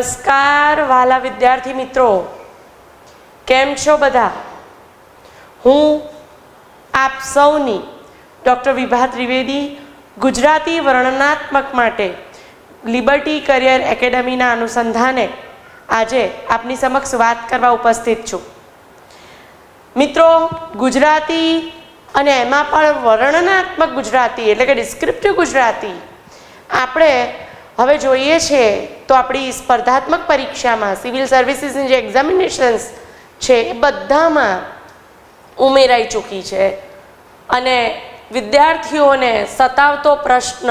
નમસ્કાર વાલા વિદ્યાર્થી મિત્રો, કેમ છો બધા? હું આપ સૌની ડૉક્ટર વિભા ત્રિવેદી ગુજરાતી વર્ણનાત્મક માટે લિબર્ટી કરિયર એકેડમીના અનુસંધાને આજે આપની સમક્ષ વાત કરવા ઉપસ્થિત છું. મિત્રો, ગુજરાતી અને એમાં પણ વર્ણનાત્મક ગુજરાતી એટલે કે ડિસ્ક્રિપ્ટિવ ગુજરાતી આપણે હવે જોઈએ છે તો આપણી સ્પર્ધાત્મક પરીક્ષામાં સિવિલ સર્વિસીસની જે એક્ઝામિનેશન્સ છે એ બધામાં ઉમેરાઈ ચૂકી છે અને વિદ્યાર્થીઓને સતાવતો પ્રશ્ન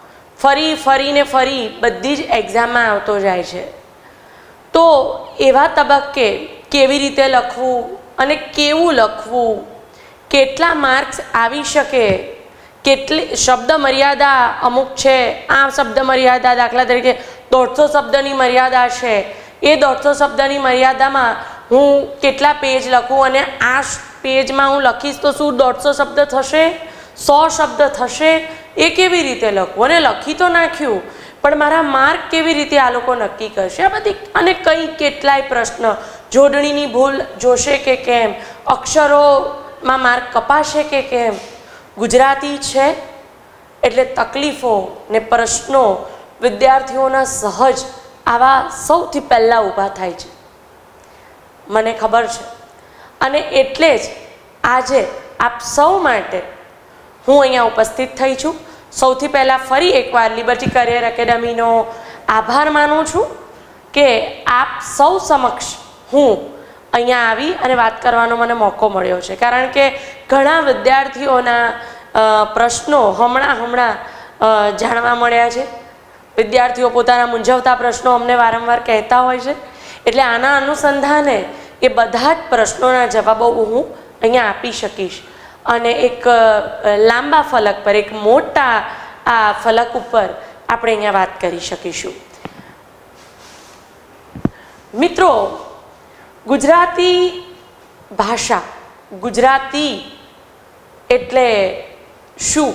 ફરી બધી જ એક્ઝામમાં આવતો જાય છે. તો એવા તબક્કે કેવી રીતે લખવું અને કેવું લખવું, કેટલા માર્ક્સ આવી શકે, કેટલી શબ્દ મર્યાદા અમુક છે, આ શબ્દ મર્યાદા દાખલા તરીકે 150 શબ્દની મર્યાદા છે, એ 150 શબ્દની મર્યાદામાં હું કેટલા પેજ લખું અને આ પેજમાં હું લખીશ તો શું 150 શબ્દ થશે, 100 શબ્દ થશે, એ કેવી રીતે લખવું? અને લખી તો નાખ્યું પણ મારા માર્ક કેવી રીતે આ લોકો નક્કી કરશે? આ બધી અને કેટલાય પ્રશ્ન, જોડણીની ભૂલ જોશે કે કેમ, અક્ષરોમાં માર્ક કપાશે કે કેમ. ગુજરાતી છે એટલે તકલીફો ને પ્રશ્નો વિદ્યાર્થીઓના સહજ આવા સૌથી પહેલાં ઊભા થાય છે, મને ખબર છે. અને એટલે જ આજે આપ સૌ માટે હું અહીંયા ઉપસ્થિત થઈ છું. સૌથી પહેલાં ફરી એકવાર લિબર્ટી કરિયર એકેડમીનો આભાર માનું છું કે આપ સૌ સમક્ષ હું અહીંયા આવી અને વાત કરવાનો મને મોકો મળ્યો છે. કારણ કે ઘણા વિદ્યાર્થીઓના પ્રશ્નો હમણાં જાણવા મળ્યા છે. વિદ્યાર્થીઓ પોતાના મૂંઝવતા પ્રશ્નો અમને વારંવાર કહેતા હોય છે. એટલે આના અનુસંધાને એ બધા જ પ્રશ્નોના જવાબો હું અહીંયા આપી શકીશ અને એક લાંબા ફલક પર, એક મોટા આ ફલક ઉપર આપણે અહીંયા વાત કરી શકીશું. મિત્રો, ગુજરાતી ભાષા, ગુજરાતી એટલે શું?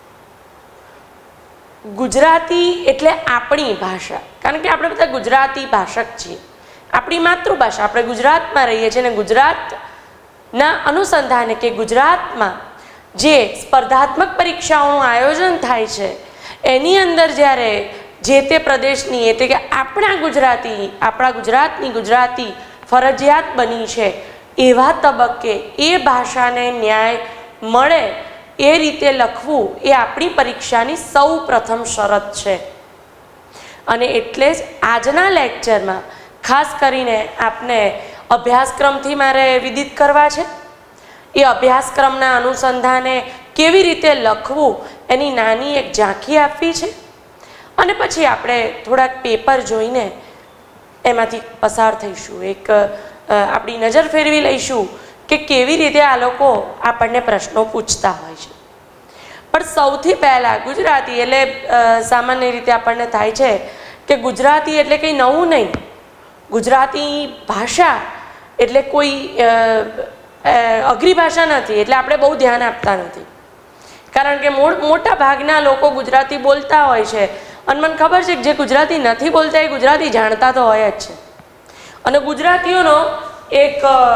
ગુજરાતી એટલે આપણી ભાષા. કારણ કે આપણે બધા ગુજરાતી ભાષક છીએ, આપણી માતૃભાષા. આપણે ગુજરાતમાં રહીએ છીએ અને ગુજરાતના અનુસંધાને કે ગુજરાતમાં જે સ્પર્ધાત્મક પરીક્ષાઓનું આયોજન થાય છે એની અંદર જ્યારે જે તે પ્રદેશની એટલે કે આપણા ગુજરાતની ગુજરાતી ફરજિયાત બની છે, એવા તબક્કે એ ભાષાને ન્યાય મળે એ રીતે લખવું એ આપણી પરીક્ષાની સૌ પ્રથમ શરત છે. અને એટલે જ આજના લેક્ચરમાં ખાસ કરીને આપને અભ્યાસક્રમથી મારે વિદિત કરવા છે. એ અભ્યાસક્રમના અનુસંધાને કેવી રીતે લખવું એની નાની એક ઝાંખી આપવી છે અને પછી આપણે થોડાક પેપર જોઈને એમાંથી પસાર થઈશું. એક આપણી નજર ફેરવી લઈશું કે કેવી રીતે આ લોકો આપણને પ્રશ્નો પૂછતા હોય છે. પણ સૌથી પહેલાં ગુજરાતી એટલે સામાન્ય રીતે આપણને થાય છે કે ગુજરાતી એટલે કંઈ નવું નહીં. ગુજરાતી ભાષા એટલે કોઈ અઘરી ભાષા નથી, એટલે આપણે બહુ ધ્યાન આપતા નથી. કારણ કે મોટા ભાગના લોકો ગુજરાતી બોલતા હોય છે અને મને ખબર છે કે જે ગુજરાતી નથી બોલતા એ ગુજરાતી જાણતા તો હોય જ છે. અને ગુજરાતીઓનો એક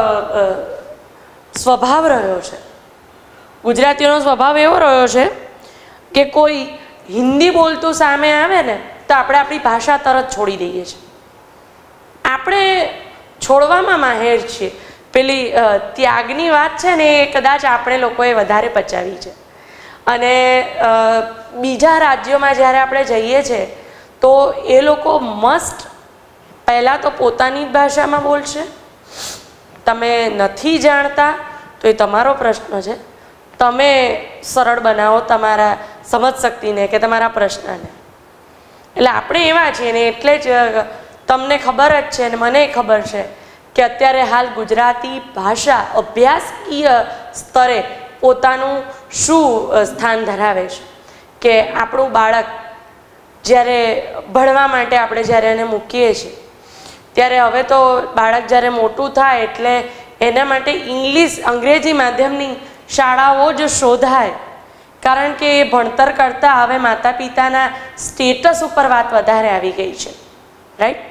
સ્વભાવ રહ્યો છે, ગુજરાતીઓનો સ્વભાવ એવો રહ્યો છે કે કોઈ હિન્દી બોલતું સામે આવે ને તો આપણે આપણી ભાષા તરત છોડી દઈએ છીએ. આપણે છોડવામાં માહેર છીએ. પેલી ત્યાગની વાત છે ને એ કદાચ આપણે લોકોએ વધારે પચાવી છે. અને બીજા રાજ્યોમાં જ્યારે આપણે જઈએ છીએ તો એ લોકો મસ્ટ પહેલાં તો પોતાની જ ભાષામાં બોલશે. તમે નથી જાણતા તો એ તમારો પ્રશ્ન છે, તમે સરળ બનાવો તમારા સમજ શક્તિને કે તમારા પ્રશ્નને. એટલે આપણે એવા છીએ ને એટલે જ તમને ખબર જ છે ને મને ખબર છે કે અત્યારે હાલ ગુજરાતી ભાષા અભ્યાસકીય સ્તરે પોતાનું શું સ્થાન ધરાવે છે. કે આપણું બાળક જ્યારે ભણવા માટે આપણે જ્યારે એને મૂકીએ છીએ ત્યારે હવે તો બાળક જ્યારે મોટું થાય એટલે એના માટે અંગ્રેજી માધ્યમની શાળાઓ જ શોધાય. કારણ કે એ ભણતર કરતાં હવે માતા પિતાના સ્ટેટસ ઉપર વાત વધારે આવી ગઈ છે, રાઈટ?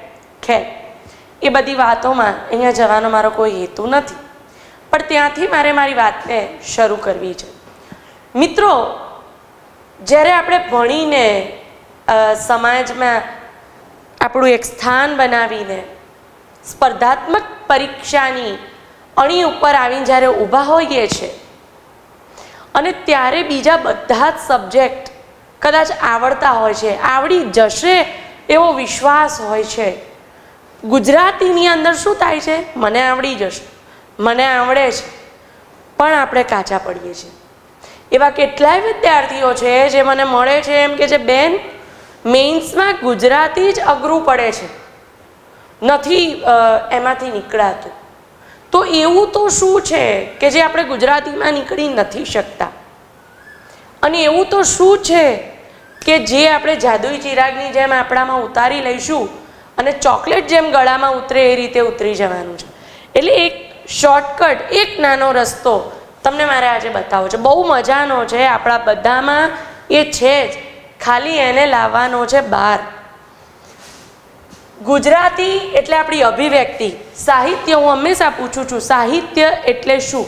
ખેર, એ બધી વાતોમાં અહીંયા જવાનો મારો કોઈ હેતુ નથી, પણ ત્યાંથી મારે મારી વાતને શરૂ કરવી છે. મિત્રો, જ્યારે આપણે ભણીને સમાજમાં આપણું એક સ્થાન બનાવીને સ્પર્ધાત્મક પરીક્ષાની અણી ઉપર આવીને જ્યારે ઊભા હોઈએ છીએ અને ત્યારે બીજા બધા જ સબ્જેક્ટ કદાચ આવડતા હોય છે, આવડી જશે એવો વિશ્વાસ હોય છે. ગુજરાતીની અંદર શું થાય છે? મને આવડી જશે, મને આવડે છે, પણ આપણે કાચા પડીએ છીએ. એવા કેટલાય વિદ્યાર્થીઓ છે જે મને મળે છે એમ કે છે, બેન મેઇન્સમાં ગુજરાતી જ અઘરું પડે છે, નથી એમાંથી નીકળાતું. તો એવું તો શું છે કે જે આપણે ગુજરાતીમાં નીકળી નથી શકતા? અને એવું તો શું છે કે જે આપણે જાદુઈ ચિરાગની જેમ આપણામાં ઉતારી લઈશું અને ચોકલેટ જેમ ગળામાં ઉતરે એ રીતે ઉતરી જવાનું છે? એટલે એક શોર્ટકટ, એક નાનો રસ્તો તમને મારે આજે બતાવો છે. બહુ મજાનો છે, આપણા બધામાં એ છે જ, ખાલી એને લાવવાનો છે બહાર. ગુજરાતી એટલે આપણી અભિવ્યક્તિ. સાહિત્ય, હું હંમેશા પૂછું છું, સાહિત્ય એટલે શું?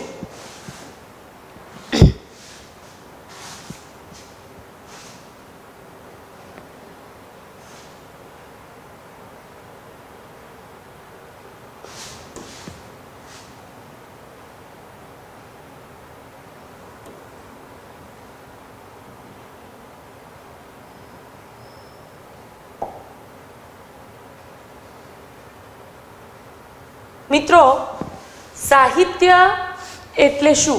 મિત્રો, સાહિત્ય એટલે શું?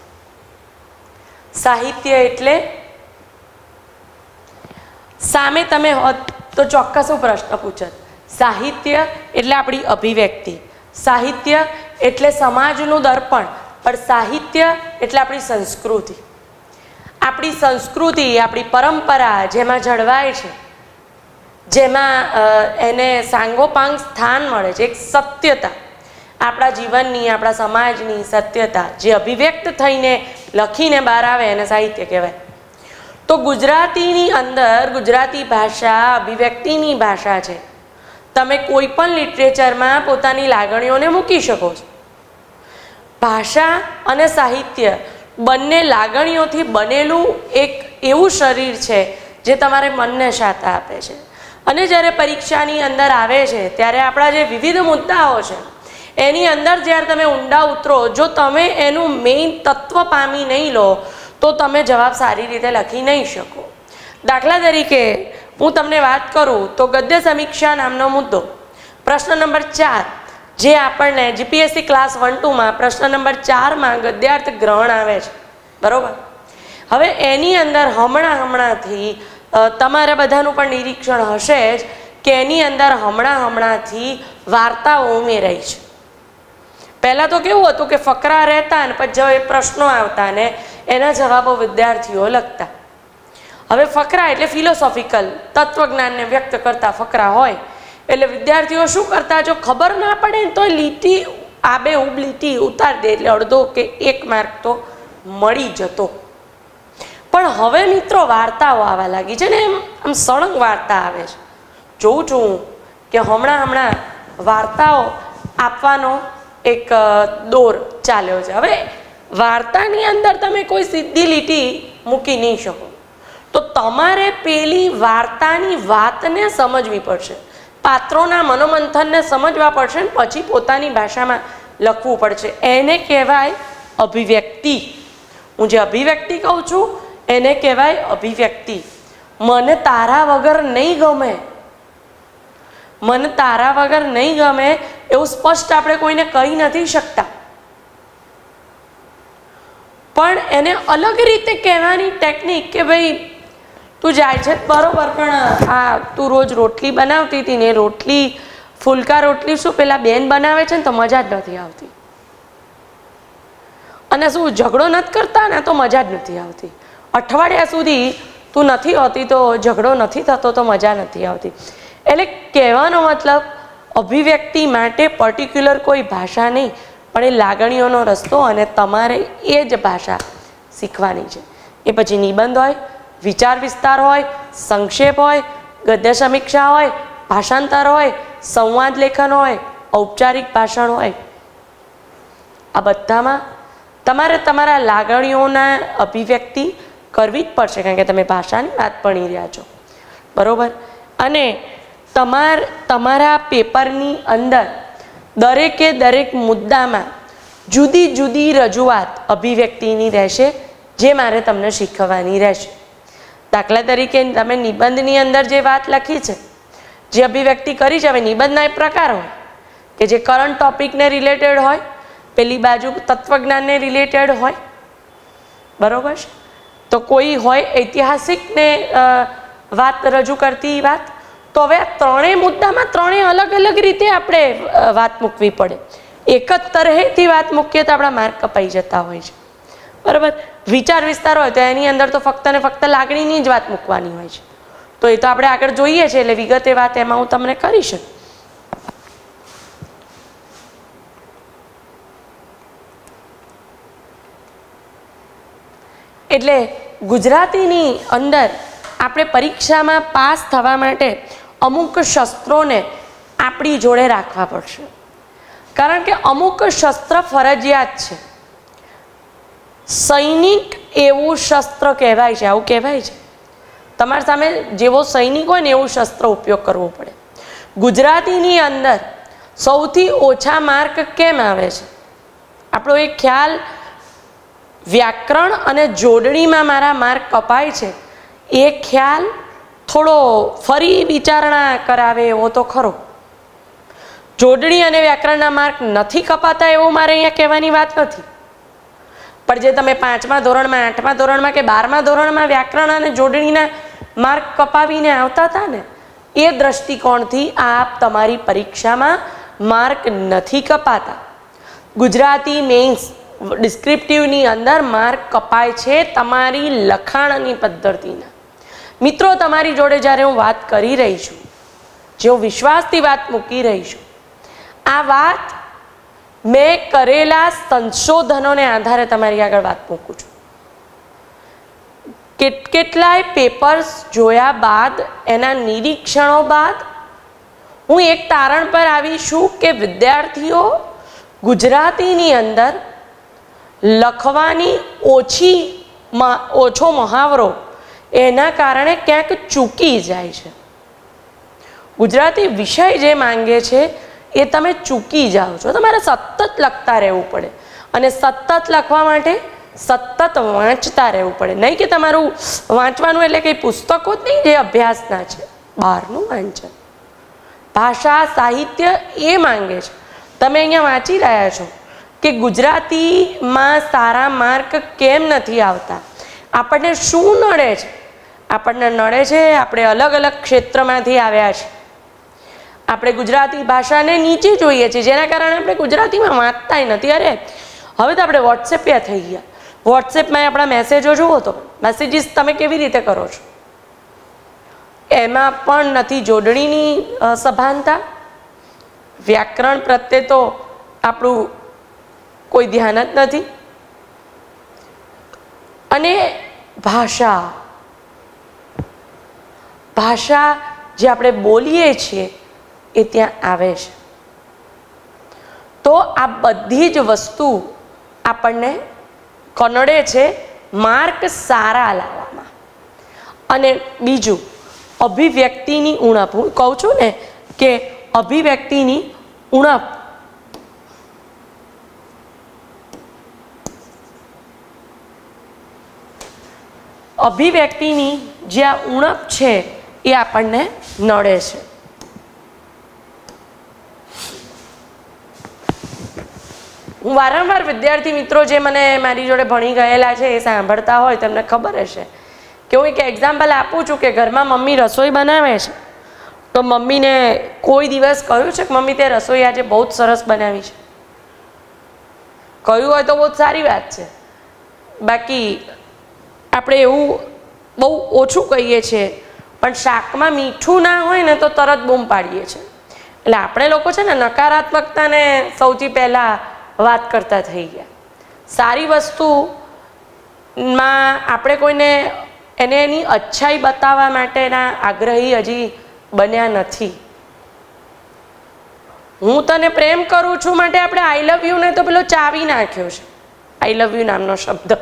સાહિત્ય એટલે, સામે તમે હોત તો ચોક્કસ હું પ્રશ્ન પૂછત. સાહિત્ય એટલે આપણી અભિવ્યક્તિ, સાહિત્ય એટલે સમાજનું દર્પણ, પણ સાહિત્ય એટલે આપણી સંસ્કૃતિ. આપણી સંસ્કૃતિ, આપણી પરંપરા જેમાં જળવાય છે, જેમાં એને સાંગોપાંગ સ્થાન મળે છે, એક સત્યતા, આપણા જીવનની, આપણા સમાજની સત્યતા જે અભિવ્યક્ત થઈને લખીને બહાર આવે એને સાહિત્ય કહેવાય. તો ગુજરાતીની અંદર, ગુજરાતી ભાષા અભિવ્યક્તિની ભાષા છે. તમે કોઈ પણ લિટરેચરમાં પોતાની લાગણીઓને મૂકી શકો છો. ભાષા અને સાહિત્ય બંને લાગણીઓથી બનેલું એક એવું શરીર છે જે તમારે મનને શાંત આપે છે. અને જ્યારે પરીક્ષાની અંદર આવે છે ત્યારે આપણા જે વિવિધ મુદ્દાઓ છે એની અંદર જ્યારે તમે ઊંડા ઉતરો, જો તમે એનું મેઇન તત્વ પામી નહીં લો તો તમે જવાબ સારી રીતે લખી નહીં શકો. દાખલા તરીકે હું તમને વાત કરું તો ગદ્ય સમીક્ષા નામનો મુદ્દો, પ્રશ્ન નંબર 4, જે આપણને જીપીએસસી ક્લાસ 1-2માં પ્રશ્ન નંબર 4માં ગદ્યાર્થ ગ્રહણ આવે છે, બરાબર? હવે એની અંદર હમણાંથી તમારા બધાનું પણ નિરીક્ષણ હશે જ કે એની અંદર હમણાંથી વાર્તાઓ ઉમેરાઈ છે. પહેલાં તો કેવું હતું કે ફકરા રહેતા ને પછી જે પ્રશ્નો આવતા ને એના જવાબો વિદ્યાર્થીઓ લખતા. હવે ફકરા એટલે ફિલોસોફિકલ, તત્વજ્ઞાનને વ્યક્ત કરતા ફકરા હોય એટલે વિદ્યાર્થીઓ શું કરતા, જો ખબર ના પડે ને તો લીટી આબેહૂબ લીટી ઉતારી દે એટલે અડધો કે 1 માર્ક તો મળી જતો. પણ હવે મિત્રો વાર્તાઓ આવવા લાગી છે ને, આમ સળંગ વાર્તા આવે છે. જોઉં છું કે હમણાં વાર્તાઓ આપવાનો એક દોર ચાલ્યો છે. હવે વાર્તાની અંદર તમે કોઈ સીધી લીટી મૂકી નહીં શકો, તો તમારે પેલી વાર્તાની વાતને સમજવી પડશે, પાત્રોના મનોમંથનને સમજવા પડશે ને પછી પોતાની ભાષામાં લખવું પડશે. એને કહેવાય અભિવ્યક્તિ. હું જે અભિવ્યક્તિ કહું છું એને કહેવાય અભિવ્યક્તિ. મને તારા વગર નહીં ગમે, મને તારા વગર નહીં ગમે એવું સ્પષ્ટ આપણે કોઈને કહી નથી શકતા, પણ એને અલગ રીતે કહેવાની ટેકનિક કે ભાઈ તું જાય છે બરોબર, પણ આ તું રોજ રોટલી બનાવતી હતી ને રોટલી, ફુલકા રોટલી શું પેલા બેન બનાવે છે ને તો મજા જ નથી આવતી, અને શું ઝઘડો નથી કરતા ને તો મજા જ નથી આવતી, અઠવાડિયા સુધી તું નથી હોતી તો ઝઘડો નથી થતો તો મજા નથી આવતી. એટલે કહેવાનો મતલબ અભિવ્યક્તિ માટે પર્ટિક્યુલર કોઈ ભાષા નહીં, પણ એ લાગણીઓનો રસ્તો, અને તમારે એ જ ભાષા શીખવાની છે. એ પછી નિબંધ હોય, વિચાર વિસ્તાર હોય, સંક્ષેપ હોય, ગદ્ય સમીક્ષા હોય, ભાષાંતર હોય, સંવાદ લેખન હોય, ઔપચારિક ભાષણ હોય, આ બધામાં તમારે તમારા લાગણીઓના અભિવ્યક્તિ કરવી જ પડશે, કારણ કે તમે ભાષાની વાત ભણી રહ્યા છો, બરાબર. અને તમારા પેપરની અંદર દરેક મુદ્દામાં જુદી જુદી રજૂઆત અભિવ્યક્તિની રહેશે, જે મારે તમને શીખવવાની રહેશે. દાખલા તરીકે તમે નિબંધની અંદર જે વાત લખી છે, જે અભિવ્યક્તિ કરી છે, હવે નિબંધના એ પ્રકાર હોય કે જે કરંટ ટોપિકને રિલેટેડ હોય, પેલી બાજુ તત્વજ્ઞાનને રિલેટેડ હોય, બરાબર છે. તો કોઈ હોય ઐતિહાસિકને વાત રજૂ કરતી વાત, તો હવે આ ત્રણેય મુદ્દામાં ત્રણેય અલગ અલગ રીતે આપણે વાત મૂકવી પડે. એક જ તરહેથી વાત મૂકીએ તો આપણા માર્ક કપાઈ જતા હોય છે, બરાબર. વિચાર વિસ્તાર હોય તો એની અંદર તો ફક્ત ને ફક્ત લાગણીની જ વાત મૂકવાની હોય છે. તો એ તો આપણે આગળ જોઈએ છીએ, એટલે વિગતે વાત એમાં હું તમને કરીશ. એટલે ગુજરાતીની અંદર આપણે પરીક્ષામાં પાસ થવા માટે અમુક શસ્ત્રોને આપણી જોડે રાખવા પડશે, કારણ કે અમુક શસ્ત્ર ફરજિયાત છે. સૈનિક એવું શસ્ત્ર કહેવાય છે, આવું કહેવાય છે. તમારી સામે જેવો સૈનિક હોય ને એવું શસ્ત્ર ઉપયોગ કરવો પડે. ગુજરાતીની અંદર સૌથી ઓછા માર્ક કેમ આવે છે? આપણો એક ખ્યાલ, વ્યાકરણ અને જોડણીમાં મારા માર્ક કપાય છે, એ ખ્યાલ થોડો ફરી વિચારણા કરાવે એવો તો ખરો. જોડણી અને વ્યાકરણના માર્ક નથી કપાતા એવું મારે અહીંયા કહેવાની વાત નથી, પણ જે તમે 5મા ધોરણમાં, 8મા ધોરણમાં કે 12મા ધોરણમાં વ્યાકરણ અને જોડણીના માર્ક કપાવીને આવતા હતા ને, એ દ્રષ્ટિકોણથી આપ તમારી પરીક્ષામાં માર્ક નથી કપાતા. ગુજરાતી મેઇન્સ ડિસ્ક્રિપ્ટિવની અંદર માર્ક કપાય છે તમારી લખાણની પદ્ધતિના. મિત્રો, તમારી જોડે જ્યારે હું વાત કરી રહી છું, જે હું વિશ્વાસથી વાત મૂકી રહી છું, આ વાત મેં કરેલા સંશોધનોને આધારે તમારી આગળ વાત મૂકું છું. કેટલાય પેપર્સ જોયા બાદ, એના નિરીક્ષણો બાદ હું એક તારણ પર આવી છું કે વિદ્યાર્થીઓ ગુજરાતીની અંદર લખવાની ઓછો મહાવરો એના કારણે ક્યાંક ચૂકી જાય છે. ગુજરાતી વિષય જે માંગે છે એ તમે ચૂકી જાઓ છો. તમારે સતત લખતા રહેવું પડે, અને સતત લખવા માટે સતત વાંચતા રહેવું પડે. નહીં કે તમારું વાંચવાનું એટલે કંઈ પુસ્તકો જ નહીં જે અભ્યાસના છે, બહારનું વાંચન. ભાષા સાહિત્ય એ માંગે છે. તમે અહીંયા વાંચી રહ્યા છો કે ગુજરાતીમાં સારા માર્ક કેમ નથી આવતા, આપણને શું નડે છે? આપણને નડે છે આપણે અલગ અલગ ક્ષેત્રમાંથી આવ્યા છીએ, આપણે ગુજરાતી ભાષાને નીચે જોઈએ છીએ, જેના કારણે આપણે ગુજરાતીમાં વાંચતાય નથી. અરે હવે તો આપણે વોટ્સએપિયા થઈ ગયા. વોટ્સએપમાં આપણા મેસેજો જુઓ તો મેસેજીસ તમે કેવી રીતે કરો છો, એમાં પણ નથી જોડણીની સભાનતા. વ્યાકરણ પ્રત્યે તો આપણું કોઈ ધ્યાન જ નથી. અને ભાષા જે આપણે બોલીએ છીએ એ ત્યાં આવે છે. તો આ બધી જ વસ્તુ આપણને કનડે છે માર્ક સારા લાવવામાં. અને બીજું, અભિવ્યક્તિની ઉણપ. હું કહું છું ને કે અભિવ્યક્તિની ઉણપ અભિવ્યક્તિની જે આ ઉણપ છે એ આપણને નડે છે. હું વારંવાર વિદ્યાર્થી મિત્રો જે મને મારી જોડે ભણી ગયેલા છે એ સાંભળતા હોય તેમને ખબર હશે કે હું એક એક્ઝામ્પલ આપું છું કે ઘરમાં મમ્મી રસોઈ બનાવે છે, તો મમ્મીને કોઈ દિવસ કહ્યું છે કે મમ્મી તે રસોઈ આજે બહુ જ સરસ બનાવી છે? કહ્યું હોય તો બહુ જ સારી વાત છે. બાકી આપણે એવું બહુ ઓછું કહીએ છીએ, પણ શાકમાં મીઠું ના હોય ને તો તરત બૂમ પાડીએ છીએ. એટલે આપણે લોકો છે ને નકારાત્મકતાને સૌથી પહેલાં વાત કરતા થઈ ગયા. સારી વસ્તુમાં આપણે કોઈને એની અચ્છાઈ બતાવવા માટેના આગ્રહી હજી બન્યા નથી. હું તને પ્રેમ કરું છું માટે આપણે આઈ લવ યુ ને તો પેલો ચાવી નાખ્યો છે, આઈ લવ યુ નામનો શબ્દ.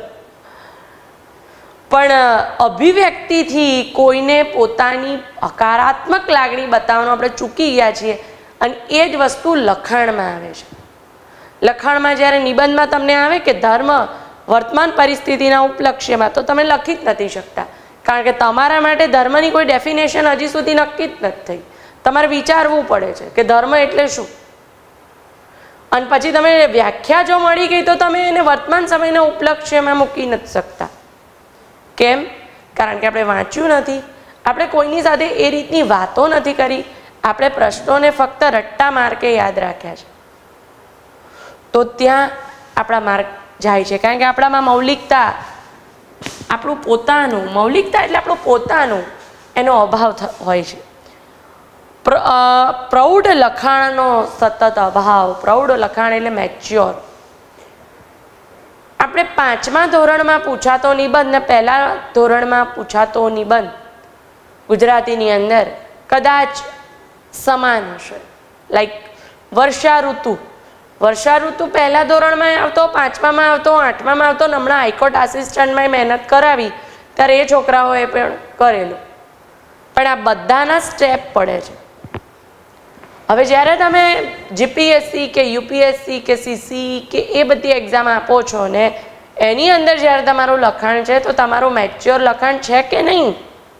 પણ અભિવ્યક્તિથી કોઈને પોતાની હકારાત્મક લાગણી બતાવવાનું આપણે ચૂકી ગયા છીએ અને એ જ વસ્તુ લખાણમાં આવે છે. લખાણમાં જ્યારે નિબંધમાં તમને આવે કે ધર્મ વર્તમાન પરિસ્થિતિના ઉપલક્ષ્યમાં, તો તમે લખી જ નથી શકતા, કારણ કે તમારા માટે ધર્મની કોઈ ડેફિનેશન હજી સુધી નક્કી જ નથી થઈ. તમારે વિચારવું પડે છે કે ધર્મ એટલે શું, અને પછી તમે વ્યાખ્યા જો મળી ગઈ તો તમે એને વર્તમાન સમયના ઉપલક્ષ્યમાં મૂકી નથી શકતા. કેમ? કારણ કે આપણે વાંચ્યું નથી, આપણે કોઈની સાથે એ રીતની વાતો નથી કરી, આપણે પ્રશ્નોને ફક્ત રટ્ટા માર્કે યાદ રાખ્યા છે. તો ત્યાં આપણા માર્ક જાય છે, કારણ કે આપણામાં મૌલિકતા, આપણું પોતાનું, મૌલિકતા એટલે આપણું પોતાનું, એનો અભાવ હોય છે. પ્રૌઢ લખાણનો સતત અભાવ. પ્રૌઢ લખાણ એટલે મેચ્યોર. આપણે 5મા ધોરણમાં પૂછાતો નિબંધ ને પહેલા ધોરણમાં પૂછાતો નિબંધ ગુજરાતીની અંદર કદાચ સમાન હશે. લાઈક વર્ષા ઋતુ. વર્ષા ઋતુ પહેલા ધોરણમાં આવતો, 5મામાં આવતો, 8મામાં આવતો. હમણાં હાઈકોર્ટ આસિસ્ટન્ટમાં મહેનત કરાવી ત્યારે એ છોકરાઓએ પણ કરેલું. પણ આ બધાના સ્ટેપ પડે છે. હવે જ્યારે તમે જીપીએસસી કે યુપીએસસી કે સીસી કે એ બધી એક્ઝામ આપો છો ને એની અંદર જ્યારે તમારું લખાણ છે તો તમારું મેચ્યોર લખાણ છે કે નહીં,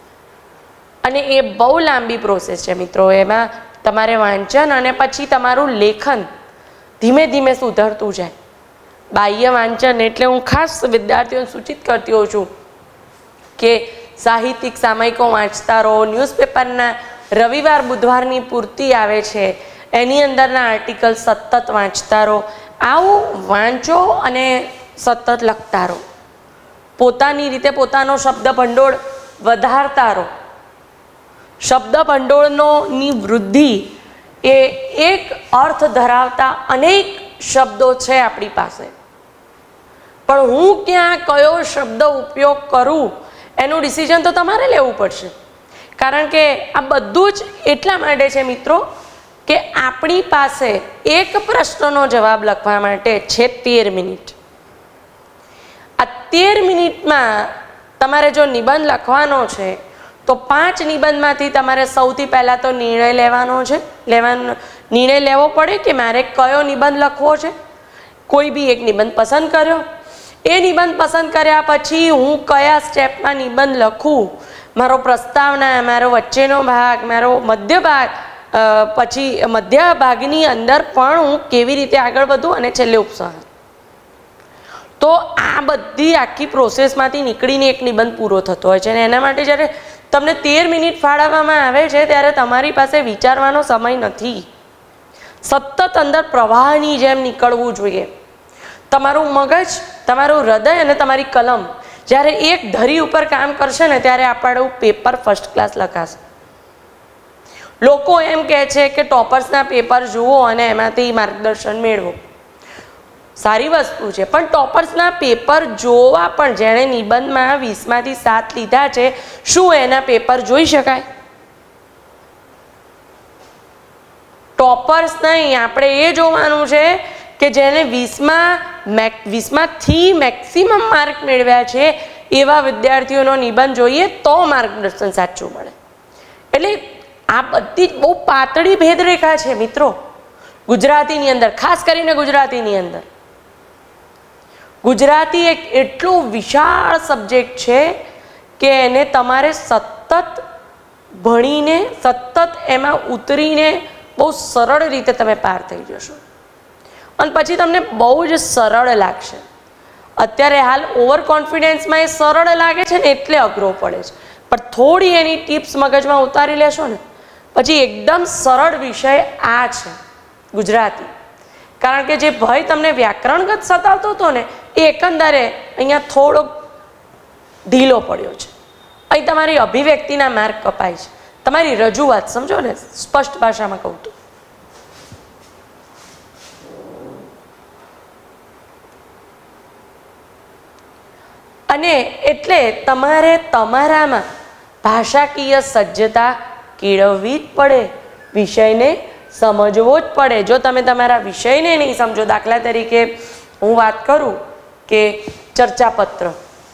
અને એ બહુ લાંબી પ્રોસેસ છે મિત્રો. એમાં તમારે વાંચન અને પછી તમારું લેખન ધીમે ધીમે સુધરતું જાય. બાહ્ય વાંચન એટલે હું ખાસ વિદ્યાર્થીઓને સૂચિત કરતી હોઉં છું કે સાહિત્યિક સામયિકો વાંચતા રહો. ન્યૂઝપેપરના રવિવાર બુધવારની પૂર્તિ આવે છે, એની અંદરના આર્ટિકલ સતત વાંચતા રહો. આવું વાંચો અને સતત લખતા રહો. પોતાની રીતે પોતાનો શબ્દ ભંડોળ વધારતા રહો. શબ્દ ભંડોળની વૃદ્ધિ એ એક અર્થ ધરાવતા અનેક શબ્દો છે આપણી પાસે, પણ હું ક્યાં કયો શબ્દ ઉપયોગ કરું એનું ડિસિઝન તો તમારે લેવું પડશે. કારણ કે આ બધું જ એટલા માટે છે મિત્રો કે આપણી પાસે એક પ્રશ્નનો જવાબ લખવા માટે છે 13 મિનિટ. આ 13 મિનિટમાં તમારે જો નિબંધ લખવાનો છે તો 5 નિબંધમાંથી તમારે સૌથી પહેલાં તો નિર્ણય લેવાનો છે. નિર્ણય લેવો પડે કે મારે કયો નિબંધ લખવો છે. કોઈ બી એક નિબંધ પસંદ કર્યો, એ નિબંધ પસંદ કર્યા પછી હું કયા સ્ટેપમાં નિબંધ લખું, મારો પ્રસ્તાવના, મારો વચ્ચેનો ભાગ, મારો મધ્ય ભાગ, પછી મધ્ય ભાગની અંદર પણ હું કેવી રીતે આગળ વધું અને છેલ્લે ઉપસંહાર. તો આ બધી આખી પ્રોસેસમાંથી નીકળીને એક નિબંધ પૂરો થતો હોય છે. અને એના માટે જ્યારે તમને 13 મિનિટ ફાળવવામાં આવે છે ત્યારે તમારી પાસે વિચારવાનો સમય નથી. સતત અંદર પ્રવાહની જેમ નીકળવું જોઈએ. તમારું મગજ, તમારું હૃદય અને તમારી કલમ જ્યારે એક ધરી ઉપર કામ કરશે ને ત્યારે આપણું પેપર ફર્સ્ટ ક્લાસ લખાશે. લોકો એમ કહે છે કે ટોપર્સના પેપર જુઓ અને એમાંથી માર્ગદર્શન મેળવો. સારી વસ્તુ છે, પણ ટોપર્સના પેપર જોવા પણ જેણે નિબંધમાં 20માંથી 7 લીધા છે, શું એના પેપર જોઈ શકાય? ટોપર્સ નહીં, આપણે એ જોવાનું છે કે જેને 20માંથી મેક્સિમમ માર્ક મેળવ્યા છે એવા વિદ્યાર્થીઓનો નિબંધ જોઈએ તો માર્ગદર્શન સાચું મળે. એટલે આ બધી જ બહુ પાતળી ભેદરેખા છે મિત્રો ગુજરાતીની અંદર, ખાસ કરીને ગુજરાતીની અંદર. ગુજરાતી એક એટલું વિશાળ સબ્જેક્ટ છે કે એને તમારે સતત ભણીને, સતત એમાં ઉતરીને બહુ સરળ રીતે તમે પાર થઈ જશો અને પછી તમને બહુ જ સરળ લાગશે. અત્યારે હાલ ઓવર કોન્ફિડન્સમાં એ સરળ લાગે છે ને એટલે અઘરો પડે છે, પણ થોડી એની ટિપ્સ મગજમાં ઉતારી લેશો ને પછી એકદમ સરળ વિષય આ છે ગુજરાતી. કારણ કે જે ભય તમને વ્યાકરણગત સતાવતો હતો ને એ એકંદરે અહીંયા થોડોક ઢીલો પડ્યો છે. અહીં તમારી અભિવ્યક્તિના માર્ક કપાય છે, તમારી રજૂઆત, સમજો ને, સ્પષ્ટ ભાષામાં કહું તો. અને એટલે તમારે તમારામાં ભાષાકીય સજ્જતા કેળવવી જ પડે, વિષયને સમજવો જ પડે. જો તમે તમારા વિષયને નહીં સમજો, દાખલા તરીકે હું વાત કરું કે ચર્ચાપત્ર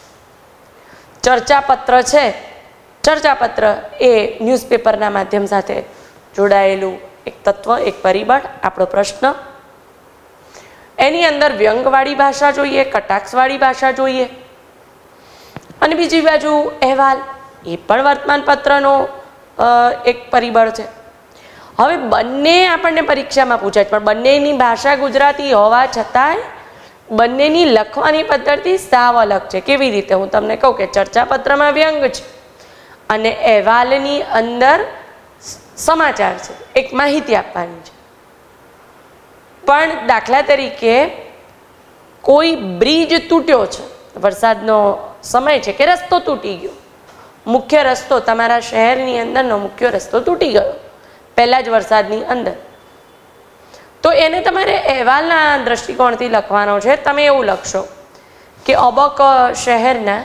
છે. ચર્ચાપત્ર એ ન્યૂઝપેપરના માધ્યમ સાથે જોડાયેલું એક તત્વ, એક પરિબળ, આપણો પ્રશ્ન. એની અંદર વ્યંગવાળી ભાષા જોઈએ, કટાક્ષવાળી ભાષા જોઈએ, અને બીજી બાજુ અહેવાલ, એ પણ વર્તમાનપત્રનો એક પરિબળ છે. હવે બંને આપણને પરીક્ષામાં પૂછાય, પણ બંનેની ભાષા ગુજરાતી હોવા છતાંય બંનેની લખવાની પદ્ધતિ સાવ અલગ છે. કેવી રીતે? હું તમને કહું કે ચર્ચાપત્રમાં વ્યંગ છે અને અહેવાલની અંદર સમાચાર છે, એક માહિતી આપવાની છે. પણ દાખલા તરીકે કોઈ બ્રિજ તૂટ્યો છે, વરસાદનો સમય છે કે રસ્તો તૂટી ગયો, મુખ્ય રસ્તો તમારા શહેરની અંદરનો મુખ્ય રસ્તો તૂટી ગયો પહેલા જ વરસાદની અંદર, તો એને તમારે અહેવાલના દ્રષ્ટિકોણથી લખવાનો છે. તમે એવું લખશો કે અબક શહેરના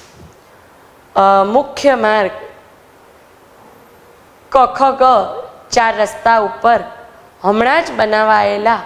મુખ્ય માર્ગ કખગ 4 રસ્તા ઉપર હમણાં જ બનાવાયેલા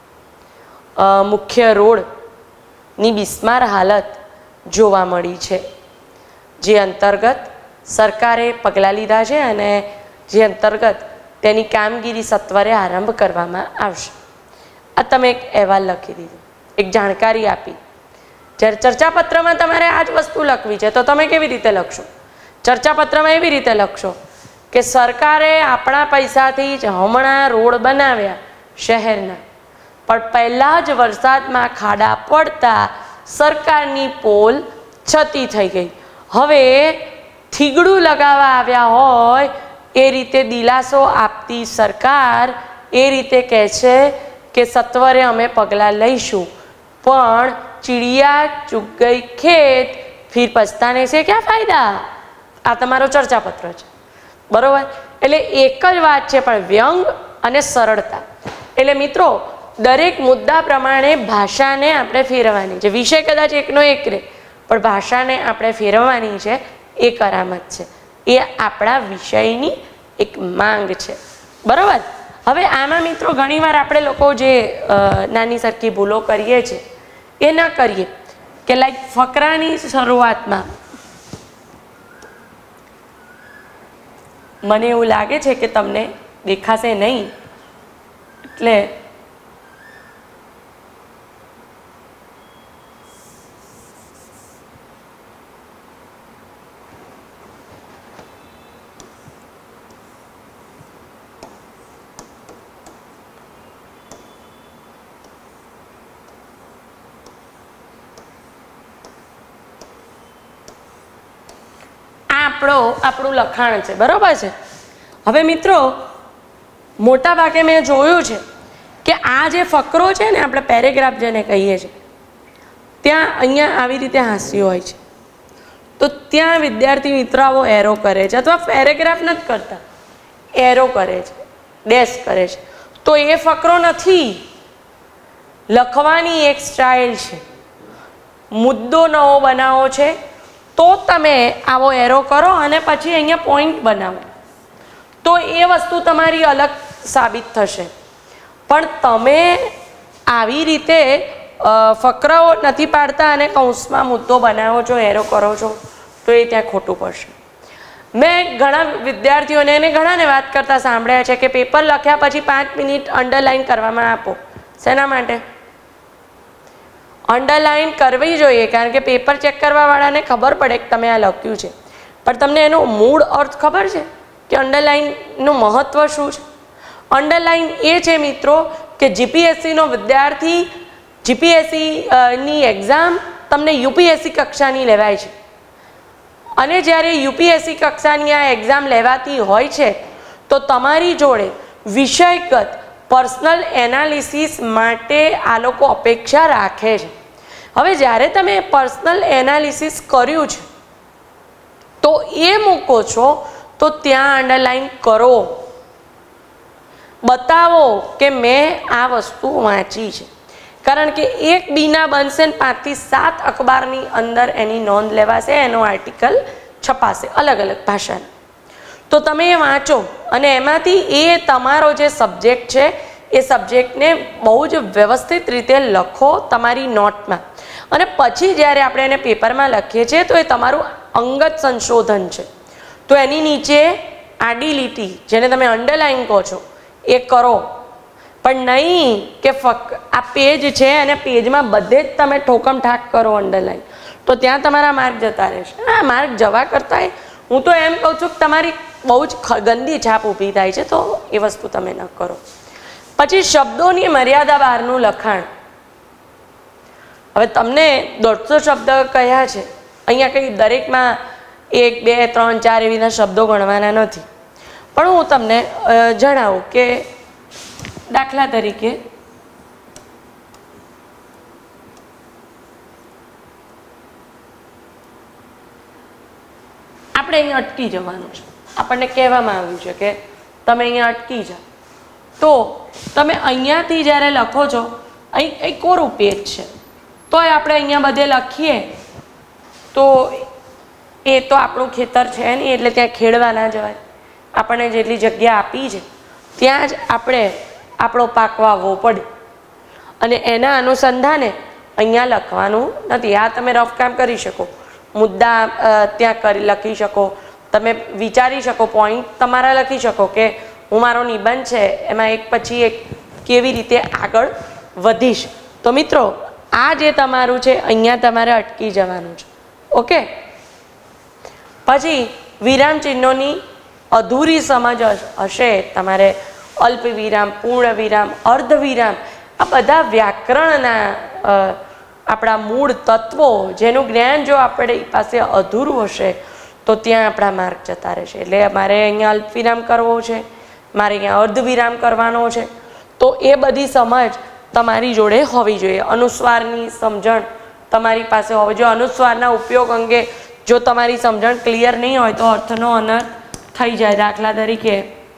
મુખ્ય રોડની બિસ્માર હાલત જોવા મળી છે, જે અંતર્ગત સરકારે પગલાં લીધા છે અને જે અંતર્ગત તેની કામગીરી સત્વરે આરંભ કરવામાં આવશે. આ તમે એક અહેવાલ લખી દીધો, એક જાણકારી આપી. જ્યારે ચર્ચાપત્રમાં તમારે આ જ વસ્તુ લખવી છે તો તમે કેવી રીતે લખશો? ચર્ચાપત્રમાં એવી રીતે લખશો કે સરકારે આપણા પૈસાથી જ હમણાં રોડ બનાવ્યા શહેરના, પણ પહેલાં જ વરસાદમાં ખાડા પડતા સરકારની પોલ છતી થઈ ગઈ. હવે થીગડું લગાવવા આવ્યા હોય એ રીતે દિલાસો આપતી સરકાર એ રીતે કહે છે કે સત્વરે અમે પગલાં લઈશું, પણ ચીડિયા ચૂક ગઈ ખેત ફિર પછતાને છે ક્યાં ફાયદા. આ તમારો ચર્ચાપત્ર છે, બરોબર? એટલે એક જ વાત છે, પણ વ્યંગ અને સરળતા. એટલે મિત્રો દરેક મુદ્દા પ્રમાણે ભાષાને આપણે ફેરવવાની છે. વિષય કદાચ એકનો એક રહે, પણ ભાષાને આપણે ફેરવવાની છે. એ કરામત છે, એ આપણા વિષયની એક માંગ છે, બરોબર? હવે આમાં મિત્રો ઘણીવાર આપણે લોકો જે નાની સરખી ભૂલો કરીએ છીએ એ ન કરીએ કે લાઈક ફકરાની શરૂઆતમાં મને એવું લાગે છે કે તમને દેખાશે નહીં, એટલે આપણું લખાણ છે, બરોબર છે? હવે મિત્રો મોટા ભાગે મેં જોયું છે કે આ જે ફકરો છે ને, આપણે પેરેગ્રાફ જેને કહીએ છીએ, ત્યાં અહીંયા આવી રીતે હાસ્ય હોય છે, તો ત્યાં વિદ્યાર્થી મિત્રો આવો એરો કરે છે, અથવા પેરેગ્રાફ નથી કરતા, એરો કરે છે, ડેશ કરે છે. તો એ ફકરો નથી, લખવાની એક સ્ટાઇલ છે. મુદ્દો નવો બનાવો છે તો તમે આવો એરો કરો અને પછી અહીંયા પોઈન્ટ બનાવો, તો એ વસ્તુ તમારી અલગ સાબિત થશે. પણ તમે આવી રીતે ફકરાઓ નથી પાડતા અને કૌંસમાં મુદ્દો બનાવો છો, એરો કરો છો, તો એ ત્યાં ખોટું પડશે. મેં ઘણા વિદ્યાર્થીઓને અને ઘણાને વાત કરતા સાંભળ્યા છે કે પેપર લખ્યા પછી 5 મિનિટ અંડરલાઈન કરવામાં આપો. શેના માટે? અંડરલાઈન કરવી જોઈએ, કારણ કે પેપર ચેક કરવાવાળાને ખબર પડે કે તમે આ લખ્યું છે. પણ તમને એનો મૂળ અર્થ ખબર છે કે અંડરલાઈનનું મહત્ત્વ શું છે? અંડરલાઈન એ છે મિત્રો કે જીપીએસસીનો વિદ્યાર્થી, જીપીએસસીની એક્ઝામ તમને યુપીએસસી કક્ષાની લેવાય છે, અને જ્યારે યુપીએસસી કક્ષાની આ એક્ઝામ લેવાતી હોય છે તો તમારી જોડે વિષયગત પર્સનલ એનાલિસિસ માટે આ લોકો અપેક્ષા રાખે છે. હવે જ્યારે તમે પર્સનલ એનાલિસિસ કર્યું છે તો એ મૂકો છો તો ત્યાં અંડરલાઈન કરો, બતાવો કે મેં આ વસ્તુ વાંચી છે. કારણ કે એક બીના બનશે ને 5 થી 7 અખબારની અંદર એની નોંધ લેવાશે, એનો આર્ટિકલ છપાશે અલગ અલગ ભાષાના. તો તમે એ વાંચો અને એમાંથી એ તમારો જે સબ્જેક્ટ છે એ સબ્જેક્ટને બહુ જ વ્યવસ્થિત રીતે લખો તમારી નોટમાં, અને પછી જ્યારે આપણે એને પેપરમાં લખીએ છીએ તો એ તમારું અંગત સંશોધન છે. તો એની નીચે આડી લીટી, જેને તમે અંડરલાઇન કહો છો, એ કરો. પણ નહીં કે આ પેજ છે અને પેજમાં બધે જ તમે ઠોકમ ઠાક કરો અંડરલાઇન, તો ત્યાં તમારા માર્ક જતા રહેશે. આ માર્ક જવા કરતાં હું તો એમ કહું છું કે તમારી બહુ જ ગંદી છાપ ઊભી થાય છે, તો એ વસ્તુ તમે ન કરો. પછી શબ્દોની મર્યાદા બહારનું લખાણ. હવે તમને 150 શબ્દ કયા છે, અહીંયા કંઈ દરેકમાં 1, 2, 3, 4 એવીના શબ્દો ગણવાના નથી. પણ હું તમને જણાવું કે દાખલા તરીકે આપણે અહીંયા અટકી જવાનું છે. આપણને કહેવામાં આવ્યું છે કે તમે અહીંયા અટકી જાઓ. તો તમે અહીંયાથી જ્યારે લખો છો, અહીં કોરું પેજ છે, તોય આપણે અહીંયા બધે લખીએ તો એ તો આપણું ખેતર છે નહીં, એટલે ત્યાં ખેડવા ના જવાય. આપણને જેટલી જગ્યા આપી છે ત્યાં જ આપણે આપણો પાક વાવવો પડે, અને એના અનુસંધાને અહીંયા લખવાનું નથી. આ તમે રફ કામ કરી શકો, મુદ્દા ત્યાં લખી શકો, તમે વિચારી શકો, પોઈન્ટ તમારા લખી શકો કે હું મારો નિબંધ છે એમાં એક પછી એક કેવી રીતે આગળ વધીશ. તો મિત્રો, આ જે તમારું છે અહીંયા તમારે અટકી જવાનું છે. ઓકે. પછી વિરામ ચિહ્નોની અધૂરી સમજ હશે તમારે. અલ્પ વિરામ, પૂર્ણ વિરામ, અર્ધ વિરામ, આ બધા વ્યાકરણના આપણા મૂળ તત્વો જેનું જ્ઞાન જો આપણી પાસે અધૂરું હશે તો ત્યાં આપણા માર્ક જતા રહેશે. એટલે મારે અહીંયા અલ્પ વિરામ કરવો છે, મારે અહીંયા અર્ધ વિરામ કરવાનો છે, તો એ બધી સમજ તમારી જોડે હોવી જોઈએ. અનુસ્વારની સમજણ તમારી પાસે હોવી જોઈએ. અનુસ્વારના ઉપયોગ અંગે જો તમારી સમજણ ક્લિયર નહીં હોય તો અર્થનો અનર્થ થઈ જાય. દાખલા તરીકે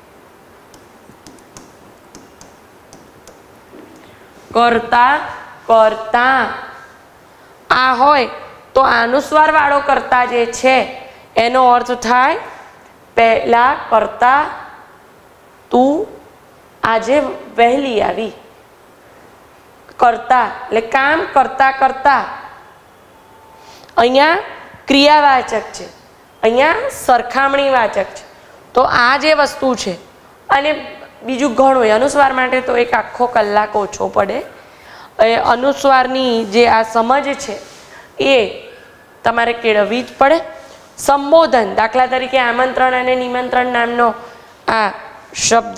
કરતા કરતા આ હોય તો અનુસ્વાર વાળો કરતા જે છે એનો અર્થ થાય પહેલા કરતા તું આજે વહેલી આવી. કરતા એટલે કામ કરતા કરતા. અહીંયા ક્રિયાવાચક છે, અહીંયા સરખામણીવાચક છે. તો આ જે વસ્તુ છે, અને બીજું ઘણું અનુસ્વાર માટે તો એક આખો કલાક ઓછો પડે. એ અનુસ્વારની જે આ સમજ છે એ તમારે કેળવવી જ પડે. સંબોધન, દાખલા તરીકે આમંત્રણ અને નિમંત્રણ નામનો આ શબ્દ,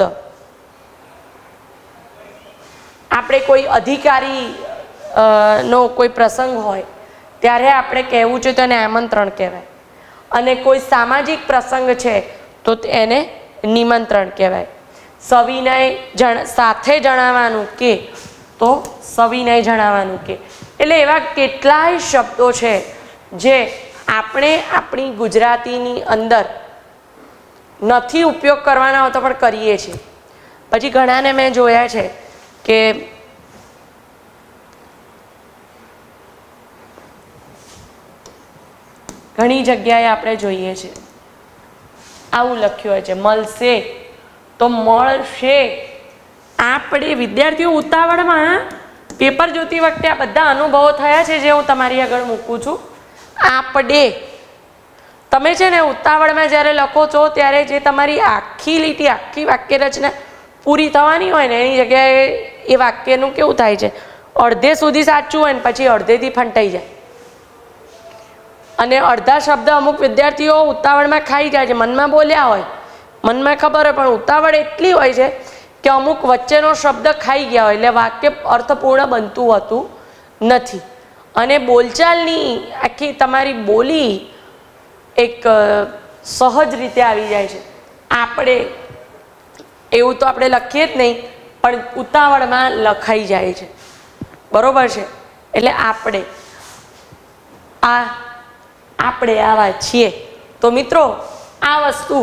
આપણે કોઈ અધિકારી નો કોઈ પ્રસંગ હોય ત્યારે આપણે કહેવું છે તો એને આમંત્રણ કહેવાય, અને કોઈ સામાજિક પ્રસંગ છે તો એને નિમંત્રણ કહેવાય. સવિનય સાથે જણાવવાનું કે તો સવિનય જણાવવાનું કે. એટલે એવા કેટલાય શબ્દો છે જે આપણે આપણી ગુજરાતીની અંદર નથી ઉપયોગ કરવાના હોતા પણ કરીએ છીએ. પછી ઘણાને મેં જોયા છે કે ઘણી જગ્યાએ આપણે જોઈએ છે આવું લખ્યું હોય છે, મળશે તો મળશે. આપણે વિદ્યાર્થીઓ ઉતાવળમાં પેપર જોતી વખતે આ બધા અનુભવો થયા છે જે હું તમારી આગળ મૂકું છું. આપણે તમે છે ને ઉતાવળમાં જ્યારે લખો છો ત્યારે જે તમારી આખી લીટી, આખી વાક્ય રચના પૂરી થવાની હોય ને એની જગ્યાએ એ વાક્યનું કેવું થાય છે, અડધે સુધી સાચું હોય ને પછી અડધેથી ફંટાઈ જાય. અને અડધા શબ્દ અમુક વિદ્યાર્થીઓ ઉતાવળમાં ખાઈ જાય છે, મનમાં બોલ્યા હોય, મનમાં ખબર હોય, પણ ઉતાવળ એટલી હોય છે કે અમુક વચ્ચેનો શબ્દ ખાઈ ગયા હોય એટલે વાક્ય અર્થપૂર્ણ બનતું હોતું નથી. અને બોલચાલની આખી તમારી બોલી એક સહજ રીતે આવી જાય છે. આપણે એવું તો આપણે લખીએ જ નહીં, પણ ઉતાવળમાં લખાઈ જાય છે. બરોબર છે? એટલે આપણે આવા છીએ. તો મિત્રો, આ વસ્તુ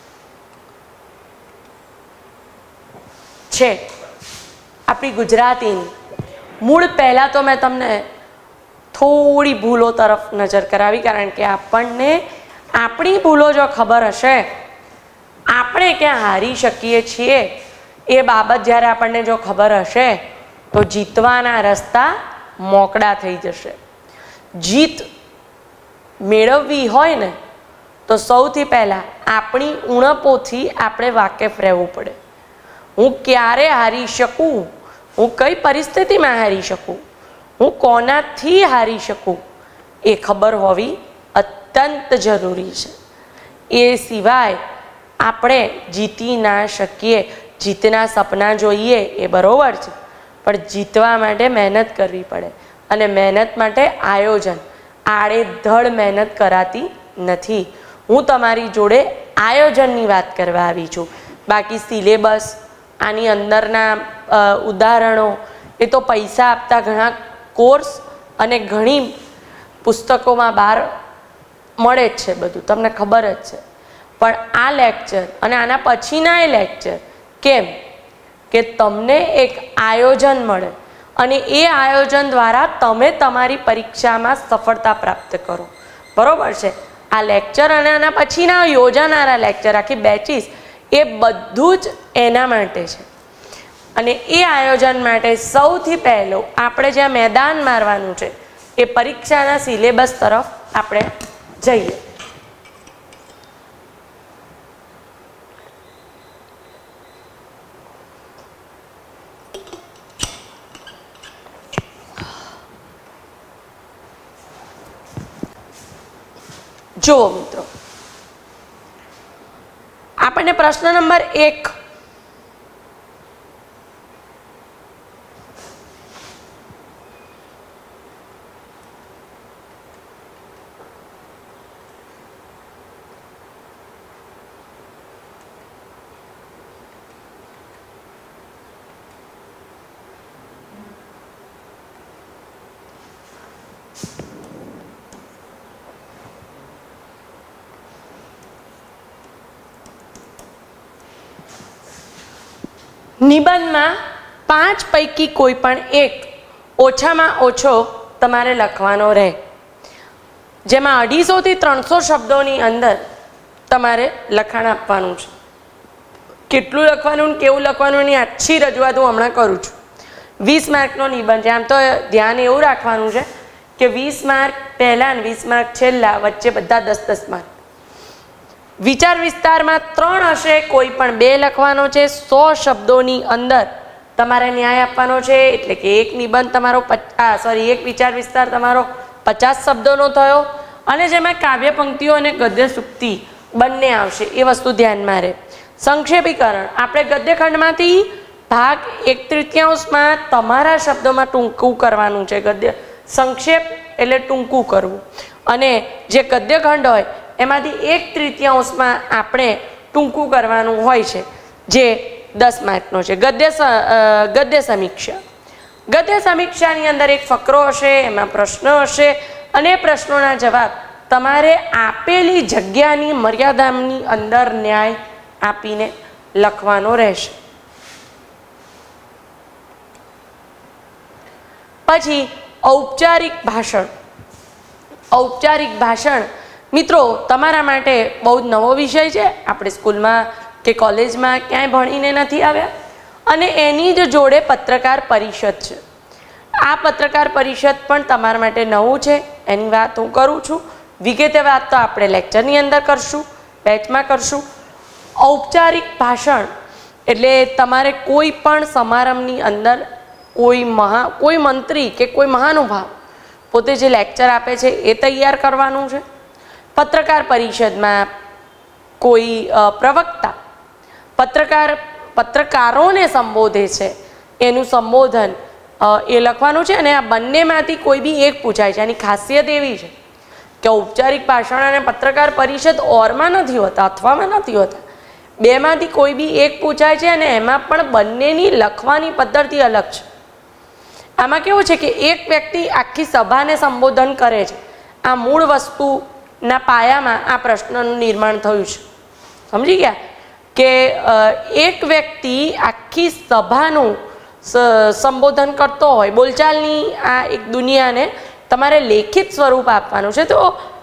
છે આપણી ગુજરાતીની. મૂળ પહેલાં તો મેં તમને થોડી ભૂલો તરફ નજર કરાવી, કારણ કે આપણને આપણી ભૂલો જો ખબર હશે આપણે ક્યાં હારી શકીએ છીએ એ બાબત જ્યારે આપણને જો ખબર હશે તો જીતવાના રસ્તા મોકળા થઈ જશે. જીત મેળવવી હોય ને તો સૌથી પહેલાં આપણી ઉણપોથી આપણે વાકેફ રહેવું પડે. હું ક્યારે હારી શકું, હું કઈ પરિસ્થિતિમાં હારી શકું, હું કોનાથી હારી શકું એ ખબર હોવી અત્યંત જરૂરી છે. એ સિવાય આપણે જીતી ના શકીએ. જીતના સપના જોઈએ એ બરાબર છે, પણ જીતવા માટે મહેનત કરવી પડે અને મહેનત માટે આયોજન. આડેધડ મહેનત કરાતી નથી. હું તમારી જોડે આયોજનની વાત કરવા આવી છું. બાકી સિલેબસ, આની અંદરના ઉદાહરણો એ તો પૈસા આપતા ઘણા કોર્સ અને ઘણી પુસ્તકોમાં બહાર મળે જ છે, બધું તમને ખબર જ છે. પણ આ લેક્ચર અને આના પછીના એ લેક્ચર કેમ કે તમને એક આયોજન મળે અને એ આયોજન દ્વારા તમે તમારી પરીક્ષામાં સફળતા પ્રાપ્ત કરો. બરાબર છે? આ લેક્ચર અને આના પછીના યોજાનારા લેક્ચર, આખી બેચીસ, એ બધું જ એના માટે છે. અને એ આયોજન માટે સૌથી પહેલું આપણે જ્યાં મેદાન મારવાનું છે એ પરીક્ષાના સિલેબસ તરફ આપણે જઈએ. જુઓ મિત્રો, આપણને પ્રશ્ન નંબર 1 નિબંધમાં 5 પૈકી કોઈ પણ એક ઓછામાં ઓછો તમારે લખવાનો રહે, જેમાં 250 થી 300 શબ્દોની અંદર તમારે લખાણ આપવાનું છે. કેટલું લખવાનું ને કેવું લખવાનું એની આછી રજૂઆત હું હમણાં કરું છું. 20 માર્કનો નિબંધ છે. આમ તો ધ્યાન એવું રાખવાનું છે કે 20 માર્ક પહેલાં ને 20 માર્ક છેલ્લા, વચ્ચે બધા 10-10 માર્ક. વિચાર વિસ્તારમાં 3 હશે, કોઈ પણ 2 લખવાનો છે. 100 શબ્દોની અંદર તમારે ન્યાય આપવાનો છે, એટલે કે એક નિબંધ તમારો એક વિચાર વિસ્તાર તમારો 50 શબ્દોનો થયો અને જેમાં કાવ્ય પંક્તિઓ અને ગદ્ય સૂક્તિ બંને આવશે. એ વસ્તુ ધ્યાનમાં રહે. સંક્ષેપીકરણ, આપણે ગદ્યખંડમાંથી ભાગ 1/3 તમારા શબ્દોમાં ટૂંકું કરવાનું છે. ગદ્ય સંક્ષેપ એટલે ટૂંકું કરવું, અને જે ગદ્યખંડ હોય એમાંથી 1/3 આપણે ટૂંકું કરવાનું હોય છે, જે 10 માર્કનો છે. ગદ્ય સમીક્ષા, ગદ્ય સમીક્ષાની અંદર એક ફકરો હશે, એમાં પ્રશ્ન હશે અને પ્રશ્નોના જવાબ તમારે આપેલી જગ્યાની મર્યાદાની અંદર ન્યાય આપીને લખવાનો રહેશે. પછી ઔપચારિક ભાષણ. ઔપચારિક ભાષણ મિત્રો તમારા માટે બહુ જ નવો વિષય છે. આપણે સ્કૂલમાં કે કોલેજમાં ક્યાંય ભણીને નથી આવ્યા, અને એની જ જોડે પત્રકાર પરિષદ છે. આ પત્રકાર પરિષદ પણ તમારા માટે નવું છે, એની વાત હું કરું છું. વિગતે વાત તો આપણે લેક્ચરની અંદર કરશું, બેચમાં કરશું. ઔપચારિક ભાષણ એટલે તમારે કોઈ પણ સમારંભની અંદર કોઈ મંત્રી કે કોઈ મહાનુભાવ પોતે જે લેક્ચર આપે છે એ તૈયાર કરવાનું છે. પત્રકાર પરિષદમાં કોઈ પ્રવક્તા પત્રકારોને સંબોધે છે, એનું સંબોધન એ લખવાનું છે. અને આ બંનેમાંથી કોઈ બી એક પૂછાય છે. આની ખાસિયત એવી છે કે ઔપચારિક ભાષણ અને પત્રકાર પરિષદ ઓરમાં નથી હોતા, અથવામાં નથી હોતા, બેમાંથી કોઈ બી એક પૂછાય છે, અને એમાં પણ બંનેની લખવાની પદ્ધતિ અલગ છે. આમાં કેવું છે કે એક વ્યક્તિ આખી સભાને સંબોધન કરે છે. આ મૂળ વસ્તુના પાયામાં આ પ્રશ્નનું નિર્માણ થયું છે. સમજી ગયા કે એક વ્યક્તિ આખી સભાનું સંબોધન કરતો હોય, બોલચાલની આ એક દુનિયાને તમારે લેખિત સ્વરૂપ આપવાનું છે. તો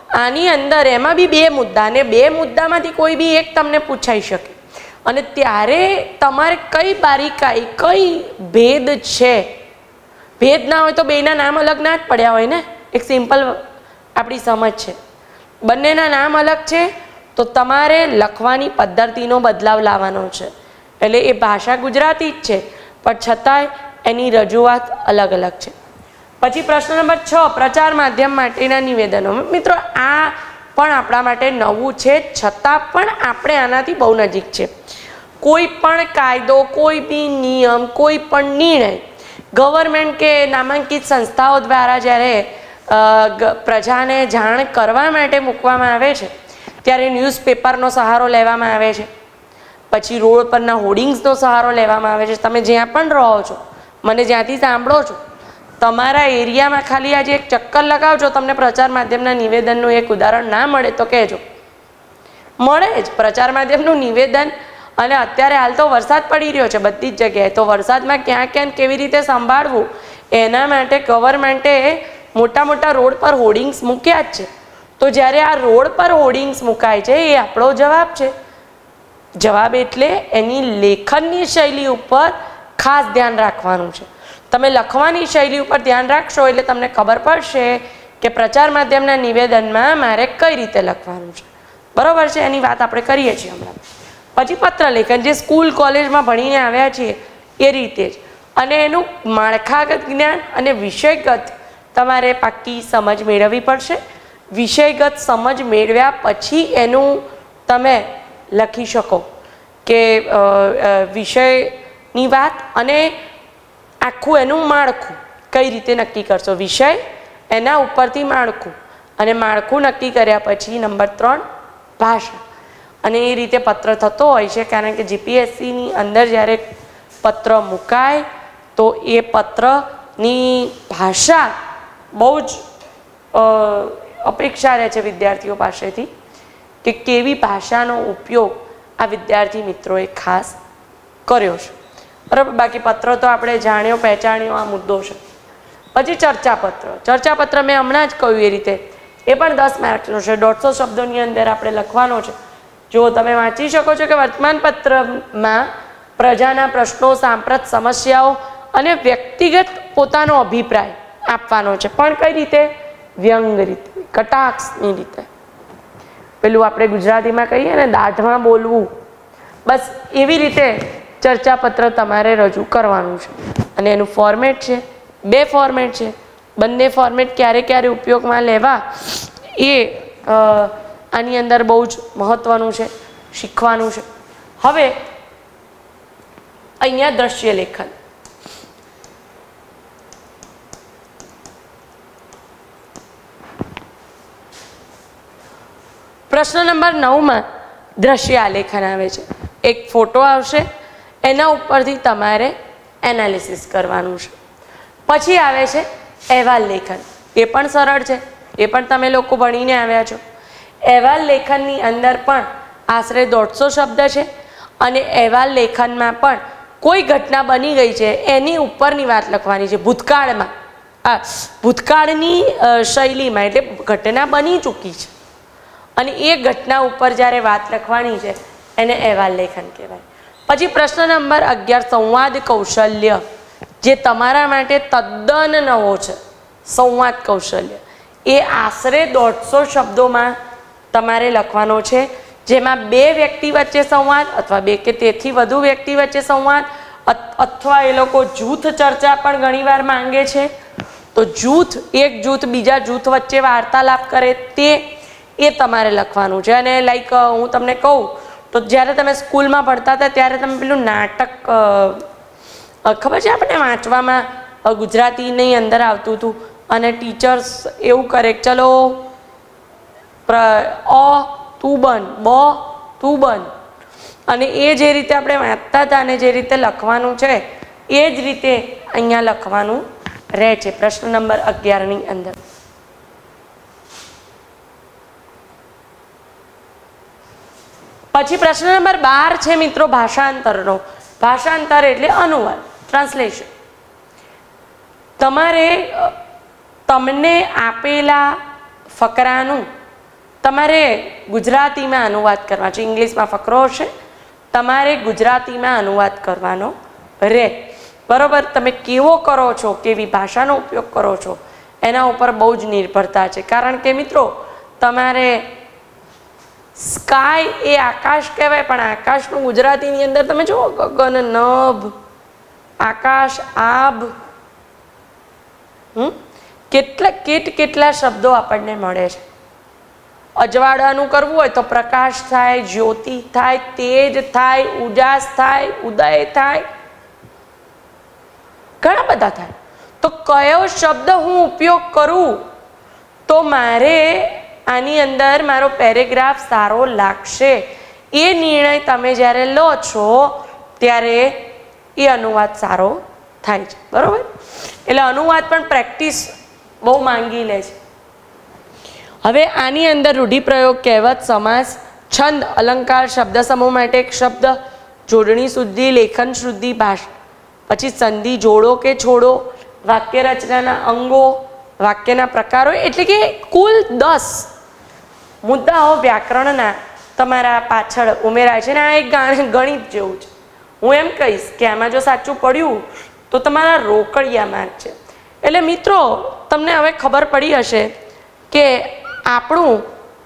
આની અંદર એમાં બી બે મુદ્દા, અને બે મુદ્દામાંથી કોઈ બી એક તમને પૂછાઈ શકે, અને ત્યારે તમારે કઈ બારીકાઈ, કઈ ભેદ છે, ભેદ ના હોય તો બેના નામ અલગ ના જ પડ્યા હોય ને, એક સિમ્પલ આપણી સમજ છે, બંનેના નામ અલગ છે તો તમારે લખવાની પદ્ધતિનો બદલાવ લાવવાનો છે. એટલે એ ભાષા ગુજરાતી જ છે પણ છતાંય એની રજૂઆત અલગ અલગ છે. પછી પ્રશ્ન નંબર 6, પ્રચાર માધ્યમ માટેના નિવેદનો. મિત્રો આ પણ આપણા માટે નવું છે, છતાં પણ આપણે આનાથી બહુ નજીક છે. કોઈ પણ કાયદો, કોઈ બી નિયમ, કોઈ પણ નિર્ણય ગવર્મેન્ટ કે નામાંકિત સંસ્થાઓ દ્વારા જ્યારે પ્રજાને જાણ કરવા માટે મૂકવામાં આવે છે ત્યારે ન્યૂઝપેપરનો સહારો લેવામાં આવે છે, પછી રોડ પરના હોર્ડિંગ્સનો સહારો લેવામાં આવે છે. તમે જ્યાં પણ રહો છો, મને જ્યાંથી સાંભળો છો, તમારા એરિયામાં ખાલી આજે એક ચક્કર લગાવજો, તમને પ્રચાર માધ્યમના નિવેદનનું એક ઉદાહરણ ના મળે તો કહેજો. મળે જ પ્રચાર માધ્યમનું નિવેદન. અને અત્યારે હાલ તો વરસાદ પડી રહ્યો છે બધી જ જગ્યાએ, તો વરસાદમાં ક્યાં ક્યાં કેવી રીતે સંભાળવું એના માટે ગવર્મેન્ટે મોટા મોટા રોડ પર હોર્ડિંગ્સ મૂક્યા જ છે. તો જ્યારે આ રોડ પર હોર્ડિંગ્સ મુકાય છે એ આપણો જવાબ છે. જવાબ એટલે એની લેખનની શૈલી ઉપર ખાસ ધ્યાન રાખવાનું છે. તમે લખવાની શૈલી ઉપર ધ્યાન રાખશો એટલે તમને ખબર પડશે કે પ્રચાર માધ્યમના નિવેદનમાં મારે કઈ રીતે લખવાનું છે. બરાબર છે, એની વાત આપણે કરીએ છીએ હમણાં. પછી પત્ર લેખન, જે સ્કૂલ કોલેજમાં ભણીને આવ્યા છીએ એ રીતે જ, અને એનું માળખાગત જ્ઞાન અને વિષયગત તમારે પાક્કી સમજ મેળવવી પડશે. વિષયગત સમજ મેળવ્યા પછી એનું તમે લખી શકો કે વિષયની વાત અને આખું એનું માળખું કઈ રીતે નક્કી કરશો. વિષય, એના ઉપરથી માળખું, અને માળખું નક્કી કર્યા પછી નંબર 3 ભાષા. અને એ રીતે પત્ર થતો હોય છે, કારણ કે જીપીએસસીની અંદર જ્યારે પત્ર મુકાય તો એ પત્રની ભાષા બહુ જ અપેક્ષા રહે છે વિદ્યાર્થીઓ પાસેથી કે કેવી ભાષાનો ઉપયોગ આ વિદ્યાર્થી મિત્રોએ ખાસ કર્યો છે. બરાબર, બાકી પત્ર તો આપણે જાણ્યો પહેચાણ્યો આ મુદ્દો છે. પછી ચર્ચાપત્ર. ચર્ચાપત્ર મેં હમણાં જ કહ્યું એ રીતે એ પણ 10 માર્ક્સનો છે. 150 શબ્દોની અંદર આપણે લખવાનો છે. જો તમે વાંચી શકો છો કે વર્તમાન પત્રમાં પ્રજાના પ્રશ્નો, સાંપ્રત સમસ્યાઓ અને વ્યક્તિગત પોતાનો અભિપ્રાય આપવાનો છે, પણ કઈ રીતે? વ્યંગ રીતે, કટાક્ષની રીતે. પેલું આપણે ગુજરાતીમાં કહીએ ને દાઢમાં બોલવું, બસ એવી રીતે ચર્ચાપત્ર તમારે રજૂ કરવાનું છે. અને એનું ફોર્મેટ છે, 2 ફોર્મેટ છે. બંને ફોર્મેટ ક્યારે ક્યારે ઉપયોગમાં લેવા એ આની અંદર બહુ જ મહત્વનું છે, શીખવાનું છે. હવે અહીંયા દ્રશ્ય લેખન. પ્રશ્ન નંબર 9માં દ્રશ્ય આલેખન આવે છે. એક ફોટો આવશે, એના ઉપરથી તમારે એનાલિસિસ કરવાનું છે. પછી આવે છે અહેવાલ લેખન. એ પણ સરળ છે, એ પણ તમે લોકો ભણીને આવ્યા છો. અહેવાલ લેખનની અંદર પણ આશરે 150 શબ્દ છે, અને અહેવાલ લેખનમાં પણ કોઈ ઘટના બની ગઈ છે એની ઉપરની વાત લખવાની છે. ભૂતકાળમાં, ભૂતકાળની શૈલીમાં, એટલે ઘટના બની ચૂકી છે અને એ ઘટના ઉપર જ્યારે વાત લખવાની છે એને અહેવાલ લેખન કહેવાય. પછી પ્રશ્ન નંબર 11 સંવાદ કૌશલ્ય, જે તમારા માટે તદ્દન નવો છે. સંવાદ કૌશલ્ય એ આશરે 150 શબ્દોમાં તમારે લખવાનો છે, જેમાં 2 વ્યક્તિ વચ્ચે સંવાદ અથવા 2 કે તેથી વધુ વ્યક્તિ વચ્ચે સંવાદ, અથવા એ લોકો જૂથ ચર્ચા પણ ઘણીવાર માંગે છે. તો જૂથ, એક જૂથ બીજા જૂથ વચ્ચે વાર્તાલાપ કરે એ તમારે લખવાનું છે. અને લાઈક હું તમને કહું તો જ્યારે તમે સ્કૂલમાં ભણતા હતા ત્યારે તમે પેલું નાટક, ખબર છે આપણે વાંચવામાં ગુજરાતીની અંદર આવતું હતું, અને ટીચર્સ એવું કરે ચલો અ તું બન, બ તું બન, અને એ જે રીતે આપણે વાંચતા હતા અને જે રીતે લખવાનું છે એ જ રીતે અહીંયા લખવાનું રહે છે પ્રશ્ન નંબર 11ની અંદર. પછી પ્રશ્ન નંબર 12 છે મિત્રો ભાષાંતરનો. ભાષાંતર એટલે અનુવાદ, ટ્રાન્સલેશન. તમારે તમને આપેલા ફકરાનું તમારે ગુજરાતીમાં અનુવાદ કરવા છે. ઇંગ્લિશમાં ફકરો હશે, તમારે ગુજરાતીમાં અનુવાદ કરવાનો રહે. બરોબર? તમે કેવો કરો છો, કેવી ભાષાનો ઉપયોગ કરો છો એના ઉપર બહુ જ નિર્ભરતા છે. કારણ કે મિત્રો તમારે સ્કાય એ આકાશ કહેવાય, પણ આકાશનું ગુજરાતીની અંદર તમે જુઓ ગગન, નભ, આકાશ, આભ, કેટલા શબ્દો આપણને મળે છે. અજવાળાનું કરવું હોય તો પ્રકાશ થાય, જ્યોતિ થાય, તેજ થાય, ઉજાસ થાય, ઉદય થાય, ઘણા બધા થાય. તો કયો શબ્દ હું ઉપયોગ કરું તો મારે આની અંદર મારો પેરેગ્રાફ સારો લાગશે, એ નિર્ણય તમે જ્યારે લો છો ત્યારે એ અનુવાદ સારો થાય છે. બરોબર? એટલે અનુવાદ પણ પ્રેક્ટિસ બહુ માંગી લે છે. હવે આની અંદર રૂઢિપ્રયોગ, કહેવત, સમાસ, છંદ, અલંકાર, શબ્દ સમૂહ માટે એક શબ્દ, જોડણી શુદ્ધિ, લેખન શુદ્ધિ, પછી સંધિ, જોડો કે છોડો, વાક્ય રચનાના અંગો, વાક્યના પ્રકારો, એટલે કે કુલ 10 મુદ્દાઓ વ્યાકરણના તમારા પાછળ ઉમેરાય છે. ને આ એક ગણિત જેવું છે. હું એમ કહીશ કે આમાં જો સાચું પડ્યું તો તમારા રોકડિયા માર્ક છે. એટલે મિત્રો તમને હવે ખબર પડી હશે કે આપણો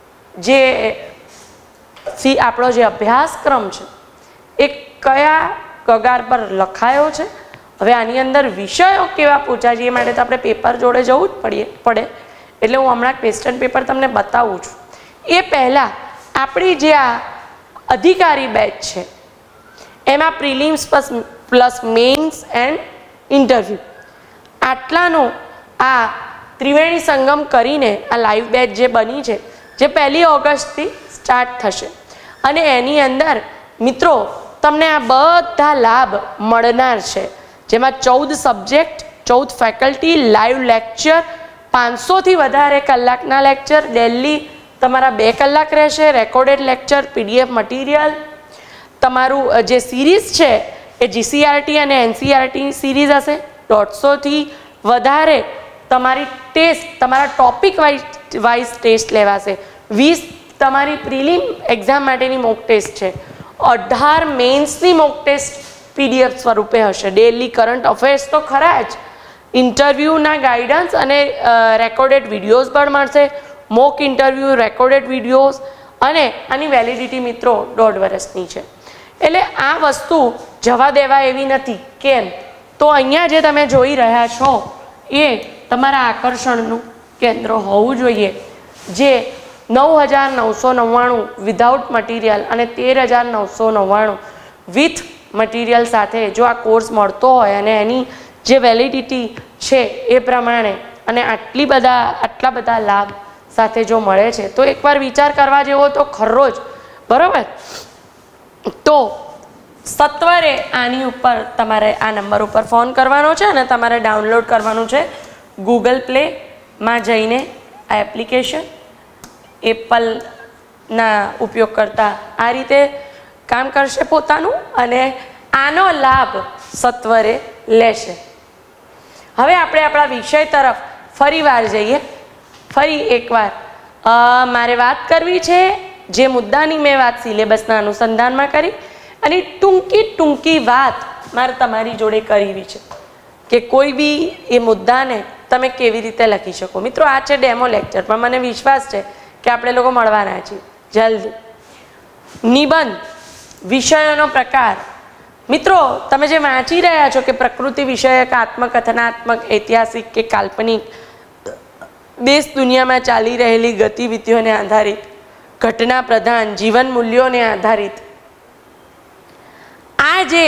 જે અભ્યાસક્રમ છે એ કયા કગાર પર લખાયો છે. હવે આની અંદર વિષયો કેવા પૂછાય છે એ માટે તો આપણે પેપર જોડે જવું જ પડે. એટલે હું હમણાં ક્વેશ્ચન પેપર તમને બતાવું છું. એ પહેલાં આપણી જે આ અધિકારી બેચ છે એમાં prelims plus mains and interview આટલાનો આ ત્રિવેણી સંગમ કરીને આ લાઈવ બેચ જે બની છે, જે 1 ઓગસ્ટથી સ્ટાર્ટ થશે. અને એની અંદર મિત્રો તમને આ બધા લાભ મળનાર છે, જેમાં 14 સબ્જેક્ટ, 14 ફેકલ્ટી, લાઈવ લેક્ચર, 500થી વધારે કલાકના લેક્ચર, ડેલી તમારા 2 કલાક રહેશે, રેકોર્ડેડ લેક્ચર, પીડીએફ મટીરિયલ, તમારું જે સિરીઝ છે એ જીસીઆરટી અને એનસીઆરટીની સિરીઝ હશે. 150થી વધારે તમારી ટેસ્ટ, તમારા ટોપિક વાઇઝ ટેસ્ટ લેવાશે. 20 તમારી પ્રિલિમ એક્ઝામ માટેની મોક ટેસ્ટ છે. 18 મેન્સની મોક ટેસ્ટ પીડીએફ સ્વરૂપે હશે. ડેલી કરંટ અફેર્સ તો ખરા જ, ઇન્ટરવ્યૂના ગાઈડન્સ અને રેકોર્ડેડ વિડીયોઝ પણ મળશે. મોક ઇન્ટરવ્યૂ, રેકોર્ડેડ વિડીયોઝ, અને આની વેલિડિટી મિત્રો 1.5 વર્ષની છે. એટલે આ વસ્તુ જવા દેવા એવી નથી. કેમ? તો અહીંયા જે તમે જોઈ રહ્યા છો એ તમારા આકર્ષણનું કેન્દ્ર હોવું જોઈએ, જે 9,999 વિધાઉટ મટીરિયલ અને 13,999 વિથ મટીરિયલ સાથે જો આ કોર્સ મળતો હોય અને એની જે વેલિડિટી છે એ પ્રમાણે અને આટલા બધા લાભ સાથે જો મળે છે તો એકવાર વિચાર કરવા જેવો તો ખરો જ. બરાબર? તો સત્વરે આની ઉપર તમારે આ નંબર ઉપર ફોન કરવાનો છે અને તમારે ડાઉનલોડ કરવાનું છે ગૂગલ પ્લેમાં જઈને આ એપ્લિકેશન. એપલના ઉપયોગ કરતા આ રીતે કામ કરશે પોતાનું અને આનો લાભ સત્વરે લેશે. હવે આપણે આપણા વિષય તરફ ફરીવાર જઈએ. ફરી એકવાર મારે વાત કરવી છે જે મુદ્દાની મેં વાત સિલેબસના અનુસંધાનમાં કરી, અને ટૂંકી વાત મારે તમારી જોડે કરવી છે કે કોઈ બી એ મુદ્દાને તમે કેવી રીતે લખી શકો. મિત્રો આ છે ડેમો લેક્ચર, પણ મને વિશ્વાસ છે કે આપણે લોકો મળવાના છીએ જલ્દી. નિબંધ વિષયોનો પ્રકાર. મિત્રો તમે જે વાંચી રહ્યા છો કે પ્રકૃતિ વિષયક, આત્મકથનાત્મક, ઐતિહાસિક કે કાલ્પનિક, દેશ દુનિયામાં ચાલી રહેલી ગતિવિધિઓને આધારિત, ઘટના પ્રધાન, જીવન મૂલ્યોને આધારિત, આ જે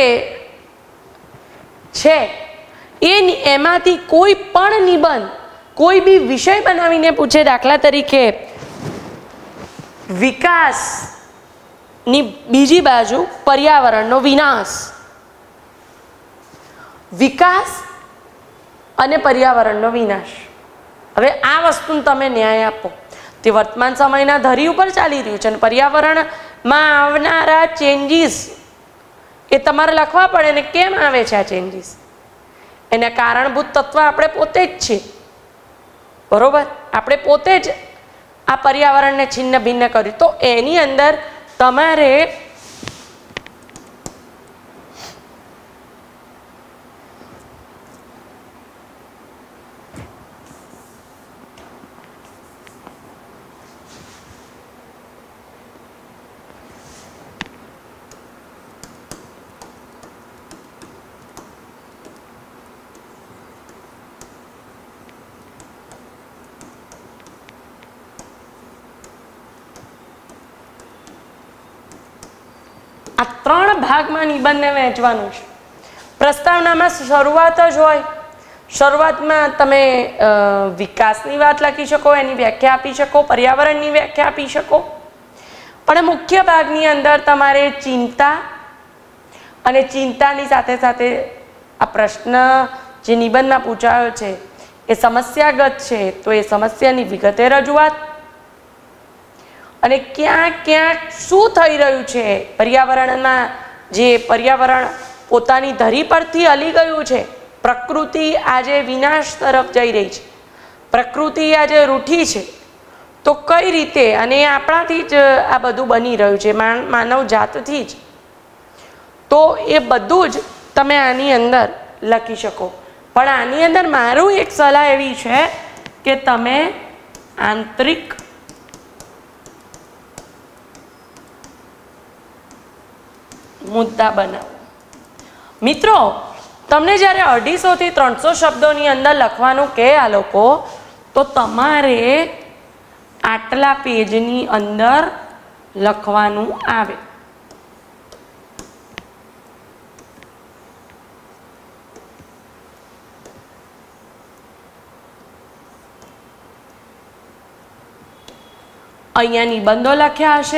છે એમાંથી કોઈ પણ નિબંધ કોઈ બી વિષય બનાવીને પૂછે. દાખલા તરીકે વિકાસની બીજી બાજુ પર્યાવરણનો વિનાશ, વિકાસ અને પર્યાવરણનો વિનાશ. હવે આ વસ્તુને તમે ન્યાય આપો. તે વર્તમાન સમયના ધરી ઉપર ચાલી રહ્યું છે અને પર્યાવરણમાં આવનારા ચેન્જીસ એ તમારે લખવા પડે. ને કેમ આવે છે આ ચેન્જીસ? એના કારણભૂત તત્વ આપણે પોતે જ છીએ. બરોબર? આપણે પોતે જ આ પર્યાવરણને છિન્ન ભિન્ન કર્યું. તો એની અંદર તમારે આ 3 ભાગમાં નિબંધને વહેંચવાનું છે. પ્રસ્તાવનામાં શરૂઆત જ હોય. શરૂઆતમાં તમે વિકાસની વાત લખી શકો, એની વ્યાખ્યા આપી શકો, પર્યાવરણની વ્યાખ્યા આપી શકો. પણ મુખ્ય ભાગની અંદર તમારે ચિંતા અને ચિંતાની સાથે સાથે આ પ્રશ્ન જે નિબંધમાં પૂછાયો છે એ સમસ્યાગત છે, તો એ સમસ્યાની વિગતે રજૂઆત અને ક્યાંક ક્યાંક શું થઈ રહ્યું છે પર્યાવરણમાં, જે પર્યાવરણ પોતાની ધરી પરથી હલી ગયું છે. પ્રકૃતિ આજે વિનાશ તરફ જઈ રહી છે, પ્રકૃતિ આજે રૂઠી છે, તો કઈ રીતે, અને આપણાથી જ આ બધું બની રહ્યું છે, માનવ જાતથી જ. તો એ બધું જ તમે આની અંદર લખી શકો. પણ આની અંદર મારું એક સલાહ એવી છે કે તમે આંતરિક મુદ્દા બનાવો. મિત્રો, તમને જ્યારે 250 થી 300 શબ્દોની અંદર લખવાનું કહે આ લોકો, તો તમારે આટલા પેજની અંદર લખવાનું આવે. અહીંયા નિબંધો લખ્યા હશે,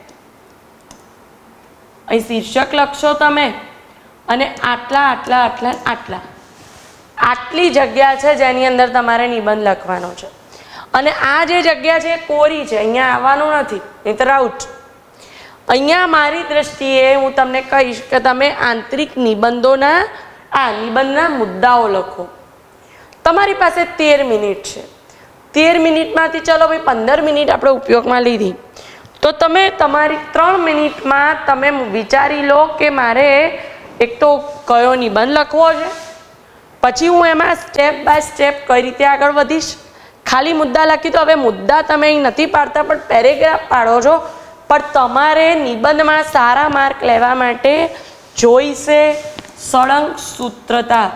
અહીં શીર્ષક લખશો તમે, અને આટલા આટલા આટલા આટલા આટલી જગ્યા છે જેની અંદર તમારે નિબંધ લખવાનો છે. અને આ જે જગ્યા છે કોરી છે, અહીંયા આવવાનું નથી, નહીંતર આઉટ. અહીંયા મારી દ્રષ્ટિએ હું તમને કહીશ કે તમે આંતરિક નિબંધના મુદ્દાઓ લખો. તમારી પાસે 13 મિનિટ છે. 13 મિનિટમાંથી ચલો ભાઈ 15 મિનિટ આપણે ઉપયોગમાં લીધી, તો તમે તમારી 3 મિનિટમાં તમે વિચારી લો કે મારે એક તો કયો નિબંધ લખવો છે, પછી હું એમાં સ્ટેપ બાય સ્ટેપ કઈ રીતે આગળ વધીશ. ખાલી મુદ્દા લખી તો હવે મુદ્દા તમે અહીં નથી પાડતા પણ પેરેગ્રાફ પાડો છો. પણ તમારે નિબંધમાં સારા માર્ક લેવા માટે જોઈશે સળંગ સૂત્રતા.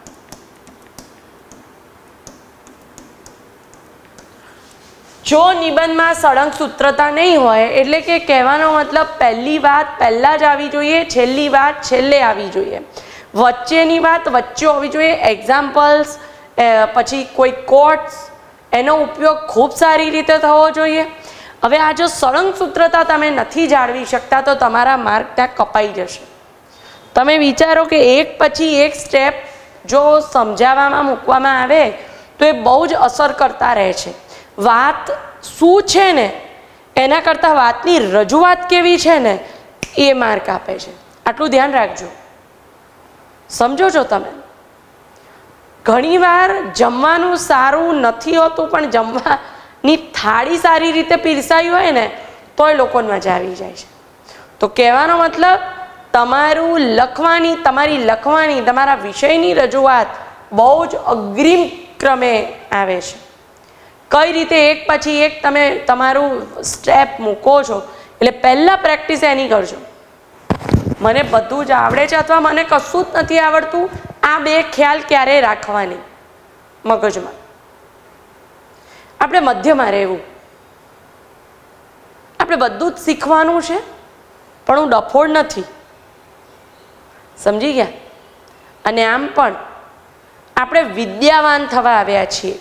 જો નિબંધમાં સળંગ સૂત્રતા નહીં હોય, એટલે કે કહેવાનો મતલબ પહેલી વાત પહેલાં જ આવી જોઈએ, છેલ્લી વાત છેલ્લે આવી જોઈએ, વચ્ચેની વાત વચ્ચે હોવી જોઈએ, એક્ઝામ્પલ્સ પછી કોઈ કોટ્સ એનો ઉપયોગ ખૂબ સારી રીતે થવો જોઈએ. હવે આ જો સળંગ સૂત્રતા તમે નથી જાળવી શકતા તો તમારા માર્ક ત્યાં કપાઈ જશે. તમે વિચારો કે એક પછી એક સ્ટેપ જો સમજાવવામાં મૂકવામાં આવે તો એ બહુ જ અસર કરતા રહે છે. વાત શું છે ને એના કરતાં વાતની રજૂઆત કેવી છે ને એ માર્ક આપે છે. આટલું ધ્યાન રાખજો. સમજો છો તમે? ઘણીવાર જમવાનું સારું નથી હોતું પણ જમવાની થાળી સારી રીતે પીરસાઈ હોય ને તોય લોકોને મજા આવી જાય છે. તો કહેવાનો મતલબ તમારી લખવાની તમારા વિષયની રજૂઆત બહુ જ અગ્રિમ ક્રમે આવે છે. કઈ રીતે એક પછી એક તમે તમારું સ્ટેપ મૂકો છો, એટલે પહેલાં પ્રેક્ટિસ એની કરજો. મને બધું જ આવડે છે અથવા મને કશું જ નથી આવડતું, આ બે ખ્યાલ ક્યારેય રાખવાની મગજમાં. આપણે મધ્યમાં રહેવું. આપણે બધું જ શીખવાનું છે પણ હું ડફોડ નથી. સમજી ગયા? અને આમ પણ આપણે વિદ્યાવાન થવા આવ્યા છીએ,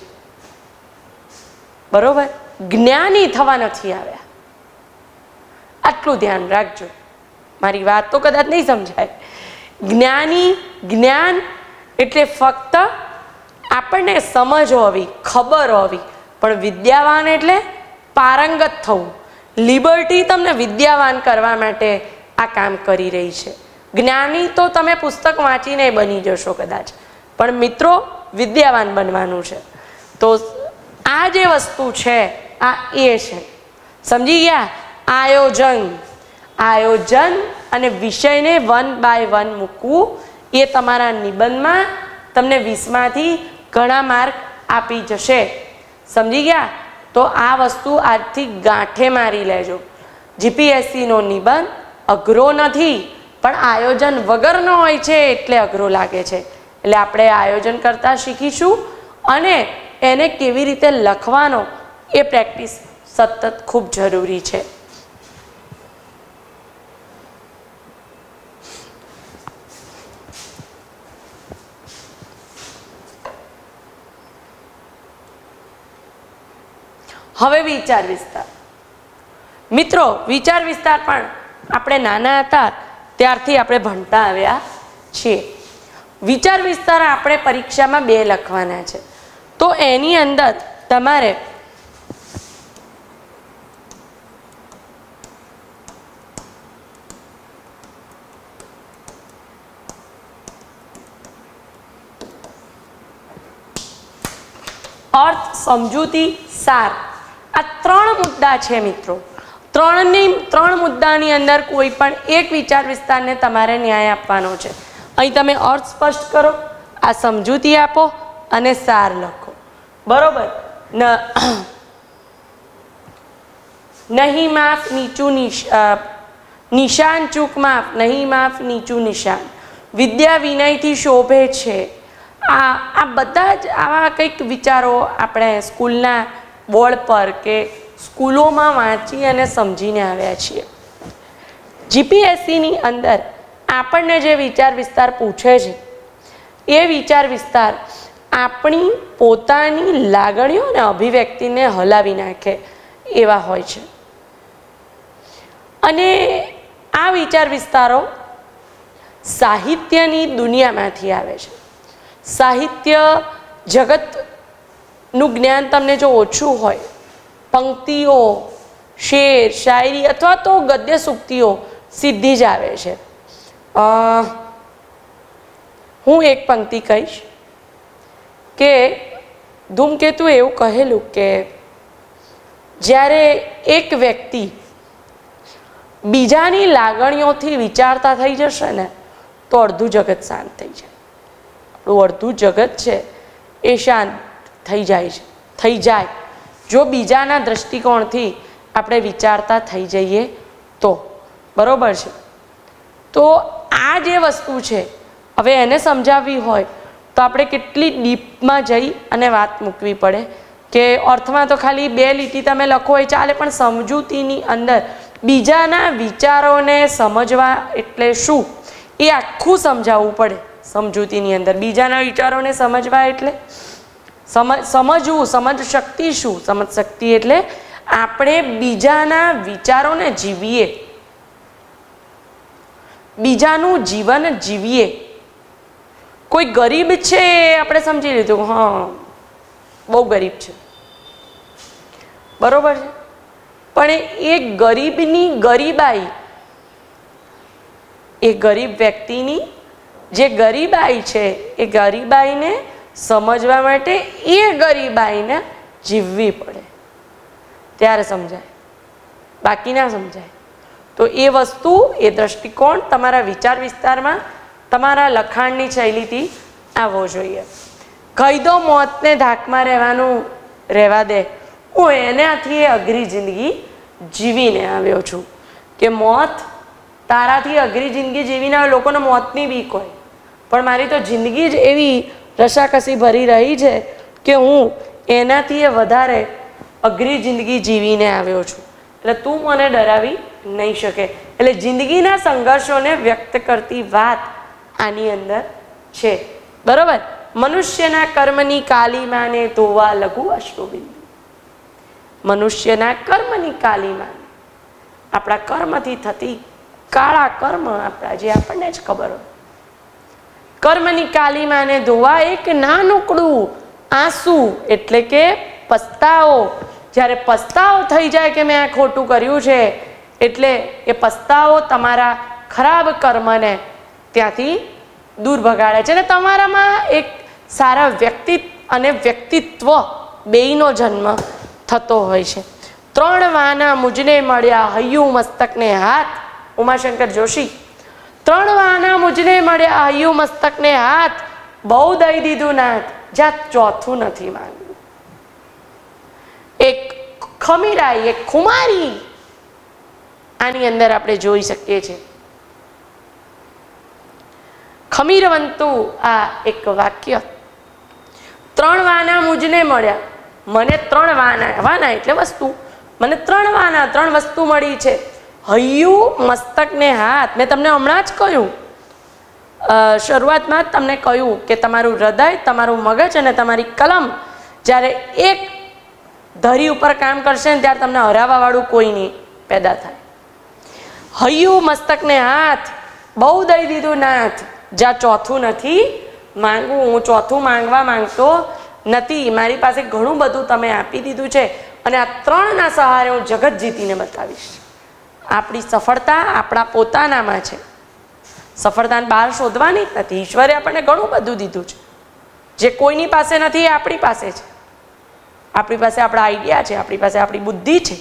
બરોબર? જ્ઞાની થવા નથી આવ્યા. આટલું ધ્યાન રાખજો. મારી વાત તો કદાચ નહીં સમજાય. જ્ઞાન એટલે ફક્ત આપણને સમજ હોવી, ખબર હોવી, પણ વિદ્યાવાન એટલે પારંગત થવું. લિબર્ટી તમને વિદ્યાવાન કરવા માટે આ કામ કરી રહી છે. જ્ઞાની તો તમે પુસ્તક વાંચીને બની જશો કદાચ, પણ મિત્રો વિદ્યાવાન બનવાનું છે. તો આ જે વસ્તુ છે આ એ છે. સમજી ગયા? આયોજન. આયોજન અને વિષયને 1 by 1 મૂકવું એ તમારા નિબંધમાં તમને 20માંથી ઘણા માર્ક આપી જશે. સમજી ગયા? તો આ વસ્તુ આજથી ગાંઠે મારી લેજો. જીપીએસસીનો નિબંધ અઘરો નથી, પણ આયોજન વગરનો હોય છે એટલે અઘરો લાગે છે. એટલે આપણે આયોજન કરતા શીખીશું અને એને કેવી રીતે લખવાનો એ પ્રેક્ટિસ સતત ખૂબ જરૂરી છે. હવે વિચાર વિસ્તાર. મિત્રો, વિચાર વિસ્તાર પણ આપણે નાના હતા ત્યારથી આપણે ભણતા આવ્યા છીએ. વિચાર વિસ્તાર આપણે પરીક્ષામાં 2 લખવાના છે. તો એની અંદર તમારે અર્થ, સમજૂતી, સાર, આ 3 મુદ્દા છે મિત્રો. 3 મુદ્દાની અંદર કોઈ પણ એક વિચાર વિસ્તારને તમારે ન્યાય આપવાનો છે. અહીં તમે અર્થ સ્પષ્ટ કરો, આ સમજૂતી આપો અને સાર લખો. બરોબર? નહીં માફ નીચું નિશાન ચૂક માફ, નહીં માફ નીચું નિશાન, વિદ્યા વિનયથી શોભે છે. આ બધા જ આવા કંઈક વિચારો આપણે સ્કૂલના બોર્ડ પર કે સ્કૂલોમાં વાંચી અને સમજીને આવ્યા છીએ. જીપીએસસીની અંદર આપણને જે વિચાર વિસ્તાર પૂછે છે એ વિચાર વિસ્તાર આપણી પોતાની લાગણીઓ અને અભિવ્યક્તિને હલાવી નાખે એવા હોય છે. અને આ વિચાર વિસ્તારો સાહિત્યની દુનિયામાંથી આવે છે. સાહિત્ય જગતનું જ્ઞાન તમને જો ઓછું હોય, પંક્તિઓ, શેર, શાયરી અથવા તો ગદ્ય સૂક્તિઓ સીધી જ આવે છે. હું એક પંક્તિ કહીશ કે ધૂમકેતુ એવું કહેલું કે જ્યારે એક વ્યક્તિ બીજાની લાગણીઓથી વિચારતા થઈ જશે ને તો અડધું જગત શાંત થઈ જાય. આપણું અડધું જગત છે એ શાંત થઈ જાય જો બીજાના દૃષ્ટિકોણથી આપણે વિચારતા થઈ જઈએ તો. બરોબર છે? તો આ જે વસ્તુ છે હવે એને સમજાવવી હોય તો આપણે કેટલી ડીપમાં જઈ અને વાત મૂકવી પડે કે અર્થમાં તો ખાલી 2 લીટી તમે લખો એ ચાલે, પણ સમજૂતીની અંદર બીજાના વિચારોને સમજવા એટલે શું એ આખું સમજાવવું પડે. સમજૂતીની અંદર બીજાના વિચારોને સમજવા એટલે સમજવું. સમજ શક્તિ શું? સમજ શક્તિ એટલે આપણે બીજાના વિચારોને જીવીએ, બીજાનું જીવન જીવીએ. કોઈ ગરીબ છે આપણે સમજી લીધું, હા બહુ ગરીબ છે, બરોબર છે, પણ એ ગરીબની ગરીબાઈ, એ ગરીબ વ્યક્તિની જે ગરીબાઈ છે એ ગરીબાઈને સમજવા માટે એ ગરીબાઈને જીવવી પડે ત્યારે સમજાય, બાકી ના સમજાય. તો એ વસ્તુ, એ દૃષ્ટિકોણ તમારા વિચાર વિસ્તારમાં તમારા લખાણની શૈલીથી આવવો જોઈએ. કહી દો મોતને ધાકમાં રહેવા દે, હું એનાથી અઘરી જિંદગી જીવીને આવ્યો છું. કે મોત તારાથી અઘરી જિંદગી જીવીને આવે. લોકોને મોતની બીક હોય, પણ મારી તો જિંદગી જ એવી રસાકસી ભરી રહી છે કે હું એનાથી વધારે અઘરી જિંદગી જીવીને આવ્યો છું. એટલે તું મને ડરાવી નહીં શકે. એટલે જિંદગીના સંઘર્ષોને વ્યક્ત કરતી વાત આની અંદર છે. બરોબર? મનુષ્યના કર્મની કાલીમાને ધોવા લઘુ અશ્રુબિંદુ. મનુષ્યના કર્મની કાલીમાને, આપણા કર્મથી થતી કાળા કર્મ આપણા જે આપણને જ ખબર હોય, કર્મની કાલીમાને ધોવા એક નાનકડું આંસુ એટલે કે પસ્તાવો. જ્યારે પસ્તાવો થઈ જાય કે મેં આ ખોટું કર્યું છે, એટલે એ પસ્તાવો તમારા ખરાબ કર્મને ત્યાંથી દૂર ભગાડે છે અને તમારામાં એક સારા વ્યક્તિ અને વ્યક્તિત્વ બેયનો જન્મ થતો હોય છે. ત્રણ વાના મુજને મળ્યા હૈયું મસ્તકને હાથ. ઉમાશંકર જોશી. ત્રણ વાના મુજને મળ્યા હૈયું મસ્તકને હાથ, બહુ દઈ દીધું નાથ, જ્યાં ચોથું નથી માંગ્યું. એક ખમીરાઈ, એક ખુમારી આની અંદર આપણે જોઈ શકીએ છીએ. ખમીરવંતું આ એક વાક્ય. ત્રણ વાના મુજને મળ્યા, મને ત્રણ વાના, વાના એટલે વસ્તુ, મને ત્રણ વાના, ત્રણ વસ્તુ મળી છે. હૈયું મસ્તક ને હાથ. મેં તમને હમણાં જ કહ્યું, શરૂઆતમાં જ તમને કહ્યું કે તમારું હૃદય, તમારું મગજ અને તમારી કલમ જ્યારે એક ધરી ઉપર કામ કરશે ને ત્યારે તમને હરાવવા વાળું કોઈ નહીં પેદા થાય. હૈયું મસ્તક ને હાથ, બહુ દઈ દીધું નાથ, જ્યાં ચોથું નથી માંગવું. હું ચોથું માંગવા માંગતો નથી, મારી પાસે ઘણું બધું તમે આપી દીધું છે અને આ ત્રણના સહારે હું જગત જીતીને બતાવીશ. આપણી સફળતા આપણા પોતાનામાં છે. સફળતાને બહાર શોધવાની જ નથી. ઈશ્વરે આપણને ઘણું બધું દીધું છે, જે કોઈની પાસે નથી એ આપણી પાસે છે. આપણી પાસે આપણા આઈડિયા છે, આપણી પાસે આપણી બુદ્ધિ છે,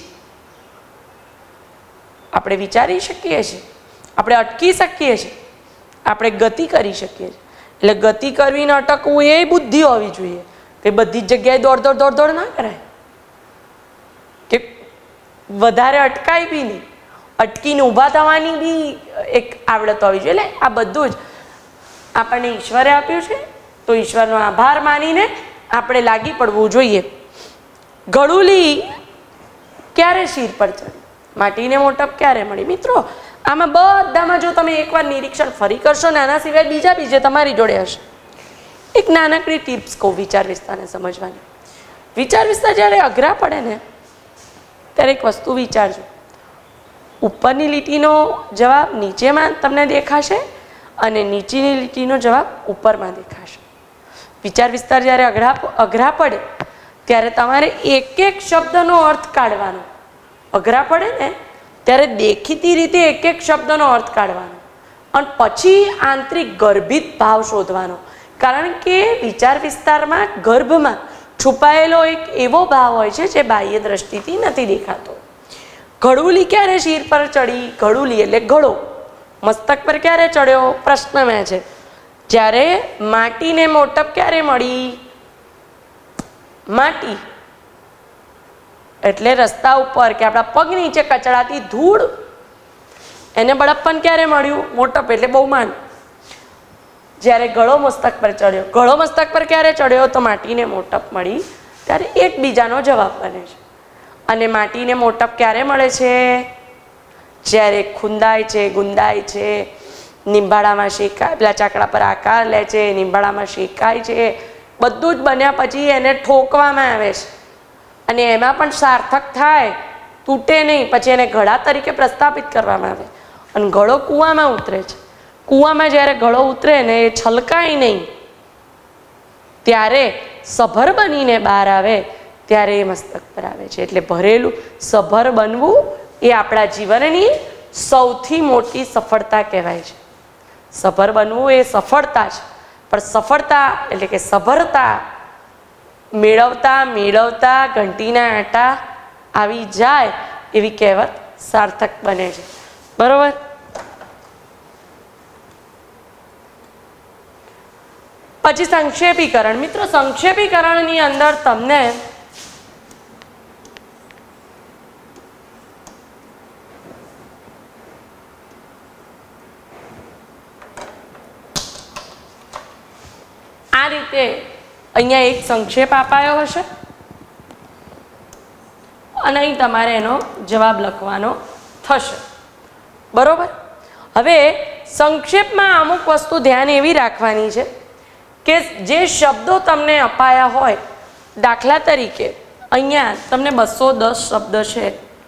આપણે વિચારી શકીએ છીએ, આપણે અટકી શકીએ છીએ, આપણે ગતિ કરી શકીએ છીએ. એટલે ગતિ કરવી ને અટકવું એ બુદ્ધિ હોવી જોઈએ કે બધી જ જગ્યાએ દોડ દોડ દોડ દોડ ના કરાય, કે વધારે અટકાય બી નહીં, અટકીને ઊભા થવાની બી એક આવડત હોવી જોઈએ. એટલે આ બધું જ આપણને ઈશ્વરે આપ્યું છે, તો ઈશ્વરનો આભાર માનીને આપણે લાગી પડવું જોઈએ. ગળુલી ક્યારે શિર પર ચડી, માટીને મોટપ ક્યારે મળી? મિત્રો આમાં બધામાં જો તમે એકવાર નિરીક્ષણ ફરી કરશો ને આના સિવાય બીજા બીજે તમારી જોડે હશે. એક નાનકડી ટિપ્સ કહું વિચાર વિસ્તારને સમજવાની. વિચાર વિસ્તાર જ્યારે અઘરા પડે ને ત્યારે એક વસ્તુ વિચારજો. ઉપરની લીટીનો જવાબ નીચેમાં તમને દેખાશે અને નીચેની લીટીનો જવાબ ઉપરમાં દેખાશે. વિચાર વિસ્તાર જ્યારે અઘરા પડે ત્યારે તમારે એક એક શબ્દનો અર્થ કાઢવાનો. અઘરા પડે ને ત્યારે દેખીતી રીતે એક એક શબ્દનો અર્થ કાઢવાનો અને પછી આંતરિક ગર્ભિત ભાવ શોધવાનો. કારણ કે વિચાર વિસ્તારમાં ગર્ભમાં છુપાયેલો એક એવો ભાવ હોય છે જે બાહ્ય દ્રષ્ટિથી નથી દેખાતો. ઘડુલી ક્યારે શિર પર ચડી? ઘડુલી એટલે ઘડો મસ્તક પર ક્યારે ચડ્યો? પ્રશ્નમાં છે. જ્યારે માટીને મોટપ ક્યારે મળી? માટી એટલે રસ્તા ઉપર કે આપણા પગ નીચે કચડાતી ધૂળ, એને બળપણ ક્યારે મળ્યું? મોટપ એટલે બહુમાન. જ્યારે ગળો મસ્તક પર ચડ્યો, ગળો મસ્તક પર ક્યારે ચડ્યો? તો માટીને મોટપ મળી ત્યારે એકબીજાનો જવાબ બને છે. અને માટીને મોટપ ક્યારે મળે છે? જ્યારે ખૂંદાય છે, ગુંદાય છે, નિંબાળામાં શેકાય, પેલા ચાકડા પર આકાર લે છે, નિંબાળામાં શેકાય છે, બધું જ બન્યા પછી એને ઠોકવામાં આવે છે અને એમાં પણ સાર્થક થાય, તૂટે નહીં, પછી એને ઘડા તરીકે પ્રસ્થાપિત કરવામાં આવે. અને ઘડો કૂવામાં ઉતરે છે. કૂવામાં જ્યારે ઘડો ઉતરે ને એ છલકાય નહીં ત્યારે સભર બનીને બહાર આવે ત્યારે એ મસ્તક પર આવે છે. એટલે ભરેલું સભર બનવું એ આપણા જીવનની સૌથી મોટી સફળતા કહેવાય છે. સભર બનવું એ સફળતા છે, પણ સફળતા એટલે કે સભરતા મેળવતા મેળવતા ઘંટીના આંટા આવી જાય એવી કહેવત સાર્થક બને છે. બરોબર? પછી સંક્ષેપીકરણ. મિત્રો સંક્ષેપીકરણની અંદર તમને આ રીતે અહીંયા એક સંક્ષેપ અપાયો હશે અને અહીં તમારે એનો જવાબ લખવાનો થશે. બરોબર? હવે સંક્ષેપમાં અમુક વસ્તુ ધ્યાન એવી રાખવાની છે કે જે શબ્દો તમને અપાયા હોય, દાખલા તરીકે અહીંયા તમને 210 શબ્દ છે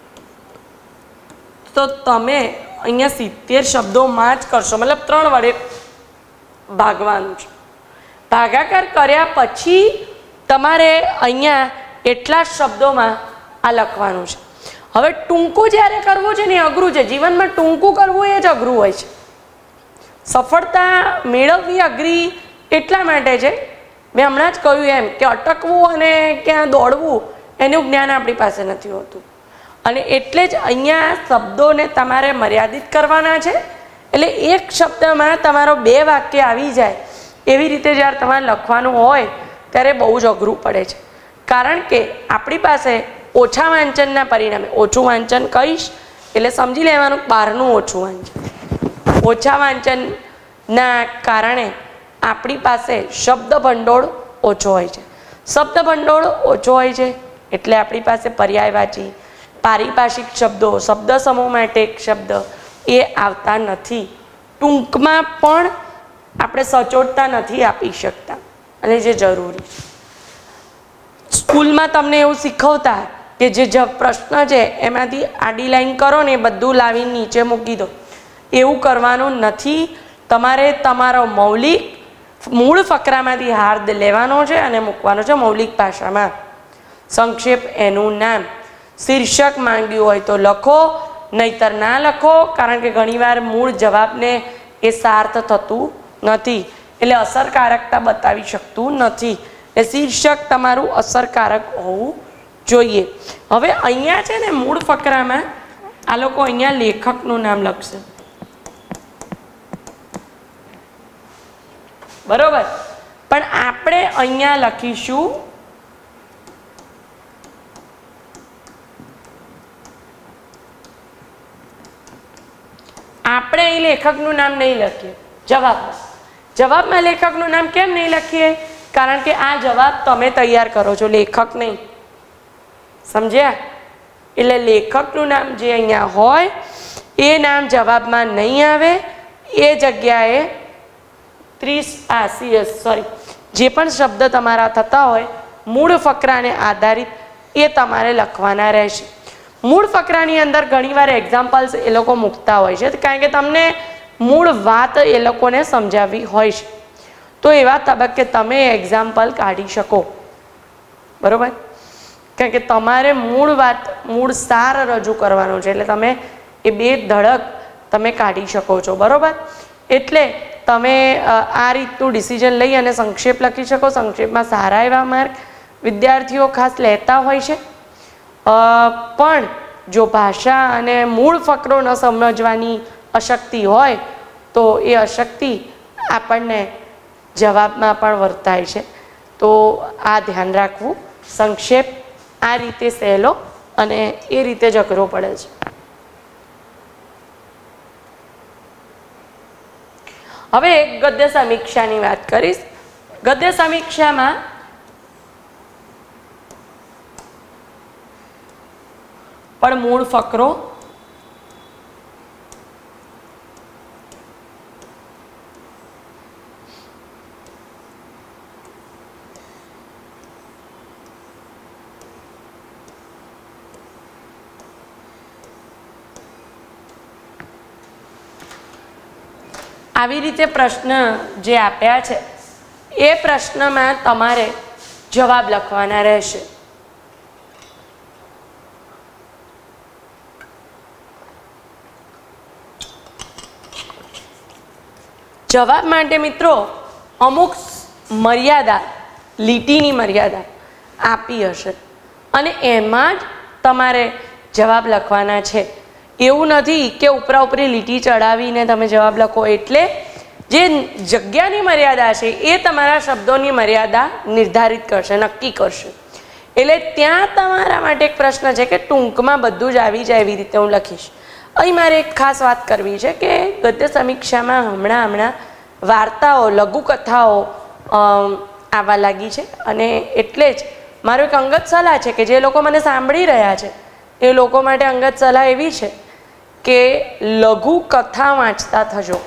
તો તમે અહીંયા 70 શબ્દોમાં જ કરશો, મતલબ 3 વડે ભાગવાનું છે. ભાગાકાર કર્યા પછી તમારે અહીંયા એટલા શબ્દોમાં આ લખવાનું છે. હવે ટૂંકું જ્યારે કરવું છે ને એ અઘરું છે. જીવનમાં ટૂંકું કરવું એ જ અઘરું હોય છે. સફળતા મેળવવી અઘરી એટલા માટે છે, મેં હમણાં જ કહ્યું એમ, કે અટકવું અને ક્યાં દોડવું એનું જ્ઞાન આપણી પાસે નથી હોતું. અને એટલે જ અહીંયા શબ્દોને તમારે મર્યાદિત કરવાના છે. એટલે એક શબ્દમાં તમારો 2 વાક્ય આવી જાય એવી રીતે જ્યારે તમારે લખવાનું હોય ત્યારે બહુ જ અઘરું પડે છે. કારણ કે આપણી પાસે ઓછા વાંચનના પરિણામે, ઓછું વાંચન કહીશ એટલે સમજી લેવાનું બહારનું ઓછું વાંચન, ઓછા વાંચનના કારણે આપણી પાસે શબ્દ ભંડોળ ઓછો હોય છે. શબ્દ ભંડોળ ઓછો હોય છે એટલે આપણી પાસે પર્યાયવાચી, પારિભાષિક શબ્દો, શબ્દ સમૂહ માટે એક શબ્દ એ આવતા નથી. ટૂંકમાં પણ આપણે સચોટતા નથી આપી શકતા અને જે જરૂરી છે. સ્કૂલમાં તમને એવું શીખવતા કે જે પ્રશ્ન છે એમાંથી આડી લાઈન કરો ને એ બધું લાવીને નીચે મૂકી દો, એવું કરવાનું નથી. તમારે તમારો મૌલિક મૂળ ફકરામાંથી હાર્દ લેવાનો છે અને મૂકવાનો છે મૌલિક ભાષામાં. સંક્ષેપ એનું નામ. શીર્ષક માંગ્યું હોય તો લખો, નહીતર ના લખો, કારણ કે ઘણીવાર મૂળ જવાબને એ સાર્થ થતું નથી એટલે અસરકારકતા બતાવી શકતું નથી. એ શીર્ષક તમારું અસરકારક હોવું જોઈએ. હવે અહીંયા છે ને મૂળ ફકરામાં આ લોકો અહીંયા લેખકનું નામ લખશે, બરોબર, પણ આપણે અહીંયા લખીશું આપણે અહીં લેખકનું નામ નહીં લખીએ. જવાબમાં લેખકનું નામ કેમ નહીં લખીએ? કારણ કે આ જવાબ તમે તૈયાર કરો છો, લેખક નહીં. સમજ્યા? એટલે લેખકનું નામ જે અહીંયા હોય એ નામ જવાબમાં નહીં આવે. એ જગ્યાએ જે પણ શબ્દ તમારા થતા હોય મૂળ ફકરાને આધારિત એ તમારે લખવાના રહેશે. મૂળ ફકરાની અંદર ઘણીવાર એક્ઝામ્પલ્સ એ લોકો મૂકતા હોય છે કારણ કે તમને મૂળ વાત એ લોકોને સમજાવવી હોય છે. તો એવા તબક્કે તમે એક્ઝામ્પલ કાઢી શકો, બરાબર, કારણ કે તમારે મૂળ વાત, મૂળ સાર રજૂ કરવાનો છે એટલે તમે એ 2 ધડક તમે કાઢી શકો છો, બરાબર. એટલે તમે આ રીતનું ડિસિઝન લઈ અને સંક્ષેપ લખી શકો. સંક્ષેપમાં સારા એવા માર્ક વિદ્યાર્થીઓ ખાસ લેતા હોય છે. પણ જો ભાષા અને મૂળ ફકરો ન સમજવાની અશક્તિ હોય તો એ અશક્તિ આપણને જવાબમાં પણ વર્તાય છે. તો આ ધ્યાન રાખવું. સંક્ષેપ આ રીતે સહેલો અને એ રીતે જ અઘરો પડે છે. હવે ગદ્ય સમીક્ષાની વાત કરીશ. ગદ્ય સમીક્ષામાં પણ મૂળ ફકરો આવી રીતે પ્રશ્ન જે આપ્યા છે એ પ્રશ્નમાં તમારે જવાબ લખવાના રહેશે. જવાબ માટે મિત્રો અમુક મર્યાદા, લીટીની મર્યાદા આપી હશે અને એમાં જ તમારે જવાબ લખવાના છે. એવું નથી કે ઉપરા ઉપરી લીટી ચડાવીને તમે જવાબ લખો. એટલે જે જગ્યાની મર્યાદા છે એ તમારા શબ્દોની મર્યાદા નિર્ધારિત કરશે, નક્કી કરશે. એટલે ત્યાં તમારા માટે એક પ્રશ્ન છે કે ટૂંકમાં બધું જ આવી જાય એવી રીતે હું લખીશ. અહીં મારે એક ખાસ વાત કરવી છે કે ગદ્ય સમીક્ષામાં હમણાં વાર્તાઓ, લઘુકથાઓ આવવા લાગી છે અને એટલે જ મારો એક અંગત સલાહ છે કે જે લોકો મને સાંભળી રહ્યા છે એ લોકો માટે અંગત સલાહ એવી છે કે લઘુકથા વાંચતા થજો.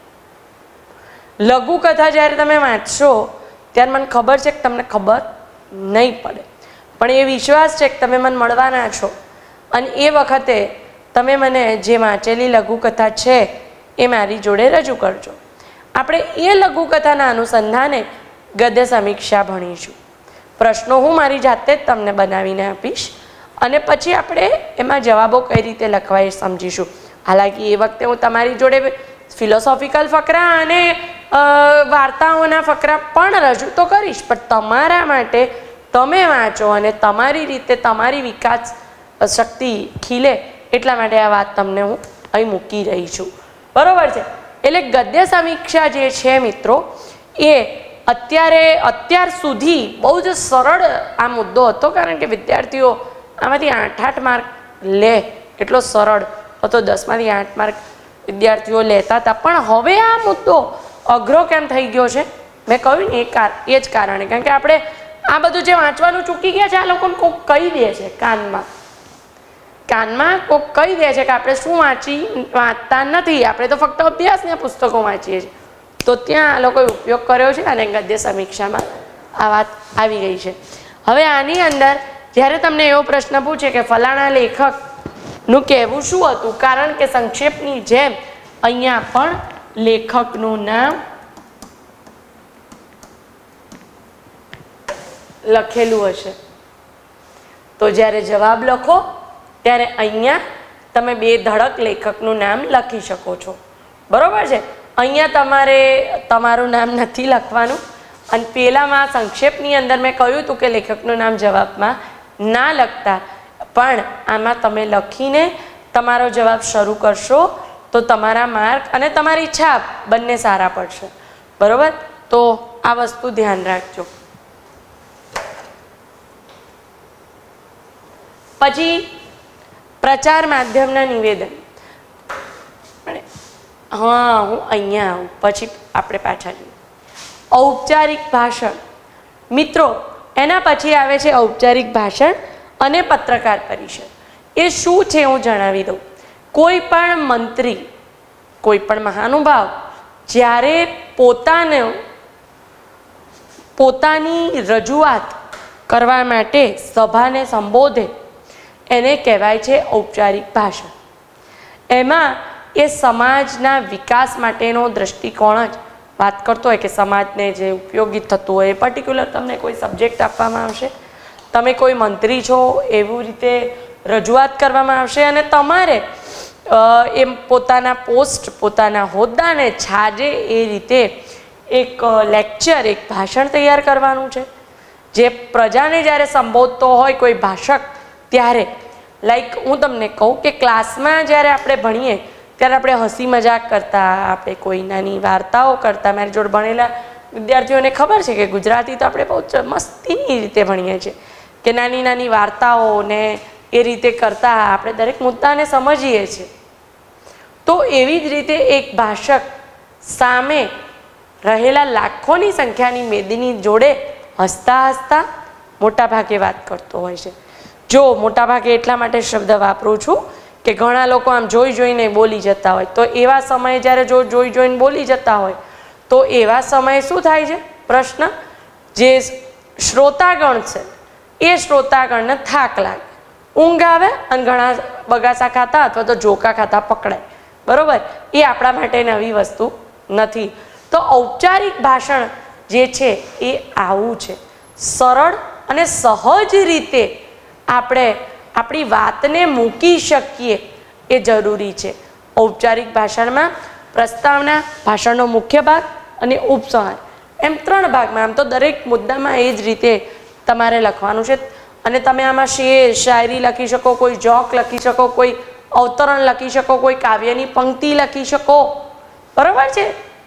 લઘુકથા જ્યારે તમે વાંચશો ત્યારે મને ખબર છે કે તમને ખબર નહીં પડે, પણ એ વિશ્વાસ છે કે તમે મને મળવાના છો અને એ વખતે તમે મને જે વાંચેલી લઘુકથા છે એ મારી જોડે રજૂ કરજો. આપણે એ લઘુકથાના અનુસંધાને ગદ્ય સમીક્ષા ભણીશું. પ્રશ્નો હું મારી જાતે જ તમને બનાવીને આપીશ અને પછી આપણે એમાં જવાબો કઈ રીતે લખવા એ સમજીશું. હાલાકી એ વખતે હું તમારી જોડે ફિલોસોફિકલ ફકરા અને વાર્તાઓના ફકરા પણ રજૂ તો કરીશ, પણ તમારા માટે તમે વાંચો અને તમારી રીતે તમારી વિકાસ શક્તિ ખીલે એટલા માટે આ વાત તમને હું અહીં મૂકી રહી છું, બરાબર છે. એટલે ગદ્ય સમીક્ષા જે છે મિત્રો એ અત્યાર સુધી બહુ જ સરળ આ મુદ્દો હતો, કારણ કે વિદ્યાર્થીઓ આમાંથી 8 માર્ક લે એટલો સરળ હતો, 10માંથી 8 માર્ક વિદ્યાર્થીઓ લેતા હતા. પણ હવે આ મુદ્દો અઘરો કેમ થઈ ગયો છે? મેં કહ્યું ને એ જ કારણે, કારણ કે આપણે આ બધું જે વાંચવાનું ચૂકી ગયા છે, આ લોકોને કોઈક કહી દે છે કાનમાં કોઈક કહી દે છે કે આપણે શું વાંચતા નથી, આપણે તો ફક્ત અભ્યાસના પુસ્તકો વાંચીએ છીએ. તો ત્યાં આ લોકોએ ઉપયોગ કર્યો છે અને ગદ્ય સમીક્ષામાં આ વાત આવી ગઈ છે. હવે આની અંદર જ્યારે તમને એવો પ્રશ્ન પૂછે કે ફલાણા લેખકનું કહેવું શું હતું, કારણ કે સંક્ષેપની જેમ અહીંયા પણ લેખકનું નામ લખેલું હશે. તો જ્યારે જવાબ લખો ત્યારે અહીંયા તમે 2 ધડક લેખકનું નામ લખી શકો છો, બરાબર છે. અહીંયા તમારું નામ નથી લખવાનું, અને પેલામાં સંક્ષેપની અંદર મેં કહ્યું હતું કે લેખકનું નામ જવાબમાં ના લખતા, પણ આમાં તમે લખીને તમારો જવાબ શરૂ કરશો તો તમારા માર્ક અને તમારી છાપ બંને સારા પડશે, બરાબર. તો આ વસ્તુ ધ્યાન રાખજો. પછી પ્રચાર માધ્યમના નિવેદન. હા, હું અહીંયા આવું પછી આપણે પાછા જઈએ. ઔપચારિક ભાષણ મિત્રો, એના પછી આવે છે ઔપચારિક ભાષણ અને પત્રકાર પરિષદ. એ શું છે હું જણાવી દઉં. કોઈ પણ મંત્રી, કોઈ પણ મહાનુભાવ જ્યારે પોતાની રજૂઆત કરવા માટે સભાને સંબોધે એને કહેવાય છે ઔપચારિક ભાષણ. એમાં એ સમાજના વિકાસ માટેનો દૃષ્ટિકોણ જ વાત કરતો હોય કે સમાજને જે ઉપયોગી થતું હોય. પર્ટિક્યુલર તમને કોઈ સબ્જેક્ટ આપવામાં આવશે, તમે કોઈ મંત્રી છો એવું રીતે રજૂઆત કરવામાં આવશે અને તમારે એમ પોતાના પોસ્ટ, પોતાના હોદ્દાને છાજે એ રીતે એક લેક્ચર, એક ભાષણ તૈયાર કરવાનું છે, જે પ્રજાને જ્યારે સંબોધતો હોય કોઈ ભાષક ત્યારે. લાઈક હું તમને કહું કે ક્લાસમાં જ્યારે આપણે ભણીએ ત્યારે આપણે હસી મજાક કરતા, આપણે કોઈ નાની વાર્તાઓ કરતા. મારી જોડે ભણેલા વિદ્યાર્થીઓને ખબર છે કે ગુજરાતી તો આપણે બહુ જ મસ્તીની રીતે ભણીએ છીએ, કે નાની નાની વાર્તાઓને એ રીતે કરતા આપણે દરેક મુદ્દાને સમજીએ છીએ. તો એવી જ રીતે એક ભાષક સામે રહેલા લાખોની સંખ્યાની મેદની જોડે હસતા હસતા મોટાભાગે વાત કરતો હોય છે. જો મોટાભાગે એટલા માટે શબ્દ વાપરું છું કે ઘણા લોકો આમ જોઈ જોઈને બોલી જતા હોય, તો એવા સમયે જ્યારે જોઈ જોઈને બોલી જતા હોય તો એવા સમયે શું થાય છે? પ્રશ્ન, જે શ્રોતાગણ છે એ શ્રોતાગણને થાક લાગે, ઊંઘ આવે અને ઘણા બગાસા ખાતા અથવા તો જોકા ખાતા પકડાય, બરાબર. એ આપણા માટે નવી વસ્તુ નથી. તો ઔપચારિક ભાષણ જે છે એ આવું છે, સરળ અને સહજ રીતે આપણે આપણી વાતને મૂકી શકીએ એ જરૂરી છે. ઔપચારિક ભાષણમાં પ્રસ્તાવના, ભાષણનો મુખ્ય ભાગ અને ઉપસંહાર, એમ 3 ભાગમાં. આમ તો દરેક મુદ્દામાં એ જ રીતે તમારે લખવાનું છે. અને તમે આમાં શેર, શાયરી લખી શકો, કોઈ જોક લખી શકો, કોઈ અવતરણ લખી શકો, કોઈ કાવ્યની પંક્તિ લખી શકો, બરાબર છે.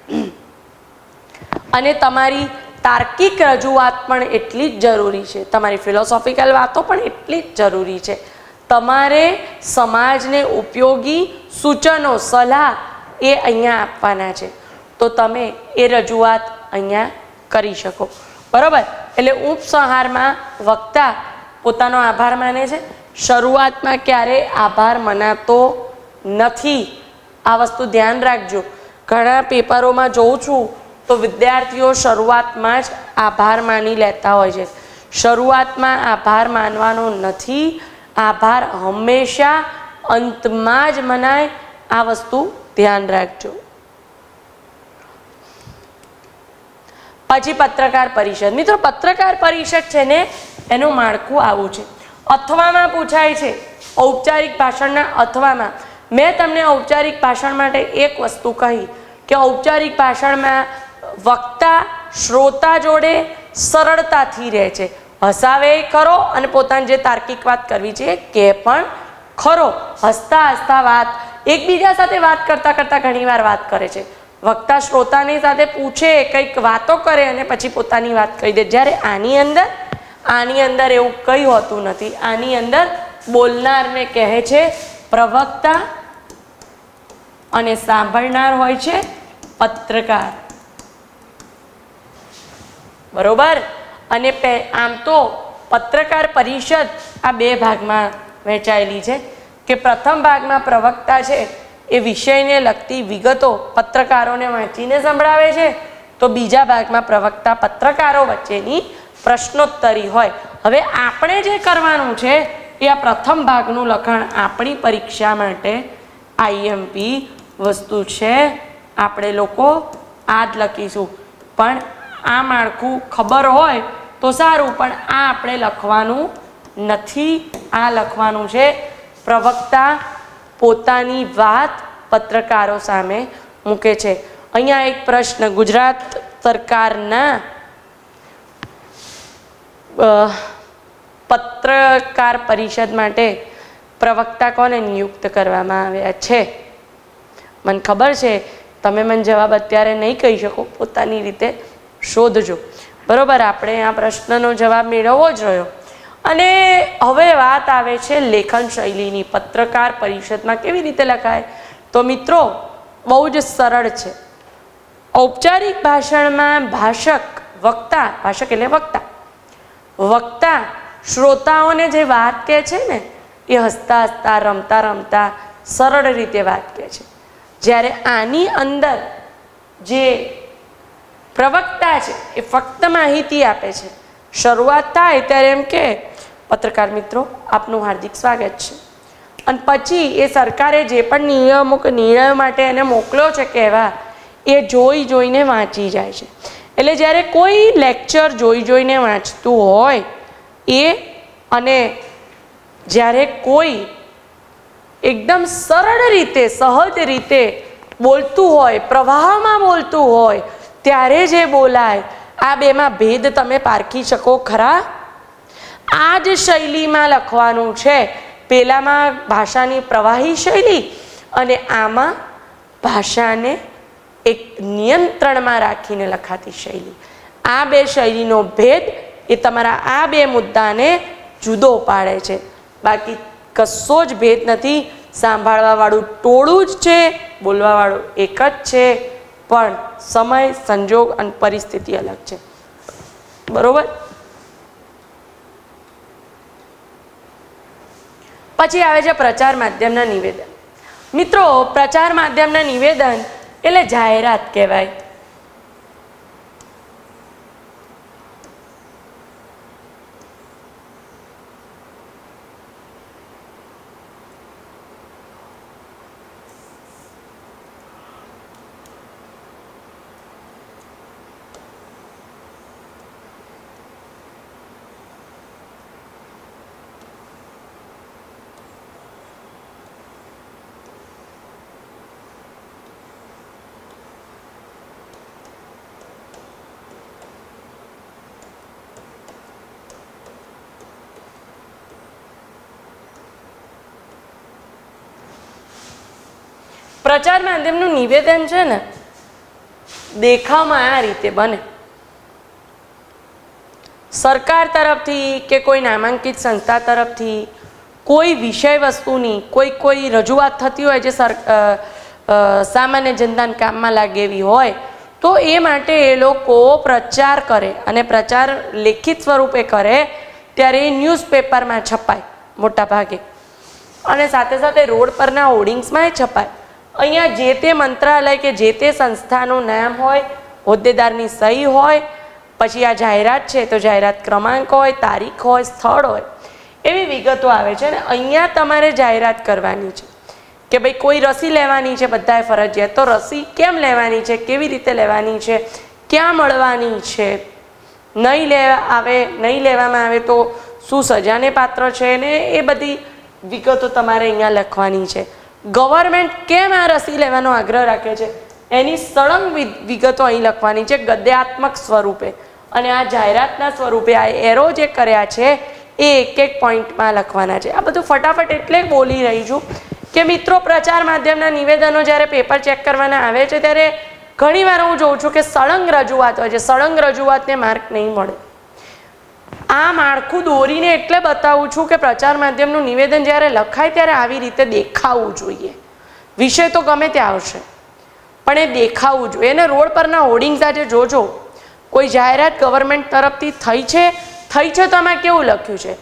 અને તમારી તાર્કિક રજૂઆત પણ એટલી જ જરૂરી છે, તમારી ફિલોસોફિકલ વાતો પણ એટલી જ જરૂરી છે. તમારે સમાજને ઉપયોગી સૂચનો, સલાહ એ અહીંયા આપવાના છે, તો તમે એ રજૂઆત અહીંયા કરી શકો, બરાબર. એટલે ઉપસંહારમાં વક્તા પોતાનો આભાર માને છે. શરૂઆતમાં ક્યારેય આભાર મનાતો નથી, આ વસ્તુ ધ્યાન રાખજો. ઘણા પેપરોમાં જોઉં છું તો વિદ્યાર્થીઓ શરૂઆતમાં જ આભાર માની લેતા હોય છે. શરૂઆતમાં આભાર માનવાનો નથી, આભાર હંમેશા અંતમાં જ મનાય. આ વસ્તુ ધ્યાન રાખજો. પછી પત્રકાર પરિષદ. મિત્રો, પત્રકાર પરિષદ છે ને એનું માળખું આવું છે. અથવામાં પૂછાય છે, ઔપચારિક ભાષણના અથવામાં. મેં તમને ઔપચારિક ભાષણ માટે એક વસ્તુ કહી કે ઔપચારિક ભાષણમાં વક્તા શ્રોતા જોડે સરળતાથી રહે છે. હસાવે ખરો અને પોતાની જે તાર્કિક વાત કરવી છે કે પણ ખરો. હસતા હસતા વાત, એકબીજા સાથે વાત કરતા કરતા ઘણીવાર વાત કરે છે. વક્તા શ્રોતાની સાથે પૂછે, કંઈક વાતો કરે અને પછી પોતાની વાત કહી દે. જ્યારે આની અંદર એવું કંઈ હોતું નથી. આની અંદર બોલનારને કહે છે પ્રવક્તા અને સાંભળનાર હોય છે પત્રકાર. બરોબર. અને આમ તો પત્રકાર પરિષદ આ બે ભાગમાં વહેંચાયેલી છે કે પ્રથમ ભાગમાં પ્રવક્તા છે એ વિષયને લગતી વિગતો પત્રકારોને વાંચીને સંભળાવે છે, તો બીજા ભાગમાં પ્રવક્તા પત્રકારો વચ્ચેની પ્રશ્નોત્તરી હોય. હવે આપણે જે કરવાનું છે એ આ પ્રથમ ભાગનું લખાણ આપણી પરીક્ષા માટે આઈએમપી વસ્તુ છે. આપણે લોકો આ જ લખીશું, પણ આ માળખું ખબર હોય તો સારું, પણ આ આપણે લખવાનું નથી. આ લખવાનું છે પ્રવક્તા પોતાની વાત પત્રકારો સામે મૂકે છે. અહીંયા એક પ્રશ્ન, ગુજરાત સરકારના પત્રકાર પરિષદ માટે પ્રવક્તા કોને નિયુક્ત કરવામાં આવ્યા છે? મને ખબર છે તમે મને જવાબ અત્યારે નહીં કહી શકો, પોતાની રીતે શોધજો. બરોબર. આપણે આ પ્રશ્નનો જવાબ મેળવવો જ રહ્યો. અને હવે વાત આવે છે લેખન શૈલીની. પત્રકાર પરિષદમાં કેવી રીતે લખાય? તો મિત્રો બહુ જ સરળ છે. ઔપચારિક ભાષણમાં ભાષક એટલે વક્તા શ્રોતાઓને જે વાત કહે છે ને એ હસતા હસતા, રમતા રમતા, સરળ રીતે વાત કહે છે. જ્યારે આની અંદર જે પ્રવક્તા છે એ ફક્ત માહિતી આપે છે. શરૂઆત થાય ત્યારે એમ કે પત્રકાર મિત્રો આપનું હાર્દિક સ્વાગત છે, અને પછી એ સરકારે જે પણ નિર્ણયો માટે એને મોકલ્યો છે કહેવા, એ જોઈને વાંચી જાય છે. એટલે જ્યારે કોઈ લેક્ચર જોઈને વાંચતું હોય અને જ્યારે કોઈ એકદમ સરળ રીતે, સહજ રીતે બોલતું હોય, પ્રવાહમાં બોલતું હોય, ત્યારે જે બોલાય, આ બેમાં ભેદ તમે પારખી શકો ખરા? આ જ શૈલીમાં લખવાનું છે. પેલામાં ભાષાની પ્રવાહી શૈલી અને આમાં ભાષાને એક નિયંત્રણમાં રાખીને લખાતી શૈલી. આ બે શૈલીનો ભેદ એ તમારા આ બે મુદ્દાને જુદો પાડે છે. બાકી કશો જ ભેદ નથી. સાંભળવાવાળું ટોળું જ છે, બોલવાવાળું એક જ છે, પણ સમય, સંજોગ અને પરિસ્થિતિ અલગ છે. બરોબર. પછી આવે છે પ્રચાર માધ્યમના નિવેદન. મિત્રો પ્રચાર માધ્યમના નિવેદન એટલે જાહેરાત કહેવાય. પ્રચાર માધ્યમનું નિવેદન છે ને, દેખાવમાં આ રીતે બને. સરકાર તરફથી કે કોઈ નામાંકિત સંસ્થા તરફથી કોઈ વિષય વસ્તુની કોઈ રજૂઆત થતી હોય જે સામાન્ય જનતાને કામમાં લાગે એવી હોય, તો એ માટે એ લોકો પ્રચાર કરે, અને પ્રચાર લેખિત સ્વરૂપે કરે ત્યારે એ ન્યૂઝપેપરમાં છપાય મોટા ભાગે, અને સાથે સાથે રોડ પરના હોર્ડિંગ્સમાં છપાય. અહીંયા જે તે મંત્રાલય કે જે તે સંસ્થાનું નામ હોય, હોદ્દેદારની સહી હોય, પછી આ જાહેરાત છે તો જાહેરાત ક્રમાંક હોય, તારીખ હોય, સ્થળ હોય, એવી વિગતો આવે છે. ને અહીંયા તમારે જાહેરાત કરવાની છે કે ભાઈ કોઈ રસી લેવાની છે, બધાએ ફરજિયાત. તો રસી કેમ લેવાની છે, કેવી રીતે લેવાની છે, ક્યાં મળવાની છે, નહીં લેવામાં આવે તો શું સજાને પાત્ર છે, ને એ બધી વિગતો તમારે અહીંયા લખવાની છે. ગવર્મેન્ટ કેમ આ રસી લેવાનો આગ્રહ રાખે છે એની સળંગ વિગતો અહીં લખવાની છે ગદ્યાત્મક સ્વરૂપે. અને આ જાહેરાતના સ્વરૂપે આ એરો જે કર્યા છે એ એક એક પોઈન્ટમાં લખવાના છે. આ બધું ફટાફટ એટલે બોલી રહી છું કે મિત્રો, પ્રચાર માધ્યમના નિવેદનો જ્યારે પેપર ચેક કરવાના આવે છે ત્યારે ઘણીવાર હું જોઉં છું કે સળંગ રજૂઆત હોય છે. સળંગ રજૂઆતને માર્ક નહીં મળે. આ માળખું દોરીને એટલે બતાવું છું કે પ્રચાર માધ્યમનું નિવેદન જ્યારે લખાય ત્યારે આવી રીતે દેખાવું જોઈએ. વિષય તો ગમે તે આવશે પણ એ દેખાવું જોઈએ. એને રોડ પરના હોર્ડિંગ્સ આજે જોજો, કોઈ જાહેરાત ગવર્મેન્ટ તરફથી થઈ છે તો આમાં કેવું લખ્યું છે?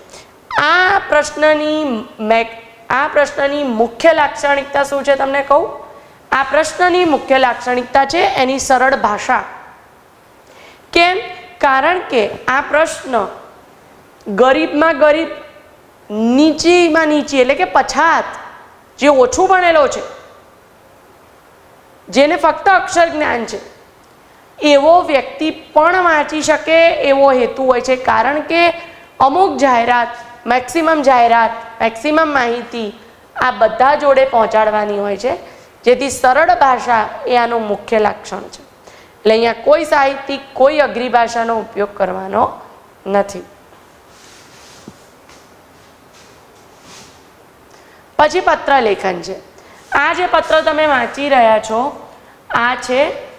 આ પ્રશ્નની મુખ્ય લાક્ષણિકતા શું છે તમને કહું? આ પ્રશ્નની મુખ્ય લાક્ષણિકતા છે એની સરળ ભાષા. કેમ? કારણ કે આ પ્રશ્ન ગરીબમાં ગરીબ, નીચીમાં નીચી એટલે કે પછાત, જે ઓછું ભણેલો છે, જેને ફક્ત અક્ષર જ્ઞાન છે, એવો વ્યક્તિ પણ વાંચી શકે એવો હેતુ હોય છે. કારણ કે અમુક જાહેરાત, મેક્સિમમ માહિતી આ બધા જોડે પહોંચાડવાની હોય છે, જેથી સરળ ભાષા એ આનું મુખ્ય લક્ષણ છે. એટલે અહીંયા કોઈ સાહિત્યિક, કોઈ અઘરી ભાષાનો ઉપયોગ કરવાનો નથી. પછી પત્ર લેખન છે. આ જે પત્ર તમે વાંચી રહ્યા છો આ છે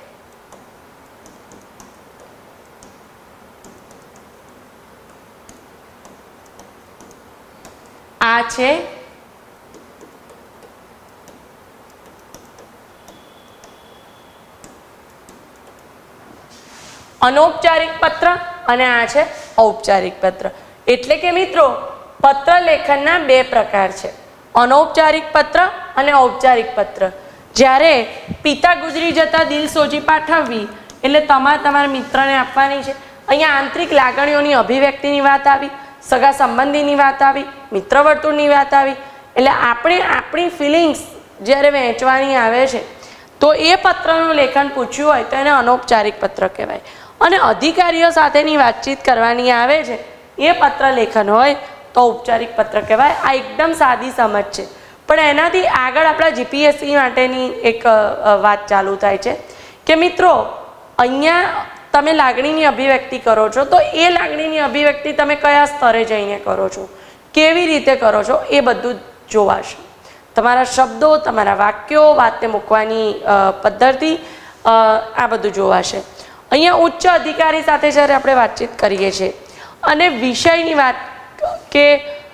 અનૌપચારિક પત્ર અને આ છે ઔપચારિક પત્ર. એટલે કે મિત્રો, પત્ર લેખનના બે પ્રકાર છે, અનૌપચારિક પત્ર અને ઔપચારિક પત્ર. જ્યારે પિતા ગુજરી જતા દિલ સોજી પાઠવવી એટલે તમારા મિત્રને આપવાની છે. અહીંયા આંતરિક લાગણીઓની અભિવ્યક્તિની વાત આવી, સગા સંબંધીની વાત આવી, મિત્ર વર્તુળની વાત આવી. એટલે આપણી ફિલિંગ્સ જ્યારે વહેંચવાની આવે છે તો એ પત્રનું લેખન પૂછ્યું હોય તો એને અનૌપચારિક પત્ર કહેવાય. અને અધિકારીઓ સાથેની વાતચીત કરવાની આવે છે એ પત્ર લેખન હોય તો ઔપચારિક પત્ર કહેવાય. આ એકદમ સાદી સમજ છે, પણ એનાથી આગળ આપણા જીપીએસસી માટેની એક વાત ચાલુ થાય છે કે મિત્રો, અહીંયા તમે લાગણીની અભિવ્યક્તિ કરો છો તો એ લાગણીની અભિવ્યક્તિ તમે કયા સ્તરે જઈને કરો છો, કેવી રીતે કરો છો, એ બધું જોવાશે. તમારા શબ્દો, તમારા વાક્યો, વાતને મૂકવાની પદ્ધતિ, આ બધું જોવાશે. અહીંયા ઉચ્ચ અધિકારી સાથે જ્યારે આપણે વાતચીત કરીએ છીએ અને વિષયની વાત કે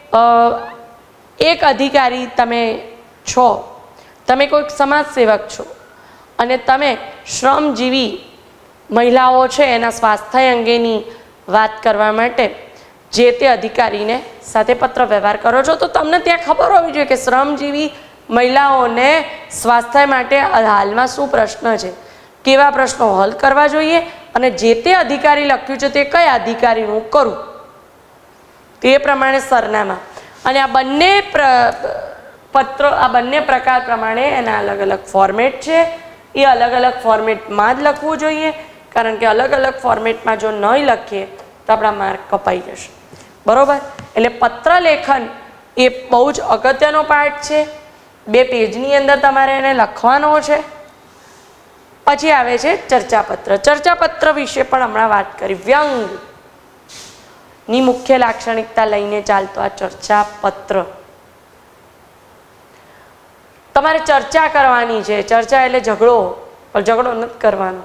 એક અધિકારી તમે છો, તમે કોઈક સમાજ સેવક છો અને તમે શ્રમજીવી મહિલાઓ છે એના સ્વાસ્થ્ય અંગેની વાત કરવા માટે જે તે અધિકારીને સાથે પત્ર વ્યવહાર કરો છો તો તમને ત્યાં ખબર હોવી જોઈએ કે શ્રમજીવી મહિલાઓને સ્વાસ્થ્ય માટે હાલમાં શું પ્રશ્ન છે, કેવા પ્રશ્નો હલ કરવા જોઈએ અને જે તે અધિકારી લખ્યું છે તે કયા અધિકારીનું કરું તે પ્રમાણે સરનામા. અને આ બંને પત્રો, આ બંને પ્રકાર પ્રમાણે એના અલગ અલગ ફોર્મેટ છે. એ અલગ અલગ ફોર્મેટમાં જ લખવું જોઈએ, કારણ કે અલગ અલગ ફોર્મેટમાં જો નહીં લખીએ તો આપણા માર્ક કપાઈ જશે. બરાબર? એટલે પત્ર લેખન એ બહુ જ અગત્યનો પાર્ટ છે. 2 પેજની અંદર તમારે એને લખવાનો છે. પછી આવે છે ચર્ચાપત્ર. ચર્ચાપત્ર વિશે પણ હમણાં વાત કરી. વ્યંગની મુખ્ય લાક્ષણિકતા લઈને ચાલતો આ ચર્ચાપત્ર. તમારે ચર્ચા કરવાની છે. ચર્ચા એટલે ઝઘડો, પણ ઝઘડો નથી કરવાનો.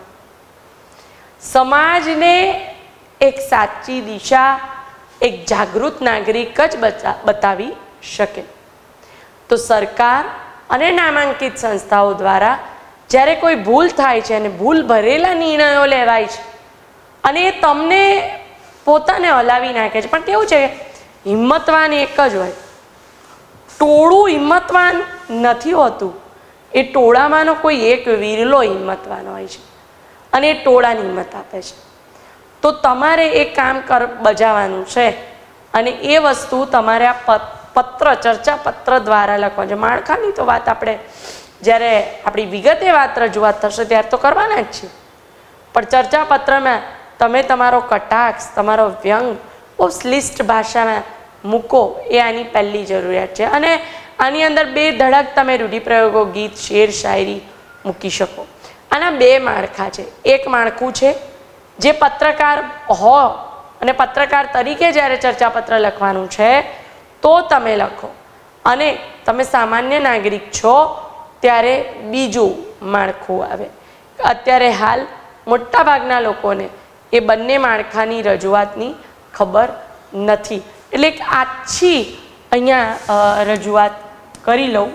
સમાજને એક સાચી દિશા એક જાગૃત નાગરિક જ બતાવી શકે. તો સરકાર અને નામાંકિત સંસ્થાઓ દ્વારા જ્યારે કોઈ ભૂલ થાય છે અને ભૂલ ભરેલા નિર્ણયો લેવાય છે અને એ તમને પોતાને હલાવી નાખે છે, પણ કેવું છે હિંમતવાન એક જ હોય. ટોળું હિંમતવાન નથી હોતું, એ ટોળામાંનો કોઈ એક વિરલો હિંમતવાન હોય છે અને એ ટોળાની હિંમત આપે છે. તો તમારે એ કામ બજાવવાનું છે અને એ વસ્તુ તમારે આ ચર્ચા પત્ર દ્વારા લખવાનું છે. માળખાની તો વાત આપણે જ્યારે આપણી વિગતે વાત રજૂઆત થશે ત્યારે તો કરવાના જ છે, પણ ચર્ચા પત્રમાં તમે તમારો કટાક્ષ, તમારો વ્યંગ બહુ શ્લિષ્ટ ભાષામાં મૂકો, એ આની પહેલી જરૂરિયાત છે. અને આની અંદર 2 ધડક તમે રૂઢિપ્રયોગો, ગીત, શેર, શાયરી મૂકી શકો. આના 2 માળખા છે. એક માળખું છે જે પત્રકાર હો અને પત્રકાર તરીકે જ્યારે ચર્ચાપત્ર લખવાનું છે તો તમે લખો, અને તમે સામાન્ય નાગરિક છો ત્યારે બીજું માળખું આવે. અત્યારે હાલ મોટાભાગના લોકોને એ બંને માળખાની રજૂઆતની ખબર નથી, એટલે એક આછી અહીંયા રજૂઆત કરી લઉં.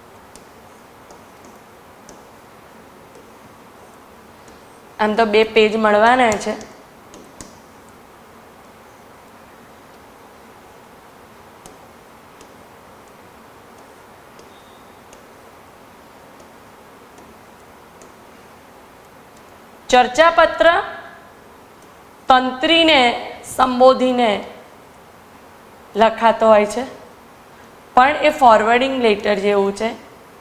આમ તો 2 પેજ મળવાના છે. ચર્ચાપત્ર તંત્રીને સંબોધીને લખાતો હોય છે, પણ એ ફોરવર્ડિંગ લેટર જેવું છે.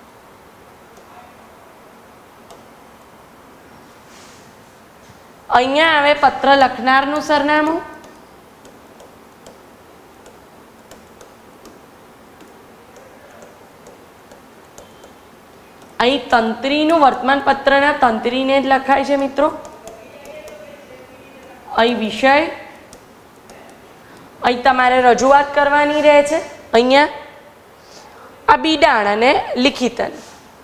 અહીંયા આવે પત્ર લખનારનું સરનામું, અહીં તંત્રીનું વર્તમાન પત્રના તંત્રીને જ લખાય છે મિત્રો. અહીં વિષય, અહીં તમારે રજૂઆત કરવાની રહે છે. અહીંયા આ બિડાણ અને લિખિતન.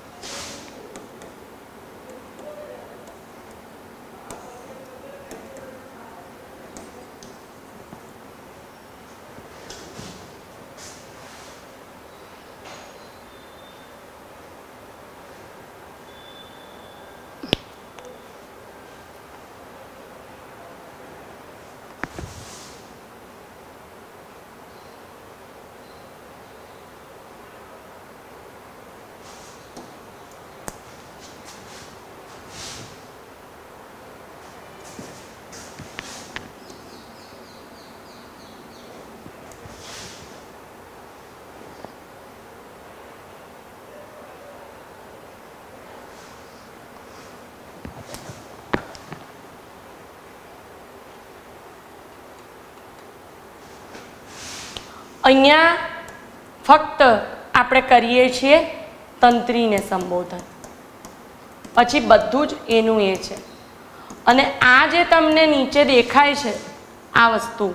અહીંયા ફક્ત આપણે કરીએ છીએ તંત્રીને સંબોધન, પછી બધું જ એનું એ છે. અને આ જે તમને નીચે દેખાય છે આ વસ્તુ,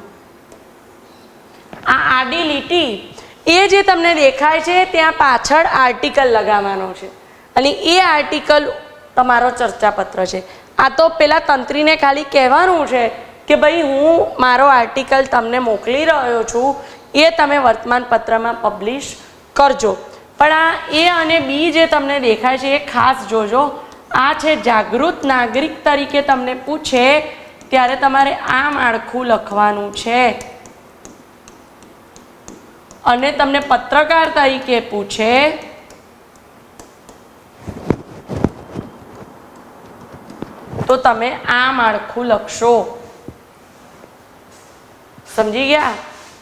આ આડી લીટી, એ જે તમને દેખાય છે ત્યાં પાછળ આર્ટિકલ લગાવવાનો છે, અને એ આર્ટિકલ તમારો ચર્ચાપત્ર છે. આ તો પેલા તંત્રીને ખાલી કહેવાનું છે કે ભાઈ હું મારો આર્ટિકલ તમને મોકલી રહ્યો છું, એ તમે વર્તમાન પત્રમાં પબ્લિશ કરજો. પણ આ એ અને બી જે તમને દેખાય છે એ ખાસ જોજો. આ છે જાગૃત નાગરિક તરીકે તમને પૂછે ત્યારે તમારે આ માળખું લખવાનું છે, અને તમને પત્રકાર તરીકે પૂછે તો તમે આ માળખું લખશો. સમજી ગયા?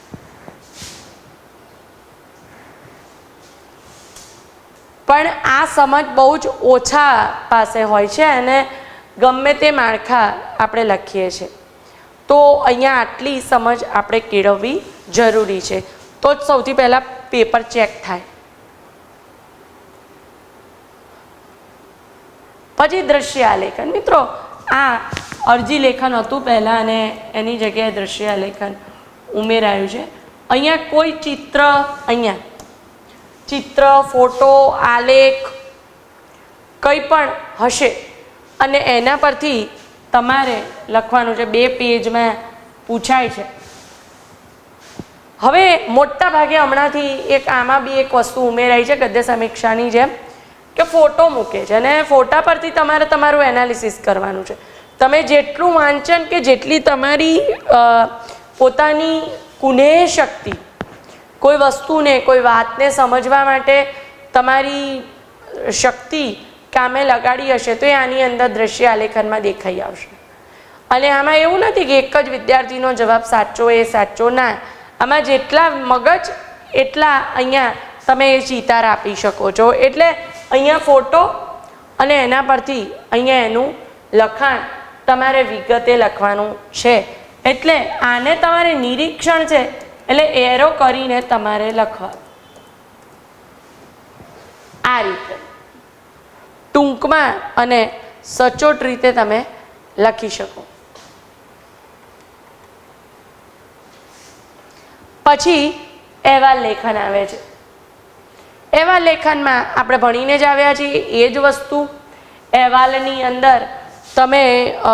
પણ આ સમજ બહુ જ ઓછા પાસે હોય છે, અને ગમે તે માળખા આપણે લખીએ છીએ. તો અહીંયા આટલી સમજ આપણે કેળવવી જરૂરી છે, તો જ સૌથી પહેલાં પેપર ચેક થાય. પછી દ્રશ્યાલેખન. મિત્રો આ અરજી લેખન હતું પહેલાં, અને એની જગ્યાએ દ્રશ્યાલેખન ઉમેરાયું છે. અહીંયા કોઈ ચિત્ર, અહીંયા ચિત્ર, ફોટો, આલેખ કંઈ પણ હશે અને એના પરથી તમારે લખવાનું છે. 2 પેજમાં પૂછાય છે. હવે મોટા ભાગે હમણાંથી એક આમાં બી એક વસ્તુ ઉમેરાઈ છે ગદ્ય સમીક્ષાની જેમ, કે ફોટો મૂકે છે, અને ફોટા પરથી તમારે તમારું એનાલિસિસ કરવાનું છે. તમે જેટલું વાંચન કે જેટલી તમારી પોતાની કુનેહ શક્તિ કોઈ વસ્તુને, કોઈ વાતને સમજવા માટે તમારી શક્તિ કામે લગાડી હશે તો એ આની અંદર દ્રશ્ય આલેખનમાં દેખાઈ આવશે. અને આમાં એવું નથી કે એક જ વિદ્યાર્થીનો જવાબ સાચો એ સાચો, ના. આમાં જેટલા મગજ એટલા અહીંયા તમે એ ચિતાર આપી શકો છો. એટલે અહીંયા ફોટો અને એના પરથી અહીંયા એનું લખાણ તમારે વિગતે લખવાનું છે. એટલે આને તમારે નિરીક્ષણ છે, એટલે એરો કરીને તમારે લખવા. આ રીતે ટૂંકમાં અને સચોટ રીતે તમે લખી શકો. પછી અહેવાલ લેખન આવે છે। અહેવાલ લેખનમાં આપણે ભણીને જ આવ્યા છીએ એ જ વસ્તુ। અહેવાલની અંદર તમે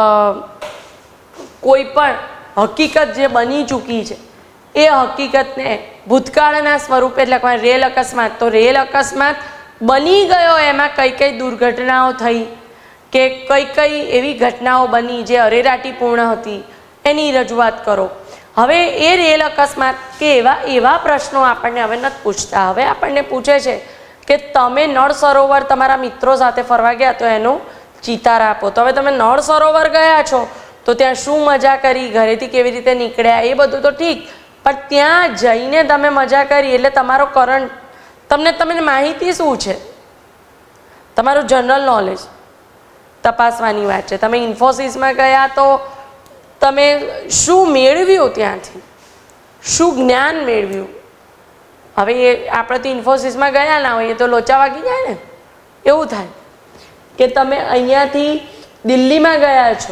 કોઈ પણ હકીકત જે બની ચૂકી છે એ હકીકતને ભૂતકાળના સ્વરૂપે લખવાનું। રેલ અકસ્માત, તો રેલ અકસ્માત બની ગયો, એમાં કઈ કઈ દુર્ઘટનાઓ થઈ કે કઈ કઈ એવી ઘટનાઓ બની જે અરેરાટીપૂર્ણ હતી એની રજૂઆત કરો। હવે એ રેલ અકસ્માત કે એવા પ્રશ્નો આપણને હવે નથી પૂછતા। હવે આપણને પૂછે છે કે તમે નળ સરોવર તમારા મિત્રો સાથે ફરવા ગયા તો એનું ચિતાર આપો। તો હવે તમે નળ સરોવર ગયા છો તો ત્યાં શું મજા કરી, ઘરેથી કેવી રીતે નીકળ્યા, એ બધું તો ઠીક, પણ ત્યાં જઈને તમે મજા કરી એટલે તમારો કરંટ, તમને માહિતી શું છે, તમારું જનરલ નોલેજ તપાસવાની વાત છે। તમે ઇન્ફોસિસમાં ગયા તો તમે શું મેળવ્યું, ત્યાંથી શું જ્ઞાન મેળવ્યું। હવે એ આપણે તો ઇન્ફોસિસમાં ગયા ના હોઈએ તો લોચા વાગી જાય ને, એવું થાય કે તમે અહીંયાથી દિલ્હીમાં ગયા છો,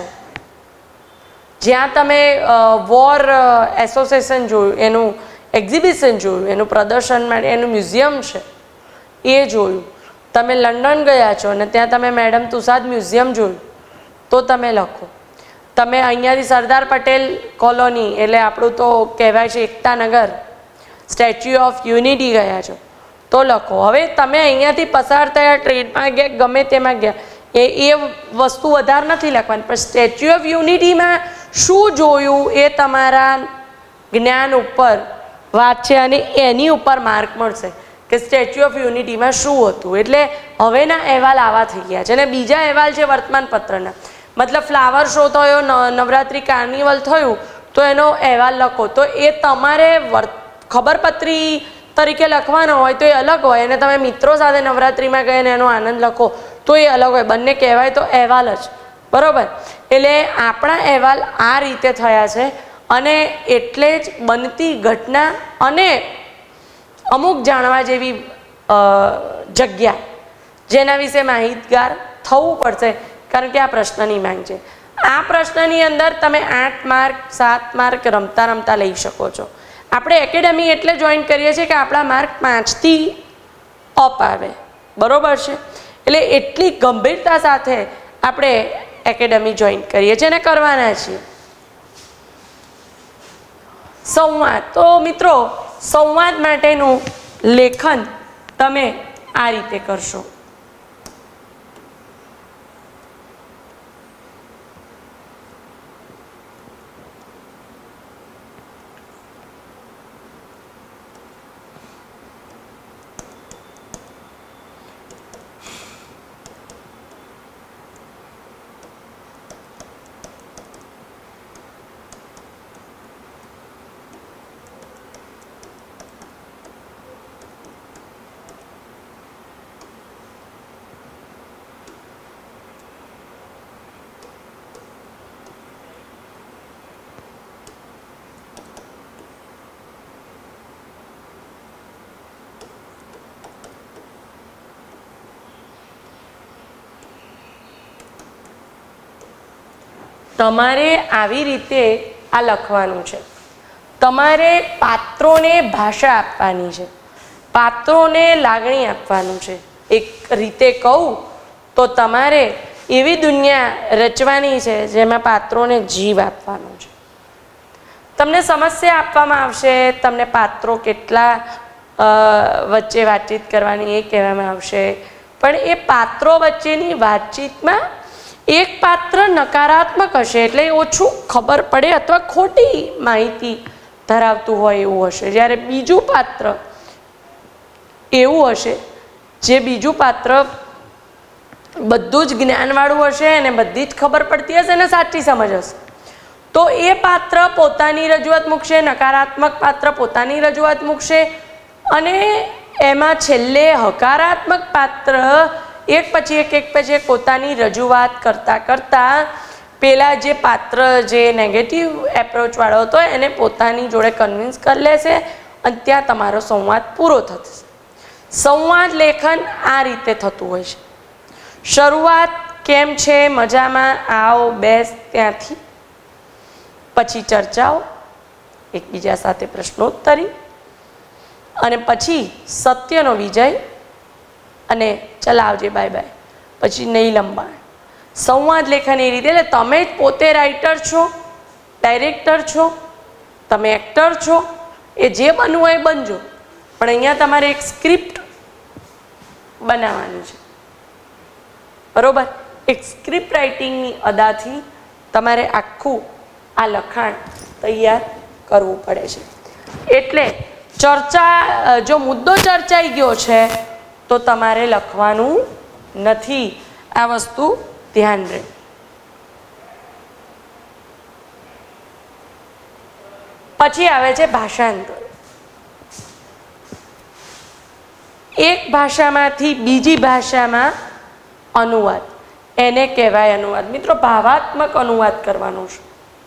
જ્યાં તમે વોર એસોસિએશન જોયું, એનું એક્ઝિબિશન જોયું, એનું પ્રદર્શન માટે એનું મ્યુઝિયમ છે એ જોયું। તમે લંડન ગયા છો અને ત્યાં તમે મેડમ તુસાદ મ્યુઝિયમ જોયું તો તમે લખો। તમે અહીંયાથી સરદાર પટેલ કોલોની એટલે આપણું તો કહેવાય છે એકતાનગર, સ્ટેચ્યુ ઓફ યુનિટી ગયા છો તો લખો। હવે તમે અહીંયાથી પસાર થયા, ટ્રેનમાં ગયા, ગમે તેમાં ગયા, એ વસ્તુ વધારે નથી લખવાની, પણ સ્ટેચ્યુ ઓફ યુનિટીમાં શું જોયું એ તમારા જ્ઞાન ઉપર વાત છે અને એની ઉપર માર્ક મળશે કે સ્ટેચ્યુ ઓફ યુનિટીમાં શું હતું। એટલે હવેના અહેવાલ આવા થઈ ગયા છે। અને બીજા અહેવાલ છે વર્તમાનપત્રના, મતલબ ફ્લાવર શો થયો, નવરાત્રિ કાર્નિવલ થયું તો એનો અહેવાલ લખો। તો એ તમારે ખબરપત્રી તરીકે લખવાનો હોય તો એ અલગ હોય, અને તમે મિત્રો સાથે નવરાત્રિમાં ગયા ને એનો આનંદ લખો તો એ અલગ હોય। બંને કહેવાય તો અહેવાલ જ, બરાબર। એટલે આપણા અહેવાલ આ રીતે થયા છે અને એટલે જ બનતી ઘટના અને અમુક જાણવા જેવી જગ્યા જેના વિશે માહિતગાર થવું પડશે, કારણ કે આ પ્રશ્નની માંગ છે। આ પ્રશ્નની અંદર તમે 8 માર્ક 7 માર્ક રમતા રમતા લઈ શકો છો। આપણે એકેડમી એટલે જોઈન કરીએ છીએ કે આપણા માર્ક 5 થી અપ આવે, બરાબર છે। એટલે એટલી ગંભીરતા સાથે આપણે એકેડમી જોઈન કરીએ છીએ અને કરવાના છીએ। સંવાદ, તો મિત્રો સંવાદ માટેનું લેખન તમે આ રીતે કરશો। તમારે આવી રીતે આ લખવાનું છે। તમારે પાત્રોને ભાષા આપવાની છે, પાત્રોને લાગણી આપવાનું છે। એક રીતે કહું તો તમારે એવી દુનિયા રચવાની છે જેમાં પાત્રોને જીવ આપવાનો છે। તમને સમસ્યા આપવામાં આવશે, તમને પાત્રો કેટલા વચ્ચે વાતચીત કરવાની એ કહેવામાં આવશે, પણ એ પાત્રો વચ્ચેની વાતચીતમાં એક પાત્ર નકારાત્મક હશે એટલે ઓછું ખબર પડે અથવા ખોટી માહિતી ધરાવતું હોય એવું હશે, જ્યારે બીજું પાત્ર એવું હશે જે બીજું પાત્ર બધું જ જ્ઞાનવાળું હશે અને બધી જ ખબર પડતી હશે અને સાચી સમજ હશે, તો એ પાત્ર પોતાની રજૂઆત મૂકશે, નકારાત્મક પાત્ર પોતાની રજૂઆત મૂકશે, અને એમાં છેલ્લે હકારાત્મક પાત્ર એક પછી એક પોતાની રજૂઆત કરતાં કરતાં પેલા જે પાત્ર જે નેગેટિવ એપ્રોચવાળો હતો એને પોતાની જોડે કન્વિન્સ કરી લેશે અને ત્યાં તમારો સંવાદ પૂરો થશે। સંવાદ લેખન આ રીતે થતું હોય છે। શરૂઆત કેમ છે, મજામાં, આવો, બેસ, ત્યાંથી પછી ચર્ચાઓ, એકબીજા સાથે પ્રશ્નોત્તરી, અને પછી સત્યનો વિજય, અને ચલાવજે બાય બાય, પછી નહીં લંબાણ. સંવાદ લેખન એ રીતે, એટલે તમે જ પોતે રાઇટર છો, ડાયરેક્ટર છો, તમે એક્ટર છો, એ જે બનવું હોય એ બનજો, પણ અહીંયા તમારે એક સ્ક્રિપ્ટ બનાવવાની છે, બરોબર? એક સ્ક્રિપ્ટ રાઇટિંગની અદાથી તમારે આખું આ લખાણ તૈયાર કરવું પડે છે. એટલે ચર્ચા, જો મુદ્દો ચર્ચાઈ ગયો છે તો તમારે લખવાનું નથી. આ વસ્તુ ધ્યાન રહે. પછી આવે છે ભાષાંતર. એક ભાષામાંથી બીજી ભાષામાં અનુવાદ, એને કહેવાય અનુવાદ. મિત્રો, ભાવાત્મક અનુવાદ કરવાનો છે.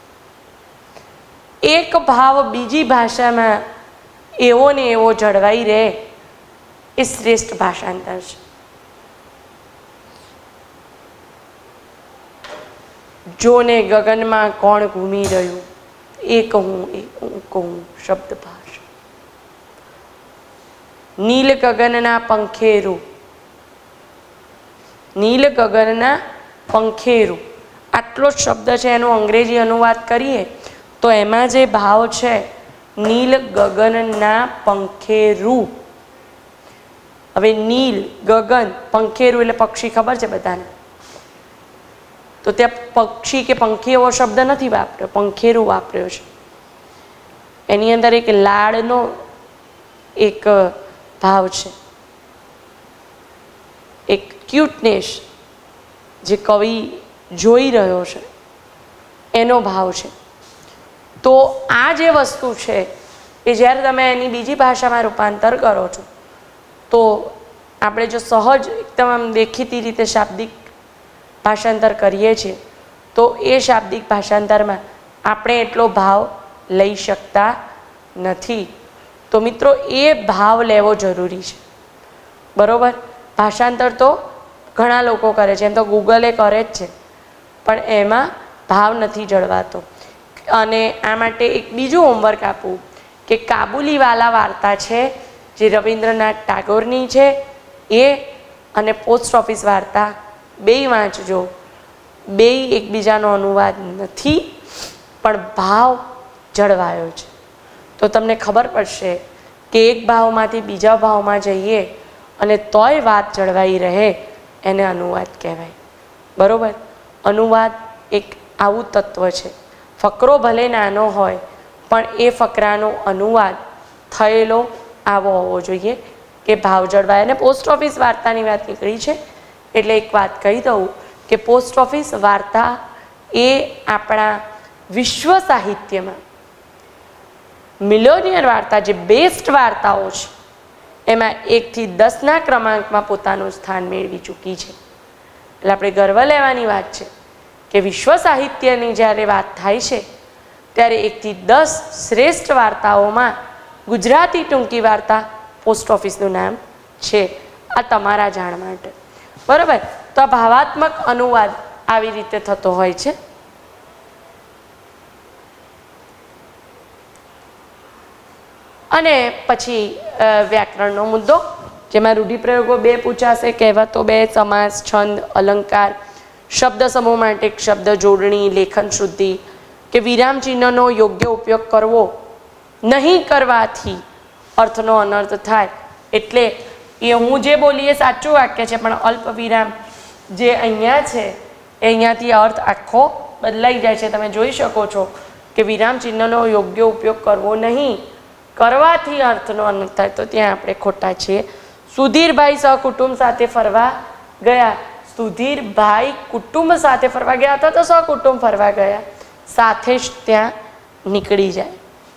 એક ભાવ બીજી ભાષામાં એવો ને એવો જળવાઈ રહે એ શ્રેષ્ઠ ભાષાંતર છે. જોને ગગનમાં કોણ ઘૂમી રહ્યું, એ કહું શબ્દ ભાષા. નીલ ગગનના પંખેરું, નીલ ગગનના પંખેરું, આટલો જ શબ્દ છે. એનો અંગ્રેજી અનુવાદ કરીએ તો એમાં જે ભાવ છે નીલ ગગનના પંખેરું. હવે નીલ, ગગન, પંખેરું એટલે પક્ષી, ખબર છે બધાને? તો ત્યાં પક્ષી કે પંખી એવો શબ્દ નથી વાપર્યો, પંખેરું વાપર્યો છે. એની અંદર એક લાડનો એક ભાવ છે, એક ક્યુટનેસ જે કવિ જોઈ રહ્યો છે એનો ભાવ છે. તો આ જે વસ્તુ છે એ જ્યારે તમે એની બીજી ભાષામાં રૂપાંતર કરો છો તો આપણે જો સહજ એકદમ આમ દેખીતી રીતે શાબ્દિક ભાષાંતર કરીએ છીએ તો એ શાબ્દિક ભાષાંતરમાં આપણે એટલો ભાવ લઈ શકતા નથી. તો મિત્રો, એ ભાવ લેવો જરૂરી છે, બરોબર? ભાષાંતર તો ઘણા લોકો કરે છે, એમ તો ગૂગલે કરે જ છે, પણ એમાં ભાવ નથી જળવાતો. અને આ માટે એક બીજું હોમવર્ક આપું કે કાબુલીવાલા વાર્તા છે જે રવિન્દ્રનાથ ટાગોરની છે, એ અને પોસ્ટ ઓફિસ વાર્તા બેય વાંચજો. બેય એકબીજાનો અનુવાદ નથી, પણ ભાવ જળવાયો છે. તો તમને ખબર પડશે કે એક ભાવમાંથી બીજા ભાવમાં જઈએ અને તોય વાત જળવાઈ રહે, એને અનુવાદ કહેવાય, બરોબર? અનુવાદ એક આવું તત્વ છે. ફકરો ભલે નાનો હોય પણ એ ફકરાનો અનુવાદ થયેલો આવો હોવો જોઈએ કે ભાવ જળવાય. અને પોસ્ટ ઓફિસ વાર્તાની વાત નીકળી છે એટલે એક વાત કહી દઉં કે પોસ્ટ ઓફિસ વાર્તા એ આપણા વિશ્વ સાહિત્યમાં મિલોનિયર વાર્તા, જે બેસ્ટ વાર્તાઓ છે, એમાં 1 થી 10ના ક્રમાંકમાં પોતાનું સ્થાન મેળવી ચૂકી છે. એટલે આપણે ગર્વ લેવાની વાત છે કે વિશ્વ સાહિત્યની જ્યારે વાત થાય છે ત્યારે 1 થી 10 શ્રેષ્ઠ વાર્તાઓમાં ગુજરાતી ટૂંકી વાર્તા પોસ્ટ ઓફિસનું નામ છે. આ તમારા જાણ માટે, બરાબર? તો આ ભાવાત્મક અનુવાદ આવી રીતે થતો હોય છે. અને પછી વ્યાકરણનો મુદ્દો, જેમાં રૂઢિપ્રયોગો 2 પૂછાશે, કહેવતો 2, સમાસ, છંદ, અલંકાર, શબ્દ સમૂહ માટે શબ્દ જોડણી, લેખન શુદ્ધિ કે વિરામ ચિહ્નનો યોગ્ય ઉપયોગ કરવો નહીં કરવાથી અર્થનો અનર્થ થાય. એટલે એ હું જે બોલીએ સાચું વાક્ય છે, પણ અલ્પ વિરામ જે અહીંયા છે એ અહીંયાથી અર્થ આખો બદલાઈ જાય છે. તમે જોઈ શકો છો કે વિરામ ચિહ્નનો યોગ્ય ઉપયોગ કરવો નહીં, કરવાથી અર્થનો અનર્થ થાય, તો ત્યાં આપણે ખોટા છીએ. સુધીરભાઈ સહકુટુંબ સાથે ફરવા ગયા. સુધીરભાઈ કુટુંબ સાથે ફરવા ગયા હતા તો સહકુટુંબ ફરવા ગયા, સાથે જ ત્યાં નીકળી જાય.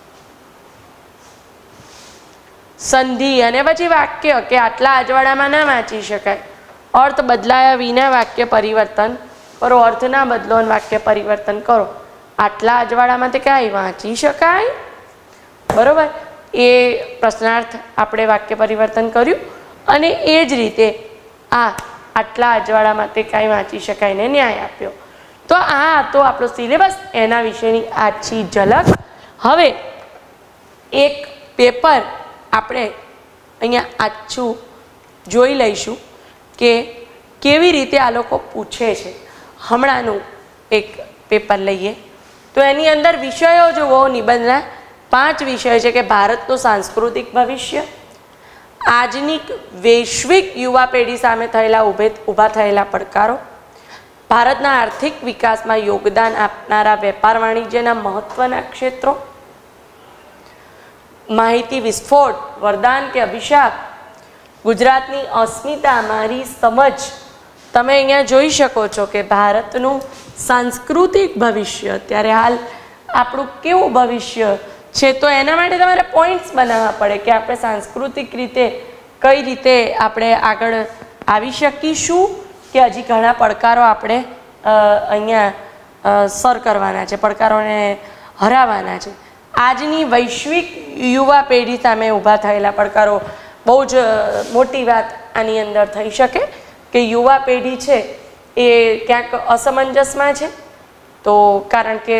સંધિ અને પછી વાક્ય કે આટલા અજવાળામાં ના વાંચી શકાય, અર્થ બદલાયા વિના વાક્ય પરિવર્તન કરો. અર્થ ના બદલો અને વાક્ય પરિવર્તન કરો. આટલા અજવાળામાં તે કાંઈ વાંચી શકાય, બરોબર? એ પ્રશ્નાર્થ આપણે વાક્ય પરિવર્તન કર્યું. અને એ જ રીતે આટલા અજવાળામાં તે કાંઈ વાંચી શકાય ને ન્યાય આપ્યો. તો આ તો આપણો સિલેબસ, એના વિશેની આછી ઝલક. હવે એક પેપર આપણે અહીંયા આછું જોઈ લઈશું કે કેવી રીતે આ લોકો પૂછે છે. હમણાંનું એક પેપર લઈએ તો એની અંદર વિષયો જુઓ. નિબંધના 5 વિષય છે કે ભારતનું સાંસ્કૃતિક ભવિષ્ય, આજની વૈશ્વિક યુવા પેઢી સામે ઊભા થયેલા પડકારો, ભારતના આર્થિક વિકાસમાં યોગદાન આપનારા વેપાર વાણિજ્યના મહત્વના ક્ષેત્રો, માહિતી વિસ્ફોટ, વરદાન કે અભિશાપ, ગુજરાતની અસ્મિતા, મારી સમજ. તમે અહીંયા જોઈ શકો છો કે ભારતનું સાંસ્કૃતિક ભવિષ્ય, ત્યારે હાલ આપણું કેવું ભવિષ્ય છે, તો એના માટે તમારે પોઈન્ટ્સ બનાવવા પડે કે આપણે સાંસ્કૃતિક રીતે કઈ રીતે આપણે આગળ આવી શકીશું, કે હજી ઘણા પડકારો આપણે અહીંયા સર કરવાના છે, પડકારોને હરાવવાના છે. આજની વૈશ્વિક યુવા પેઢી સામે ઊભા થયેલા પડકારો, બહુ જ મોટી વાત આની અંદર થઈ શકે કે યુવા પેઢી છે એ ક્યાંક અસમંજસમાં છે. તો કારણ કે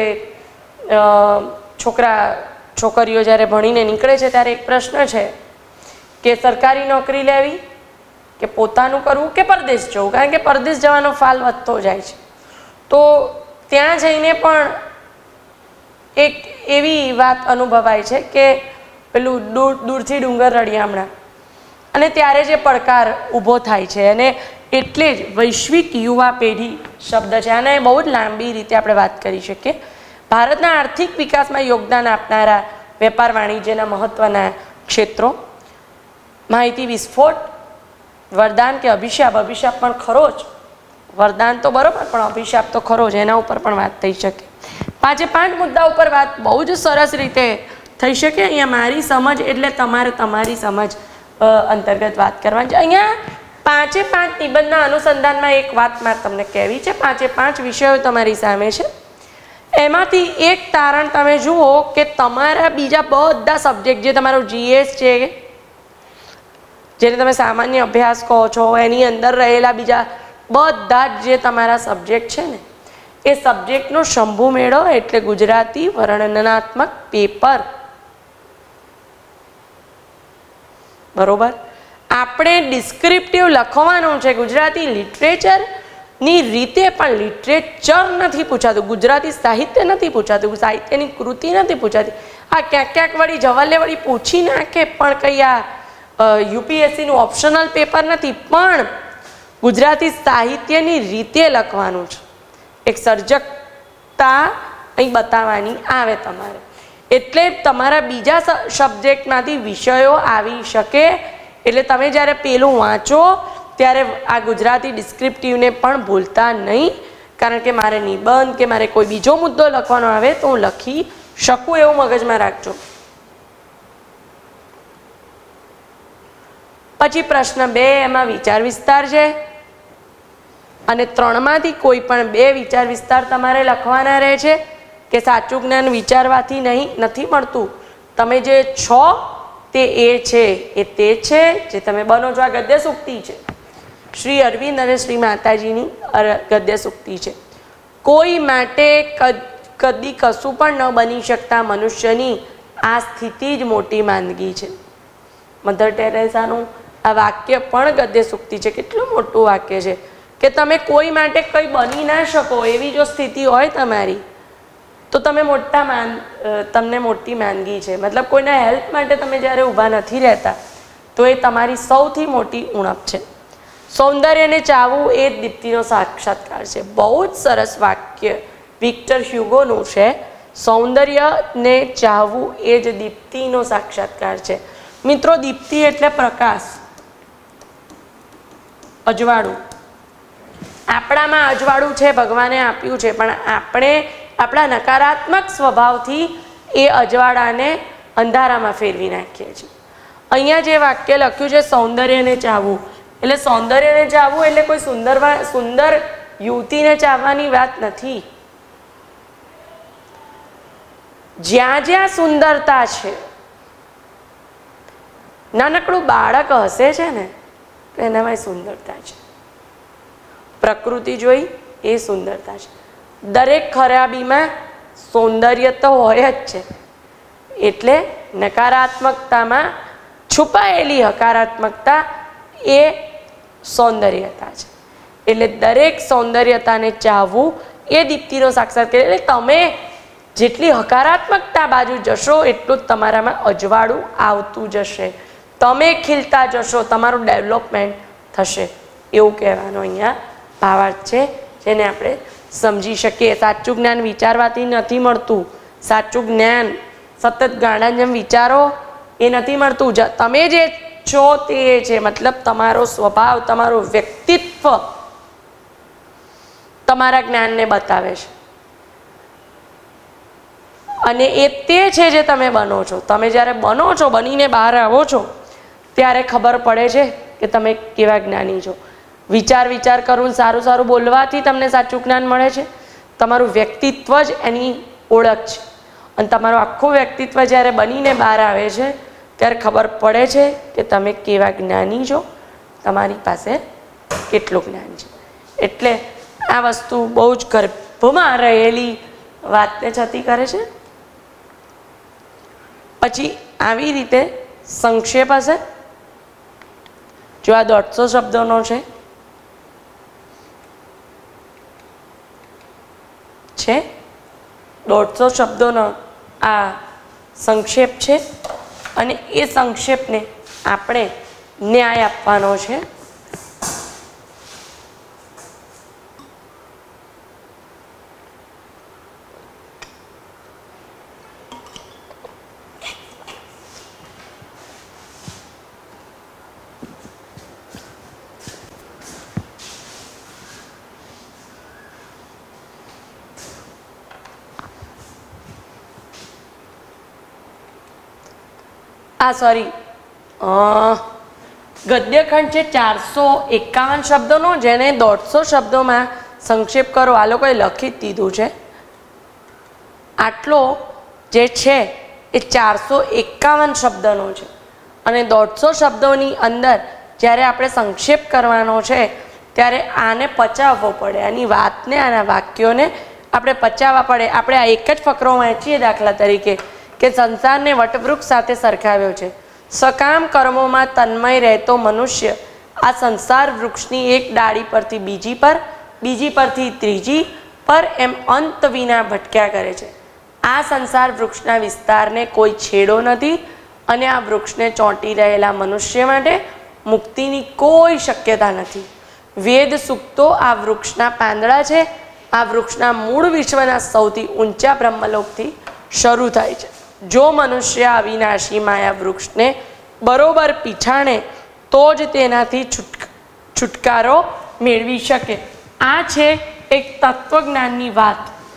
છોકરીઓ જ્યારે ભણીને નીકળે છે ત્યારે એક પ્રશ્ન છે કે સરકારી નોકરી લેવી કે પોતાનું કરવું કે પરદેશ જવું, કારણ કે પરદેશ જવાનો ફાલ વધતો જાય છે. તો ત્યાં જઈને પણ એક એવી વાત અનુભવાય છે કે પેલું દૂરથી ડુંગર રળિયામણા, અને ત્યારે જે પડકાર ઊભો થાય છે, અને એટલે જ વૈશ્વિક યુવા પેઢી શબ્દ છે. આને બહુ જ લાંબી રીતે આપણે વાત કરી શકીએ. ભારતના આર્થિક વિકાસમાં યોગદાન આપનારા વેપાર વાણિજ્યના મહત્વના ક્ષેત્રો, માહિતી વિસ્ફોટ, વરદાન કે અભિશાપ. અભિશાપ પણ ખરો જ, વરદાન તો બરોબર, પણ અભિશાપ તો ખરો જ, એના ઉપર પણ વાત થઈ શકે. 5 મુદ્દા ઉપર વાત બહુ જ સરસ રીતે થઈ શકે. અહીંયા મારી સમજ એટલે તમારે તમારી સમજ અંતર્ગત વાત કરવાની છે. અહીંયા 5 નિબંધના અનુસંધાનમાં એક વાત મારે તમને કહેવી છે. 5 વિષયો તમારી સામે છે. એમાંથી એક તારણ તમે જુઓ કે તમારા બીજા બધા સબ્જેક્ટ, જે તમારો GS છે, જેને તમે સામાન્ય અભ્યાસ કહો છો, એની અંદર રહેલા બીજા બધા જ જે તમારા સબ્જેક્ટ છે ને, એ સબ્જેક્ટનો શંભુ મેળો એટલે ગુજરાતી વર્ણનાત્મક પેપર. બરોબર? આપણે ડિસ્ક્રિપ્ટિવ લખવાનું છે. ગુજરાતી લિટરેચરની રીતે પણ લિટરેચર નથી પૂછાતું, ગુજરાતી સાહિત્ય નથી પૂછાતું, સાહિત્યની કૃતિ નથી પૂછાતી. આ ક્યાંક વળી જવાલે વળી પૂછી નાખે, પણ કંઈ આ UPSCનું ઓપ્શનલ પેપર નથી, પણ ગુજરાતી સાહિત્યની રીતે લખવાનું છે. એક સર્જકતા અહીં બતાવવાની આવે તમારે. એટલે તમારા બીજા સબ્જેક્ટમાંથી વિષયો આવી શકે. એટલે તમે જ્યારે પેલું વાંચો ત્યારે આ ગુજરાતી ડિસ્ક્રિપ્ટિવને પણ ભૂલતા નહીં, કારણ કે મારે નિબંધ કે મારે કોઈ બીજો મુદ્દો લખવાનો આવે તો હું લખી શકું, એવું મગજમાં રાખજો. પછી પ્રશ્ન 2, એમાં વિચાર વિસ્તાર છે, અને 3માંથી કોઈ પણ 2 વિચાર વિસ્તાર તમારે લખવાના રહે છે. કે સાચું જ્ઞાન વિચારવાથી નથી મળતું, તમે જે છો તે એ છે, એ તે છે જે તમે બનો છો. આ ગદ્ય સૂક્તિ છે, શ્રી અરવિંદ અને શ્રી માતાજીની ગદ્ય સૂક્તિ છે. કોઈ માટે કદી કશું પણ ન બની શકતા મનુષ્યની આ સ્થિતિ જ મોટી માંદગી છે. મધર ટેરેસાનું આ વાક્ય પણ ગદ્ય સૂક્તિ છે. કેટલું મોટું વાક્ય છે કે તમે કોઈ માટે કંઈ બની ના શકો એવી જો સ્થિતિ હોય તમારી, તો તમને મોટી માંદગી છે. મતલબ કોઈના હેલ્પ માટે તમે જ્યારે ઊભા નથી રહેતા, તો એ તમારી સૌથી મોટી ઉણપ છે. સૌંદર્યને ચાહવું એ જ દીપ્તિનો સાક્ષાત્કાર છે. બહુ જ સરસ વાક્ય વિક્ટર હ્યુગોનું છે. સૌંદર્યને ચાહવું એ જ દીપ્તિનો સાક્ષાત્કાર છે. મિત્રો, દીપ્તિ એટલે પ્રકાશ, અજવાળું. આપણામાં અજવાળું છે, ભગવાને આપ્યું છે, પણ આપણે આપણા નકારાત્મક સ્વભાવથી એ અજવાળાને અંધારામાં ફેરવી નાખીએ છીએ. અહીંયા જે વાક્ય લખ્યું છે સૌંદર્યને ચાહવું, એટલે સૌંદર્યને ચાહવું એટલે કોઈ સુંદર યુવતીને ચાહવાની વાત નથી. જ્યાં જ્યાં સુંદરતા છે, નાનકડું બાળક હસે છે ને, તો એનામાં સુંદરતા છે. પ્રકૃતિ જોઈ એ સુંદરતા છે. દરેક ખરાબીમાં સૌંદર્ય તો હોય જ છે. એટલે નકારાત્મકતામાં છુપાયેલી હકારાત્મકતા એ સૌંદર્યતા છે. એટલે દરેક સૌંદર્યતાને ચાહવું એ દીપ્તિનો સાક્ષાત્કાર. એટલે તમે જેટલી હકારાત્મકતા બાજુ જશો એટલું જ તમારામાં અજવાળું આવતું જશે, તમે ખીલતા જશો, તમારું ડેવલપમેન્ટ થશે, એવું કહેવાનો અહીંયા ભાવાર્થ છે, જેને આપણે સમજી શકીએ. સાચું જ્ઞાન વિચારવાથી નથી મળતું. સાચું જ્ઞાન સતત ગાંડા જેમ વિચારો એ નથી મળતું. તમે જે છો તે છે, મતલબ તમારો સ્વભાવ, તમારું વ્યક્તિત્વ તમારા જ્ઞાનને બતાવે છે, અને એ તે છે જે તમે બનો છો. તમે જ્યારે બનો છો, બનીને બહાર આવો છો, ત્યારે ખબર પડે છે કે તમે કેવા જ્ઞાની છો. વિચાર કરું, સારું સારું બોલવાથી તમને સાચું જ્ઞાન મળે છે. તમારું વ્યક્તિત્વ જ એની ઓળખ છે, અને તમારું આખું વ્યક્તિત્વ જ્યારે બનીને બહાર આવે છે ત્યારે ખબર પડે છે કે તમે કેવા જ્ઞાની છો, તમારી પાસે કેટલું જ્ઞાન છે. એટલે આ વસ્તુ બહુ જ ગર્ભમાં રહેલી વાતને છતી કરે છે. પછી આવી રીતે સંક્ષેપ હશે. જો આ 150 શબ્દોનો છે, 150 શબ્દોનો આ સંક્ષેપ છે, અને એ સંક્ષેપને આપણે ન્યાય આપવાનો છે. સોરી, ગદ્યખંડ છે 451 શબ્દોનો, જેને 150 શબ્દોમાં સંક્ષેપ કરો. આ લોકોએ લખી જ દીધું છે. આટલો જે છે એ 451 શબ્દનો છે, અને 150 શબ્દોની અંદર જ્યારે આપણે સંક્ષેપ કરવાનો છે ત્યારે આને પચાવવો પડે. આની વાતને, આના વાક્યોને આપણે પચાવવા પડે. આપણે આ એક જ ફકરો વાંચીએ દાખલા તરીકે કે સંસારને વટવૃક્ષ સાથે સરખાવ્યો છે. સકામ કર્મોમાં તન્મય રહેતો મનુષ્ય આ સંસાર વૃક્ષની એક ડાળી પરથી બીજી પર, બીજી પરથી ત્રીજી પર, એમ અંત વિના ભટક્યા કરે છે. આ સંસાર વૃક્ષના વિસ્તારને કોઈ છેડો નથી, અને આ વૃક્ષને ચોંટી રહેલા મનુષ્ય માટે મુક્તિની કોઈ શક્યતા નથી. વેદ સૂક્તો આ વૃક્ષના પાંદડા છે. આ વૃક્ષના મૂળ વિશ્વના સૌથી ઊંચા બ્રહ્મલોકથી શરૂ થાય છે. જો મનુષ્ય અવિનાશી માયા વૃક્ષને બરોબર પીછાણે તો જ તેનાથી છુટકારો મેળવી શકે. આ છે એક તત્વજ્ઞાનની વાત,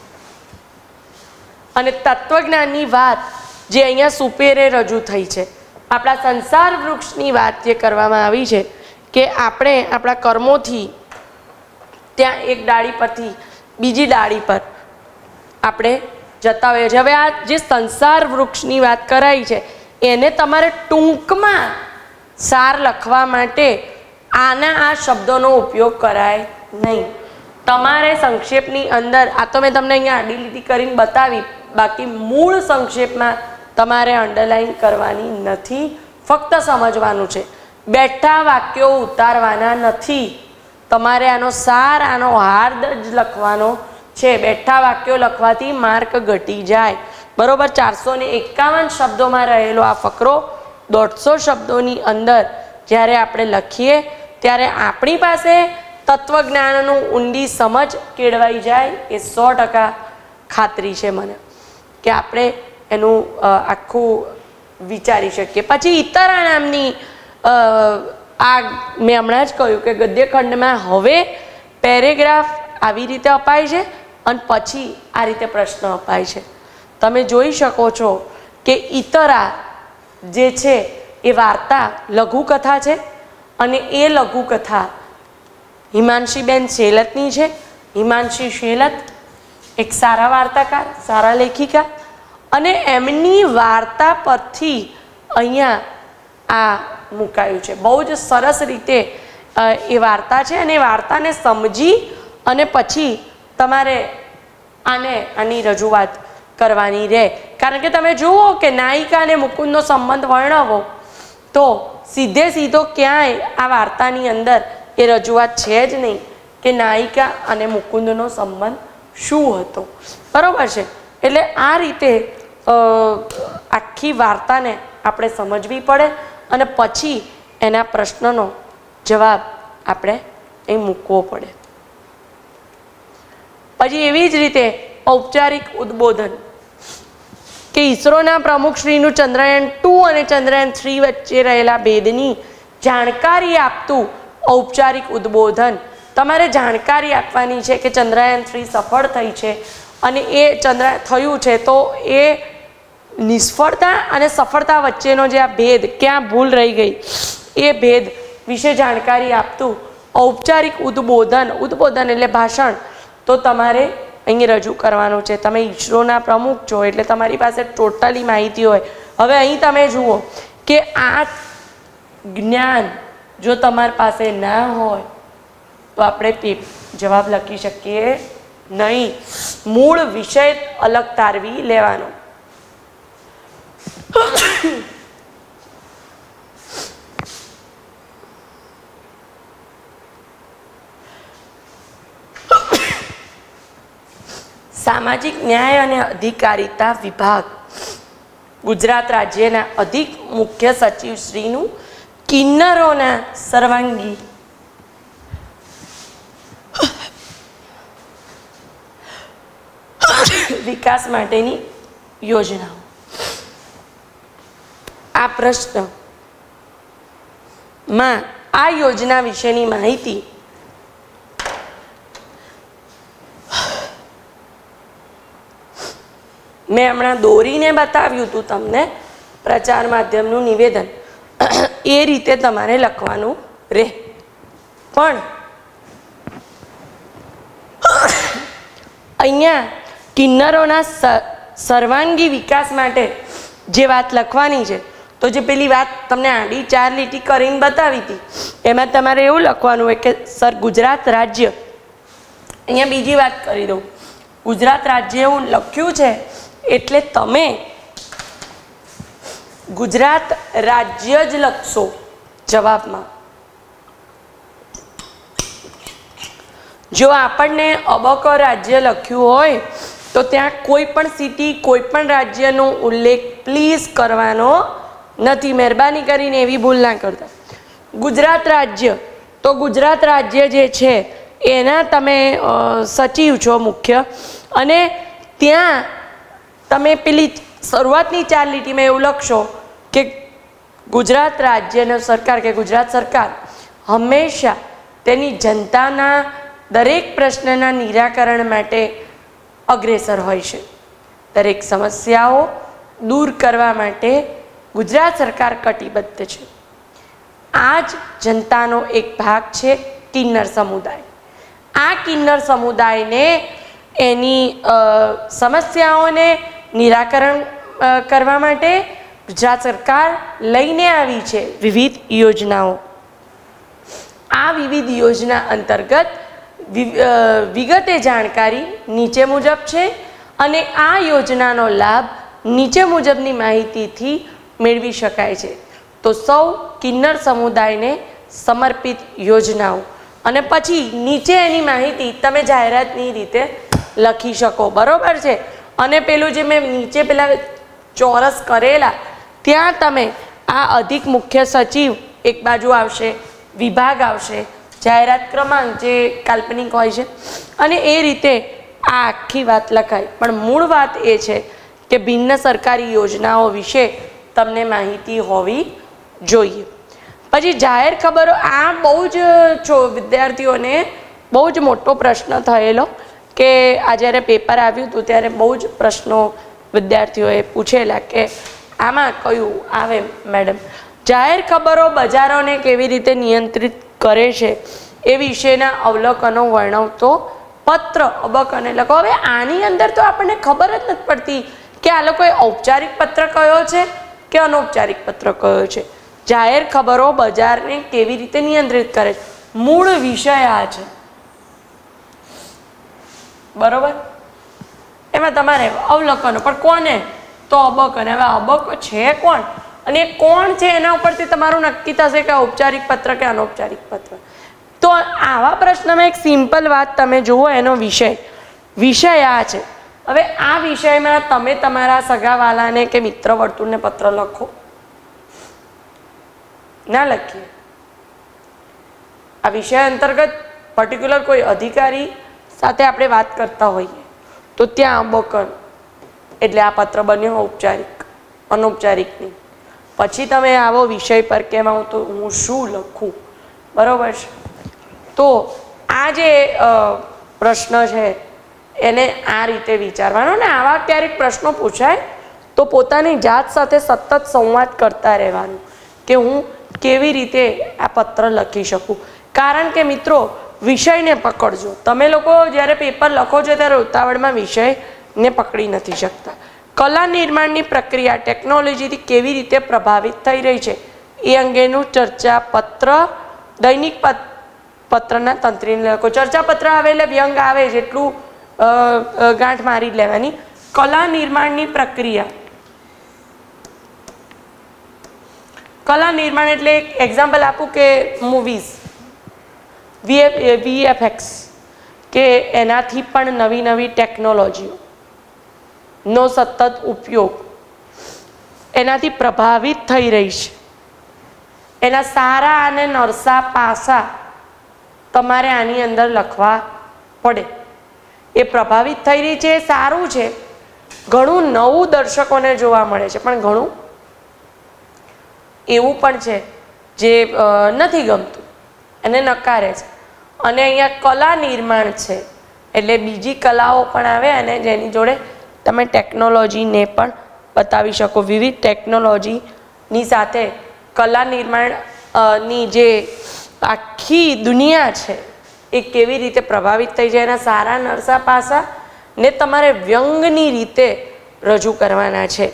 અને તત્વજ્ઞાનની વાત જે અહીંયા સુપેરે રજૂ થઈ છે. આપણા સંસાર વૃક્ષની વાત જે કરવામાં આવી છે કે આપણે આપણા કર્મોથી ત્યાં એક ડાળી પરથી બીજી ડાળી પર આપણે જતા હોઈએ છીએ. હવે આ જે સંસાર વૃક્ષની વાત કરાઈ છે એને તમારે ટૂંકમાં સાર લખવા માટે આ શબ્દોનો ઉપયોગ કરાય નહીં. તમારે સંક્ષેપની અંદર, આ તો મેં તમને અહીંયા આડી લીટી કરીને બતાવી, બાકી મૂળ સંક્ષેપમાં તમારે અંડરલાઈન કરવાની નથી, ફક્ત સમજવાનું છે. બેઠા વાક્યો ઉતારવાના નથી. તમારે આનો સાર, આનો હાર્દ જ લખવાનો છે. બેઠા વાક્યો લખવાથી માર્ક ઘટી જાય. બરોબર. 451 શબ્દોમાં રહેલો આ ફકરો 150 શબ્દોની અંદર જ્યારે આપણે લખીએ ત્યારે આપણી પાસે તત્વજ્ઞાનનું ઊંડી સમજ કેળવાઈ જાય એ 100% ખાતરી છે મને, કે આપણે એનું આખું વિચારી શકીએ. પછી ઇતરા નામની આ મેં હમણાં જ કહ્યું કે ગદ્યખંડમાં હવે પેરેગ્રાફ આવી રીતે અપાય છે અને પછી આ રીતે પ્રશ્ન અપાય છે. તમે જોઈ શકો છો કે ઇતરા જે છે એ વાર્તા લઘુકથા છે, અને એ લઘુકથા હિમાંશીબેન શેલતની છે. હિમાંશી શેલત એક સારા વાર્તાકાર, સારા લેખિકા, અને એમની વાર્તા પરથી અહીંયા આ મુકાયું છે. બહુ જ સરસ રીતે એ વાર્તા છે, અને વાર્તાને સમજી અને પછી તમારે આની રજૂઆત કરવાની રહે. કારણ કે તમે જુઓ કે નાયિકા અને મુકુંદનો સંબંધ વર્ણવો તો સીધે સીધો ક્યાંય આ વાર્તાની અંદર એ રજૂઆત છે જ નહીં કે નાયિકા અને મુકુંદનો સંબંધ શું હતો, બરાબર છે. એટલે આ રીતે આખી વાર્તાને આપણે સમજવી પડે અને પછી એના પ્રશ્નનો જવાબ આપણે અહીં મૂકવો પડે. પછી એવી જ રીતે ઔપચારિક ઉદ્બોધન કે ઈસરોના પ્રમુખ શ્રીનું ચંદ્રયાન 2 અને ચંદ્રયાન 3 વચ્ચે રહેલા ભેદની જાણકારી આપતું ઔપચારિક ઉદ્બોધન. તમારે જાણકારી આપવાની છે કે ચંદ્રયાન 3 સફળ થઈ છે અને એ ચંદ્રયાન થયું છે તો એ નિષ્ફળતા અને સફળતા વચ્ચેનો જે આ ભેદ, ક્યાં ભૂલ રહી ગઈ, એ ભેદ વિશે જાણકારી આપતું ઔપચારિક ઉદ્બોધન. ઉદ્બોધન એટલે ભાષણ. તો તમારે અહીં રજૂ કરવાનું છે. તમે ઈસરોના પ્રમુખ છો એટલે તમારી પાસે ટોટલી માહિતી હોય. હવે અહીં તમે જુઓ કે આ જ્ઞાન જો તમારી પાસે ના હોય તો આપણે જવાબ લખી શકીએ નહીં. મૂળ વિષય અલગ તારવી લેવાનો. સામાજિક ન્યાય અને અધિકારિતા વિભાગ ગુજરાત રાજ્યના અધિક મુખ્ય સચિવ શ્રીનું કિન્નરોના સર્વાંગી વિકાસ માટેની યોજનાઓ. આ પ્રશ્નમાં આ યોજના વિશેની માહિતી મેં હમણાં દોરીને બતાવ્યું હતું તમને, પ્રચાર માધ્યમનું નિવેદન. એ રીતે તમારે લખવાનું રહે. પણ અહીંયા કિન્નરોના સર્વાંગી વિકાસ માટે જે વાત લખવાની છે, તો જે પેલી વાત તમને આડી 4 લીટી કરીને બતાવી હતી એમાં તમારે એવું લખવાનું હોય કે સર ગુજરાત રાજ્ય, અહીંયા બીજી વાત કરી દઉં, ગુજરાત રાજ્ય એવું લખ્યું છે એટલે તમે ગુજરાત રાજ્ય જ લખશો જવાબમાં. જો આપણને અબક રાજ્ય લખ્યું હોય તો ત્યાં કોઈ પણ સિટી, કોઈ પણ રાજ્યનો ઉલ્લેખ પ્લીઝ કરવાનો નથી. મહેરબાની કરીને એવી ભૂલ ના કરતા. ગુજરાત રાજ્ય, તો ગુજરાત રાજ્ય જે છે એના તમે સચિવ છો મુખ્ય, અને ત્યાં તમે પેલી શરૂઆતની 4 લીટીમાં એવું લખશો કે ગુજરાત રાજ્યનો સરકાર કે ગુજરાત સરકાર હંમેશા તેની જનતાના દરેક પ્રશ્નના નિરાકરણ માટે અગ્રેસર હોય છે. દરેક સમસ્યાઓ દૂર કરવા માટે ગુજરાત સરકાર કટિબદ્ધ છે. આ જ જનતાનો એક ભાગ છે કિન્નર સમુદાય. આ કિન્નર સમુદાયને એની સમસ્યાઓને નિરાકરણ કરવા માટે ગુજરાત સરકાર લઈને આવી છે વિવિધ યોજનાઓ. આ વિવિધ યોજના અંતર્ગત વિગતે જાણકારી નીચે મુજબ છે અને આ યોજનાનો લાભ નીચે મુજબની માહિતીથી મેળવી શકાય છે. તો સૌ કિન્નર સમુદાયને સમર્પિત યોજનાઓ, અને પછી નીચે એની માહિતી તમે જાહેરાતની રીતે લખી શકો, બરોબર છે. અને પેલું જે મેં નીચે પેલા ચોરસ કરેલા ત્યાં તમે આ અધિક મુખ્ય સચિવ એક બાજુ આવશે, વિભાગ આવશે, જાહેરાત ક્રમાંક જે કાલ્પનિક હોય છે, અને એ રીતે આ આખી વાત લખાય. પણ મૂળ વાત એ છે કે ભિન્ન સરકારી યોજનાઓ વિશે તમને માહિતી હોવી જોઈએ. પછી જાહેર ખબરો, આ બહુ જ વિદ્યાર્થીઓને બહુ જ મોટો પ્રશ્ન થયેલો કે આ જ્યારે પેપર આવ્યું હતું ત્યારે બહુ જ પ્રશ્નો વિદ્યાર્થીઓએ પૂછેલા કે આમાં કયું આવે મેડમ. જાહેર ખબરો બજારોને કેવી રીતે નિયંત્રિત કરે છે એ વિશેના અવલોકનો વર્ણવતો પત્ર અબકને લખો. હવે આની અંદર તો આપણને ખબર જ નથી પડતી કે આ લોકોએ ઔપચારિક પત્ર કયો છે કે અનૌપચારિક પત્ર કયો છે. જાહેર ખબરો બજારને કેવી રીતે નિયંત્રિત કરે છે, મૂળ વિષય આ છે, બરોબર. એમાં તમારે અવલોકનો, પણ કોને તો અબક. અને હવે અબક છે કોણ અને એ કોણ છે એના ઉપરથી તમારું નક્કી થશે કે ઔપચારિક પત્ર કે અનૌપચારિક પત્ર. તો આવા પ્રશ્નમાં એક સિમ્પલ વાત તમે જુઓ, એનો વિષય આ છે. હવે આ વિષયમાં તમે તમારા સગાવાલાને કે મિત્ર વર્તુળને પત્ર લખો? ના લખીએ. આ વિષય અંતર્ગત પર્ટિક્યુલર કોઈ અધિકારી સાથે આપણે વાત કરતા હોઈએ તો ત્યાં અબકન એટલે આ પત્ર બન્યો ઔપચારિક, અનૌપચારિકની. પછી તમે આવો વિષય પર કે હું શું લખું, બરાબર છે? તો આ જે પ્રશ્ન છે એને આ રીતે વિચારવાનો. ને આવા ક્યારેક પ્રશ્નો પૂછાય તો પોતાની જાત સાથે સતત સંવાદ કરતા રહેવાનું કે હું કેવી રીતે આ પત્ર લખી શકું. કારણ કે મિત્રો, વિષયને પકડજો. તમે લોકો જ્યારે પેપર લખો છો ત્યારે ઉતાવળમાં વિષયને પકડી નથી શકતા. કલા નિર્માણની પ્રક્રિયા ટેકનોલોજીથી કેવી રીતે પ્રભાવિત થઈ રહી છે એ અંગેનું ચર્ચા પત્ર, દૈનિક પત્રના તંત્રીને લખો. ચર્ચા પત્ર આવે એટલે વ્યંગ આવે જેટલું ગાંઠ મારી લેવાની. કલા નિર્માણની પ્રક્રિયા, કલા નિર્માણ એટલે એક એક્ઝામ્પલ આપું કે મૂવીઝ, VFX, કે એનાથી પણ નવી નવી ટેકનોલોજીનો સતત ઉપયોગ એનાથી પ્રભાવિત થઈ રહી છે. એના સારા અને નરસા પાસા તમારે આની અંદર લખવા પડે. એ પ્રભાવિત થઈ રહી છે, સારું છે, ઘણું નવું દર્શકોને જોવા મળે છે, પણ ઘણું એવું પણ છે જે નથી ગમતું, એને નકારે છે. અને અહીંયા કલા નિર્માણ છે એટલે બીજી કલાઓ પણ આવે અને જેની જોડે તમે ટેકનોલોજીને પણ બતાવી શકો. વિવિધ ટેકનોલોજીની સાથે કલા નિર્માણની જે આખી દુનિયા છે એ કેવી રીતે પ્રભાવિત થઈ જાય, એના સારા નરસા પાસા ને તમારે વ્યંગની રીતે રજૂ કરવાના છે.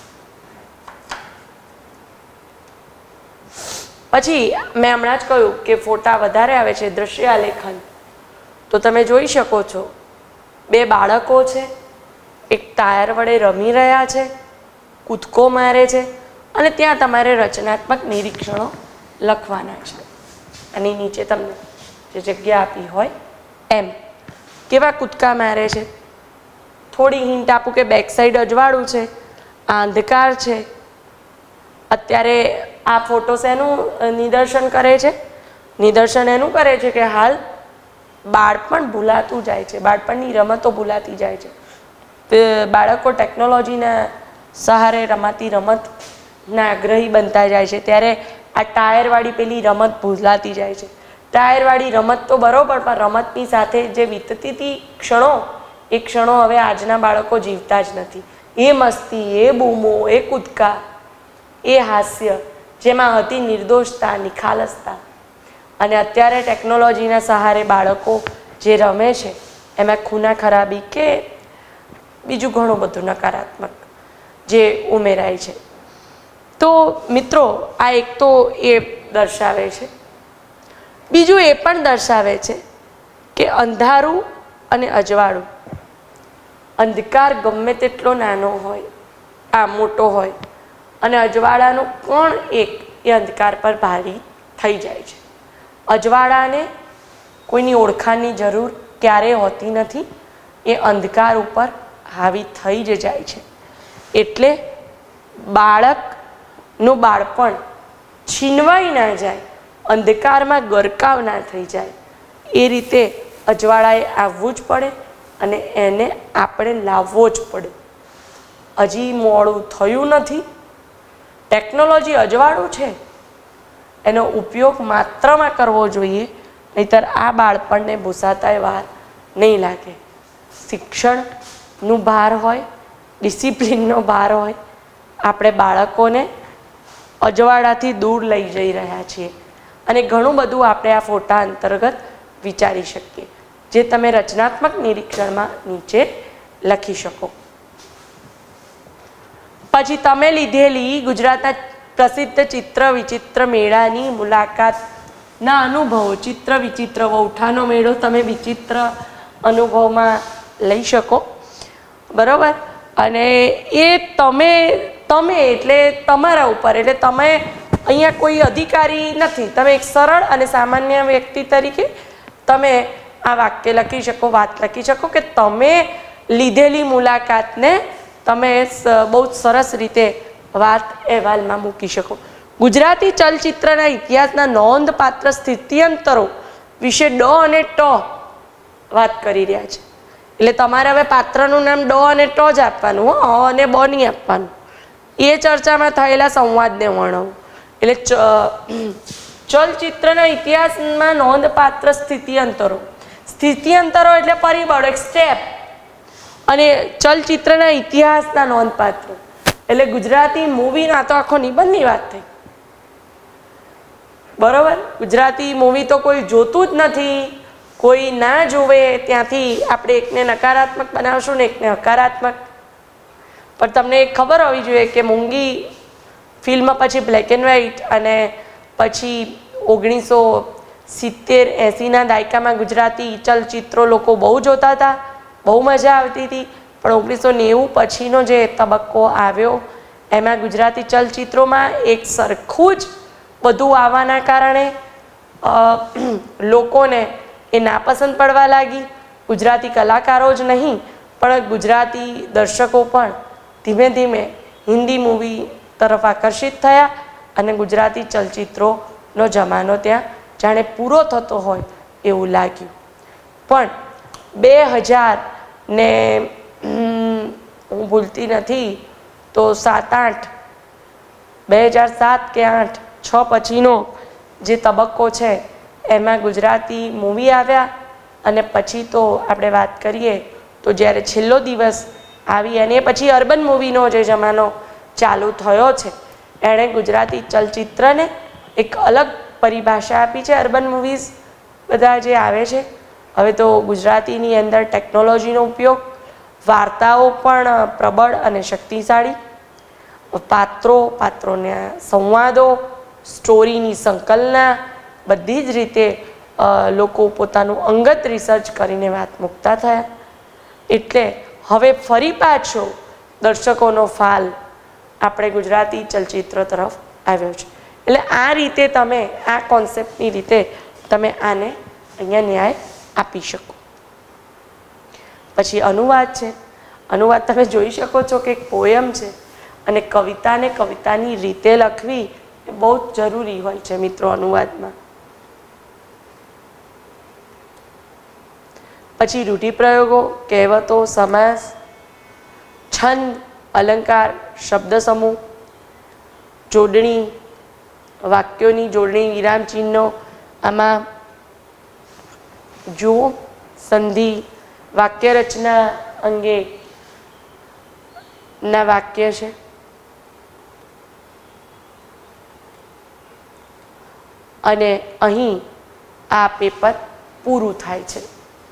પછી મેં હમણાં જ કહ્યું કે ફોટા વધારે આવે છે, દ્રશ્યાલેખન. તો તમે જોઈ શકો છો 2 બાળકો છે, એક ટાયર વડે રમી રહ્યા છે, કૂદકો મારે છે, અને ત્યાં તમારે રચનાત્મક નિરીક્ષણો લખવાના છે. અને નીચે તમને જે જગ્યા આપી હોય એમ કેવા કૂદકા મારે છે. થોડી હિન્ટ આપું કે બેક સાઈડ અજવાળું છે, આ અંધકાર છે. અત્યારે આ ફોટો શેનું નિદર્શન કરે છે? નિદર્શન એનું કરે છે કે હાલ બાળપણ ભૂલાતું જાય છે, બાળપણની રમતો ભૂલાતી જાય છે. તે બાળકો ટેકનોલોજીના સહારે રમાતી રમતના આગ્રહી બનતા જાય છે, ત્યારે આ ટાયરવાળી પેલી રમત ભૂલાતી જાય છે. ટાયરવાળી રમત તો બરાબર, પણ રમતની સાથે જે વીતતી હતી ક્ષણો, એ ક્ષણો હવે આજના બાળકો જીવતા જ નથી. એ મસ્તી, એ બૂમો, એ કૂદકા, એ હાસ્ય જેમાં હતી નિર્દોષતા, નિખાલસતા. અને અત્યારે ટેકનોલોજીના સહારે બાળકો જે રમે છે એમાં ખૂના ખરાબી કે બીજું ઘણું બધું નકારાત્મક જે ઉમેરાય છે. તો મિત્રો, આ એક તો એ દર્શાવે છે. બીજું એ પણ દર્શાવે છે કે અંધારું અને અજવાળું, અંધકાર ગમે તેટલો નાનો હોય, આ મોટો હોય, અને અજવાળાનો કોણ એક એ અંધકાર પર ભારી થઈ જાય છે. અજવાળાને કોઈની ઓળખાણની જરૂર ક્યારેય હોતી નથી, એ અંધકાર ઉપર હાવી થઈ જ જાય છે. એટલે બાળકનું બાળપણ છીનવાઈ ના જાય, અંધકારમાં ગરકાવ ના થઈ જાય, એ રીતે અજવાળાએ આવવું જ પડે અને એને આપણે લાવવો જ પડે. હજી મોડું થયું નથી. ટેકનોલોજી અજવાળું છે, એનો ઉપયોગ માત્રામાં કરવો જોઈએ, નહીંતર આ બાળપણને ભૂસાતાય વાર નહીં લાગે. શિક્ષણનું ભાર હોય, ડિસિપ્લિનનો ભાર હોય, આપણે બાળકોને અજવાળાથી દૂર લઈ જઈ રહ્યા છીએ. અને ઘણું બધું આપણે આ ફોટા અંતર્ગત વિચારી શકીએ, જે તમે રચનાત્મક નિરીક્ષણમાં નીચે લખી શકો. પછી તમે લીધેલી ગુજરાતના પ્રસિદ્ધ ચિત્ર વિચિત્ર મેળાની મુલાકાતના અનુભવો. ચિત્ર વિચિત્ર વૌઠાનો મેળો તમે વિચિત્ર અનુભવમાં લઈ શકો, બરાબર. અને એ તમે એટલે તમારા ઉપર, એટલે તમે અહીંયા કોઈ અધિકારી નથી, તમે એક સરળ અને સામાન્ય વ્યક્તિ તરીકે તમે આ વાક્ય લખી શકો, વાત લખી શકો કે તમે લીધેલી મુલાકાતને તમે બહુ સરસ રીતે વાત અહેવાલમાં મૂકી શકો. ગુજરાતી ચલચિત્રના ઇતિહાસના નોંધપાત્ર સ્થિત્યંતરો વિશે ડ અને ટ વાત કરી રહ્યા છે. એટલે તમારે હવે પાત્રનું નામ ડ અને ટ જ આપવાનું, અને બ નહીં આપવાનું. એ ચર્ચામાં થયેલા સંવાદને વર્ણવું. એટલે ચલચિત્રના ઇતિહાસમાં નોંધપાત્ર સ્થિત્યંતરો એટલે પરિબળો, એક સ્ટેપ. અને ચલચિત્રના ઇતિહાસના નોંધપાત્ર એટલે ગુજરાતી મૂવીના તો આખો નિબંધની વાત થઈ. બરોબર, ગુજરાતી મૂવી તો કોઈ જોતું જ નથી, કોઈ ના જોવે, ત્યાંથી આપણે એકને નકારાત્મક બનાવશું ને એકને હકારાત્મક. પણ તમને એક ખબર હોવી જોઈએ કે મૂંગી ફિલ્મ પછી બ્લેક એન્ડ વ્હાઇટ અને પછી 1970-80ના દાયકામાં ગુજરાતી ચલચિત્રો લોકો બહુ જોતા હતા, બહુ મજા આવતી હતી. પણ 1990 પછીનો જે તબક્કો આવ્યો એમાં ગુજરાતી ચલચિત્રોમાં એક સરખું જ બધું આવવાના કારણે લોકોને એ નાપસંદ પડવા લાગી. ગુજરાતી કલાકારો જ નહીં પણ ગુજરાતી દર્શકો પણ ધીમે ધીમે હિન્દી મૂવી તરફ આકર્ષિત થયા અને ગુજરાતી ચલચિત્રોનો જમાનો ત્યાં જાણે પૂરો થતો હોય એવું લાગ્યું. પણ 2000 ને હું ભૂલતી નથી તો 7-8 2007 કે 8-6 પછીનો જે તબક્કો છે એમાં ગુજરાતી મૂવી આવ્યા. અને પછી તો આપણે વાત કરીએ તો જ્યારે છેલ્લો દિવસ આવી અને પછી અર્બન મૂવીનો જે જમાનો ચાલુ થયો છે એણે ગુજરાતી ચલચિત્રને એક અલગ પરિભાષા આપી છે. અર્બન મૂવીઝ બધા જે આવે છે હવે તો ગુજરાતીની અંદર ટેકનોલોજીનો ઉપયોગ, વાર્તાઓ પણ પ્રબળ અને શક્તિશાળી, પાત્રોના સંવાદો, સ્ટોરીની સંકલના, બધી જ રીતે લોકો પોતાનું અંગત રિસર્ચ કરીને વાત મૂકતા થયા. એટલે હવે ફરી પાછો દર્શકોનો ફાલ આપણે ગુજરાતી ચલચિત્ર તરફ આવ્યો છે. એટલે આ રીતે તમે આ કોન્સેપ્ટની રીતે તમે આને અહીંયા ન્યાય આપી શકો. પછી અનુવાદ છે. અનુવાદ તમે જોઈ શકો છો કે એક પોયમ છે અને કવિતાને કવિતાની રીતે લખવી એ બહુ જ જરૂરી હોય છે મિત્રો અનુવાદમાં. પછી રૂઢિપ્રયોગો, કહેવતો, સમાસ, છંદ, અલંકાર, શબ્દ સમૂહ, જોડણી, વાક્યોની જોડણી, વિરામ ચિહ્નો, આમાં જુઓ સંધિ, વાક્ય રચના અંગે ના વાક્ય છે. અને અહીં આ પેપર પૂરું થાય છે.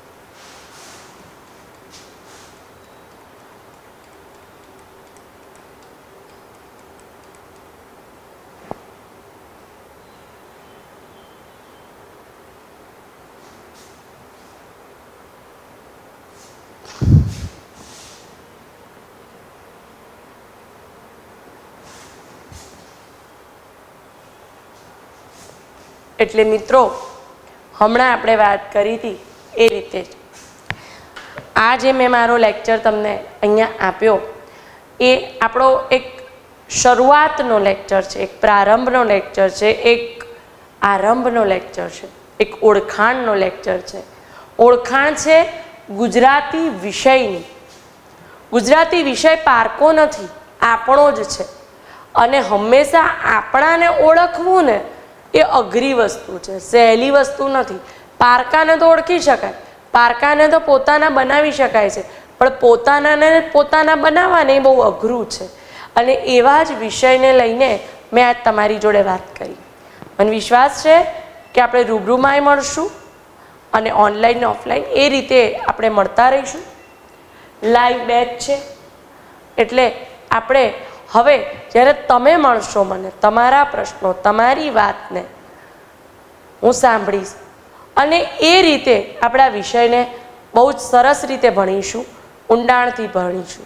એટલે મિત્રો હમણાં આપણે વાત કરી હતી એ રીતે જ આ જે મેં મારો લેક્ચર તમને અહીંયા આપ્યો એ આપણો એક શરૂઆતનો લેક્ચર છે, એક પ્રારંભનો લેક્ચર છે, એક આરંભનો લેક્ચર છે, એક ઓળખાણનો લેક્ચર છે. ઓળખાણ છે ગુજરાતી વિષયની. ગુજરાતી વિષય પારકો નથી, આપણો જ છે. અને હંમેશા આપણાને ઓળખવું ને એ અઘરી વસ્તુ છે, સહેલી વસ્તુ નથી. પારકાને તો ઓળખી શકાય, પારકાને તો પોતાના બનાવી શકાય છે, પણ પોતાના બનાવવાને એ બહુ અઘરું છે. અને એવા જ વિષયને લઈને મેં આજ તમારી જોડે વાત કરી. મને વિશ્વાસ છે કે આપણે રૂબરૂમાંય મળશું અને ઓનલાઈન ને ઓફલાઈન એ રીતે આપણે મળતા રહીશું. લાઈવ બેચ છે એટલે આપણે હવે જ્યારે તમે મળશો મને તમારા પ્રશ્નો, તમારી વાતને હું સાંભળીશ અને એ રીતે આપણા વિષયને બહુ જ સરસ રીતે ભણીશું, ઊંડાણથી ભણીશું.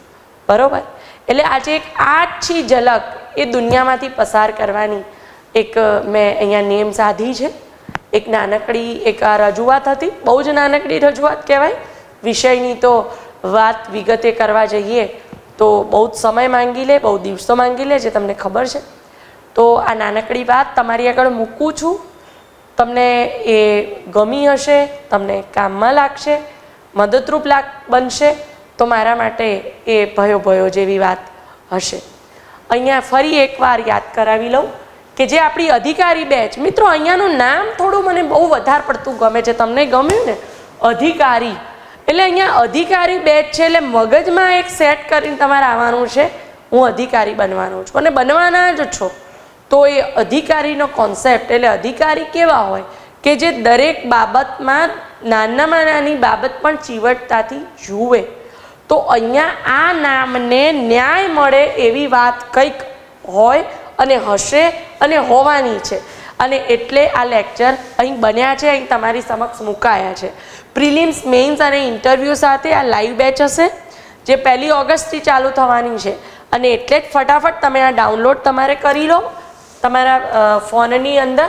બરાબર? એટલે આજે એક આછી ઝલક એ દુનિયામાંથી પસાર કરવાની એક મેં અહીંયા નેમ સાધી છે. એક નાનકડી એક આ રજૂઆત હતી, બહુ જ નાનકડી રજૂઆત કહેવાય. વિષયની તો વાત વિગતે કરવા જઈએ તો બહુ જ સમય માંગી લે, બહુ દિવસો માંગી લે, જે તમને ખબર છે. તો આ નાનકડી વાત તમારી આગળ મૂકું છું. તમને એ ગમી હશે, તમને કામમાં લાગશે, મદદરૂપ બનશે તો મારા માટે એ ભયો જેવી વાત હશે. અહીંયા ફરી એકવાર યાદ કરાવી લઉં કે જે આપણી અધિકારી બેચ, મિત્રો અહીંયાનું નામ થોડું મને બહુ વધારે પડતું ગમે છે. તમને ગમ્યું ને? અધિકારી. એટલે અહીંયા અધિકારી બેચ છે, એટલે મગજમાં એક સેટ કરીને તમારે આવવાનું છે, હું અધિકારી બનવાનું છું અને બનવાના જ છો. તો એ અધિકારીનો કોન્સેપ્ટ, એટલે અધિકારી કેવા હોય કે જે દરેક બાબતમાં નાનામાં નાની બાબત પણ ચીવટતાથી જુએ. તો અહીંયા આ નામને ન્યાય મળે એવી વાત કંઈક હોય અને હશે અને હોવાની છે. અને એટલે આ લેક્ચર અહીં બન્યા છે, અહીં તમારી સમક્ષ મુકાયા છે. પ્રિલિમ્સ, મેઇન્સ અને ઇન્ટરવ્યૂ સાથે આ લાઈવ બેચ હશે, જે 1 ઓગસ્ટથી ચાલુ થવાની છે. અને એટલે જ ફટાફટ તમે આ ડાઉનલોડ તમારે કરી લો તમારા ફોનની અંદર.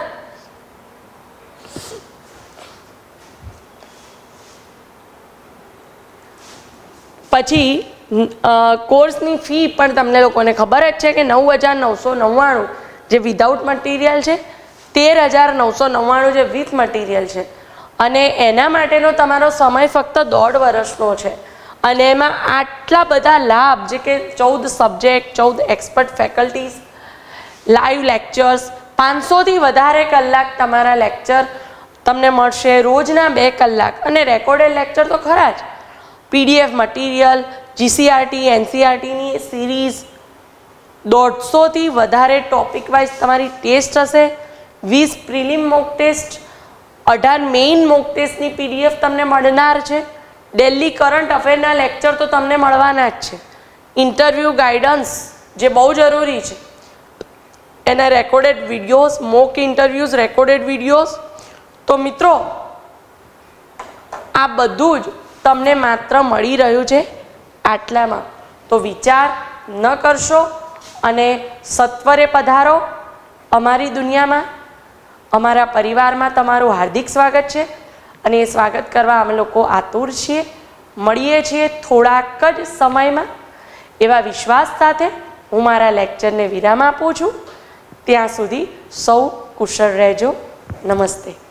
પછી કોર્સની ફી પણ તમને લોકોને ખબર જ છે કે 9,999 જે વિધાઉટ મટીરિયલ છે, 13,999 જે વિથ મટીરિયલ છે. અને એના માટેનો તમારો સમય ફક્ત 1.5 વર્ષનો છે. અને એમાં આટલા બધા લાભ, જે કે 14 subject, 14 expert faculties, live lectures, 500થી વધારે કલાક તમારા લેક્ચર તમને મળશે, રોજના 2 કલાક, અને રેકોર્ડેડ લેક્ચર તો ખરા જ. PDF મટીરિયલ, GCRT, NCRTની સિરીઝ, 150થી વધારે ટોપિક વાઇઝ તમારી ટેસ્ટ હશે, 20 prelim mock test, 18 main mock ટેસ્ટની PDF તમને મળનાર છે. ડેલી કરંટ અફેરના લેક્ચર તો તમને મળવાના જ છે. ઇન્ટરવ્યૂ ગાઈડન્સ, જે બહુ જરૂરી છે, એના recorded videos, mock interviews, recorded videos. તો મિત્રો, આ બધું જ તમને માત્ર મળી રહ્યું છે આટલામાં. તો વિચાર ન કરશો અને સત્વરે પધારો અમારી દુનિયામાં. અમારા પરિવારમાં તમારું હાર્દિક સ્વાગત છે અને એ સ્વાગત કરવા અમે લોકો આતુર છીએ. મળીએ છીએ થોડાક જ સમયમાં. એવા વિશ્વાસ સાથે હું મારા લેક્ચરને વિરામ આપું છું. ત્યાં સુધી સૌ કુશળ રહેજો. નમસ્તે.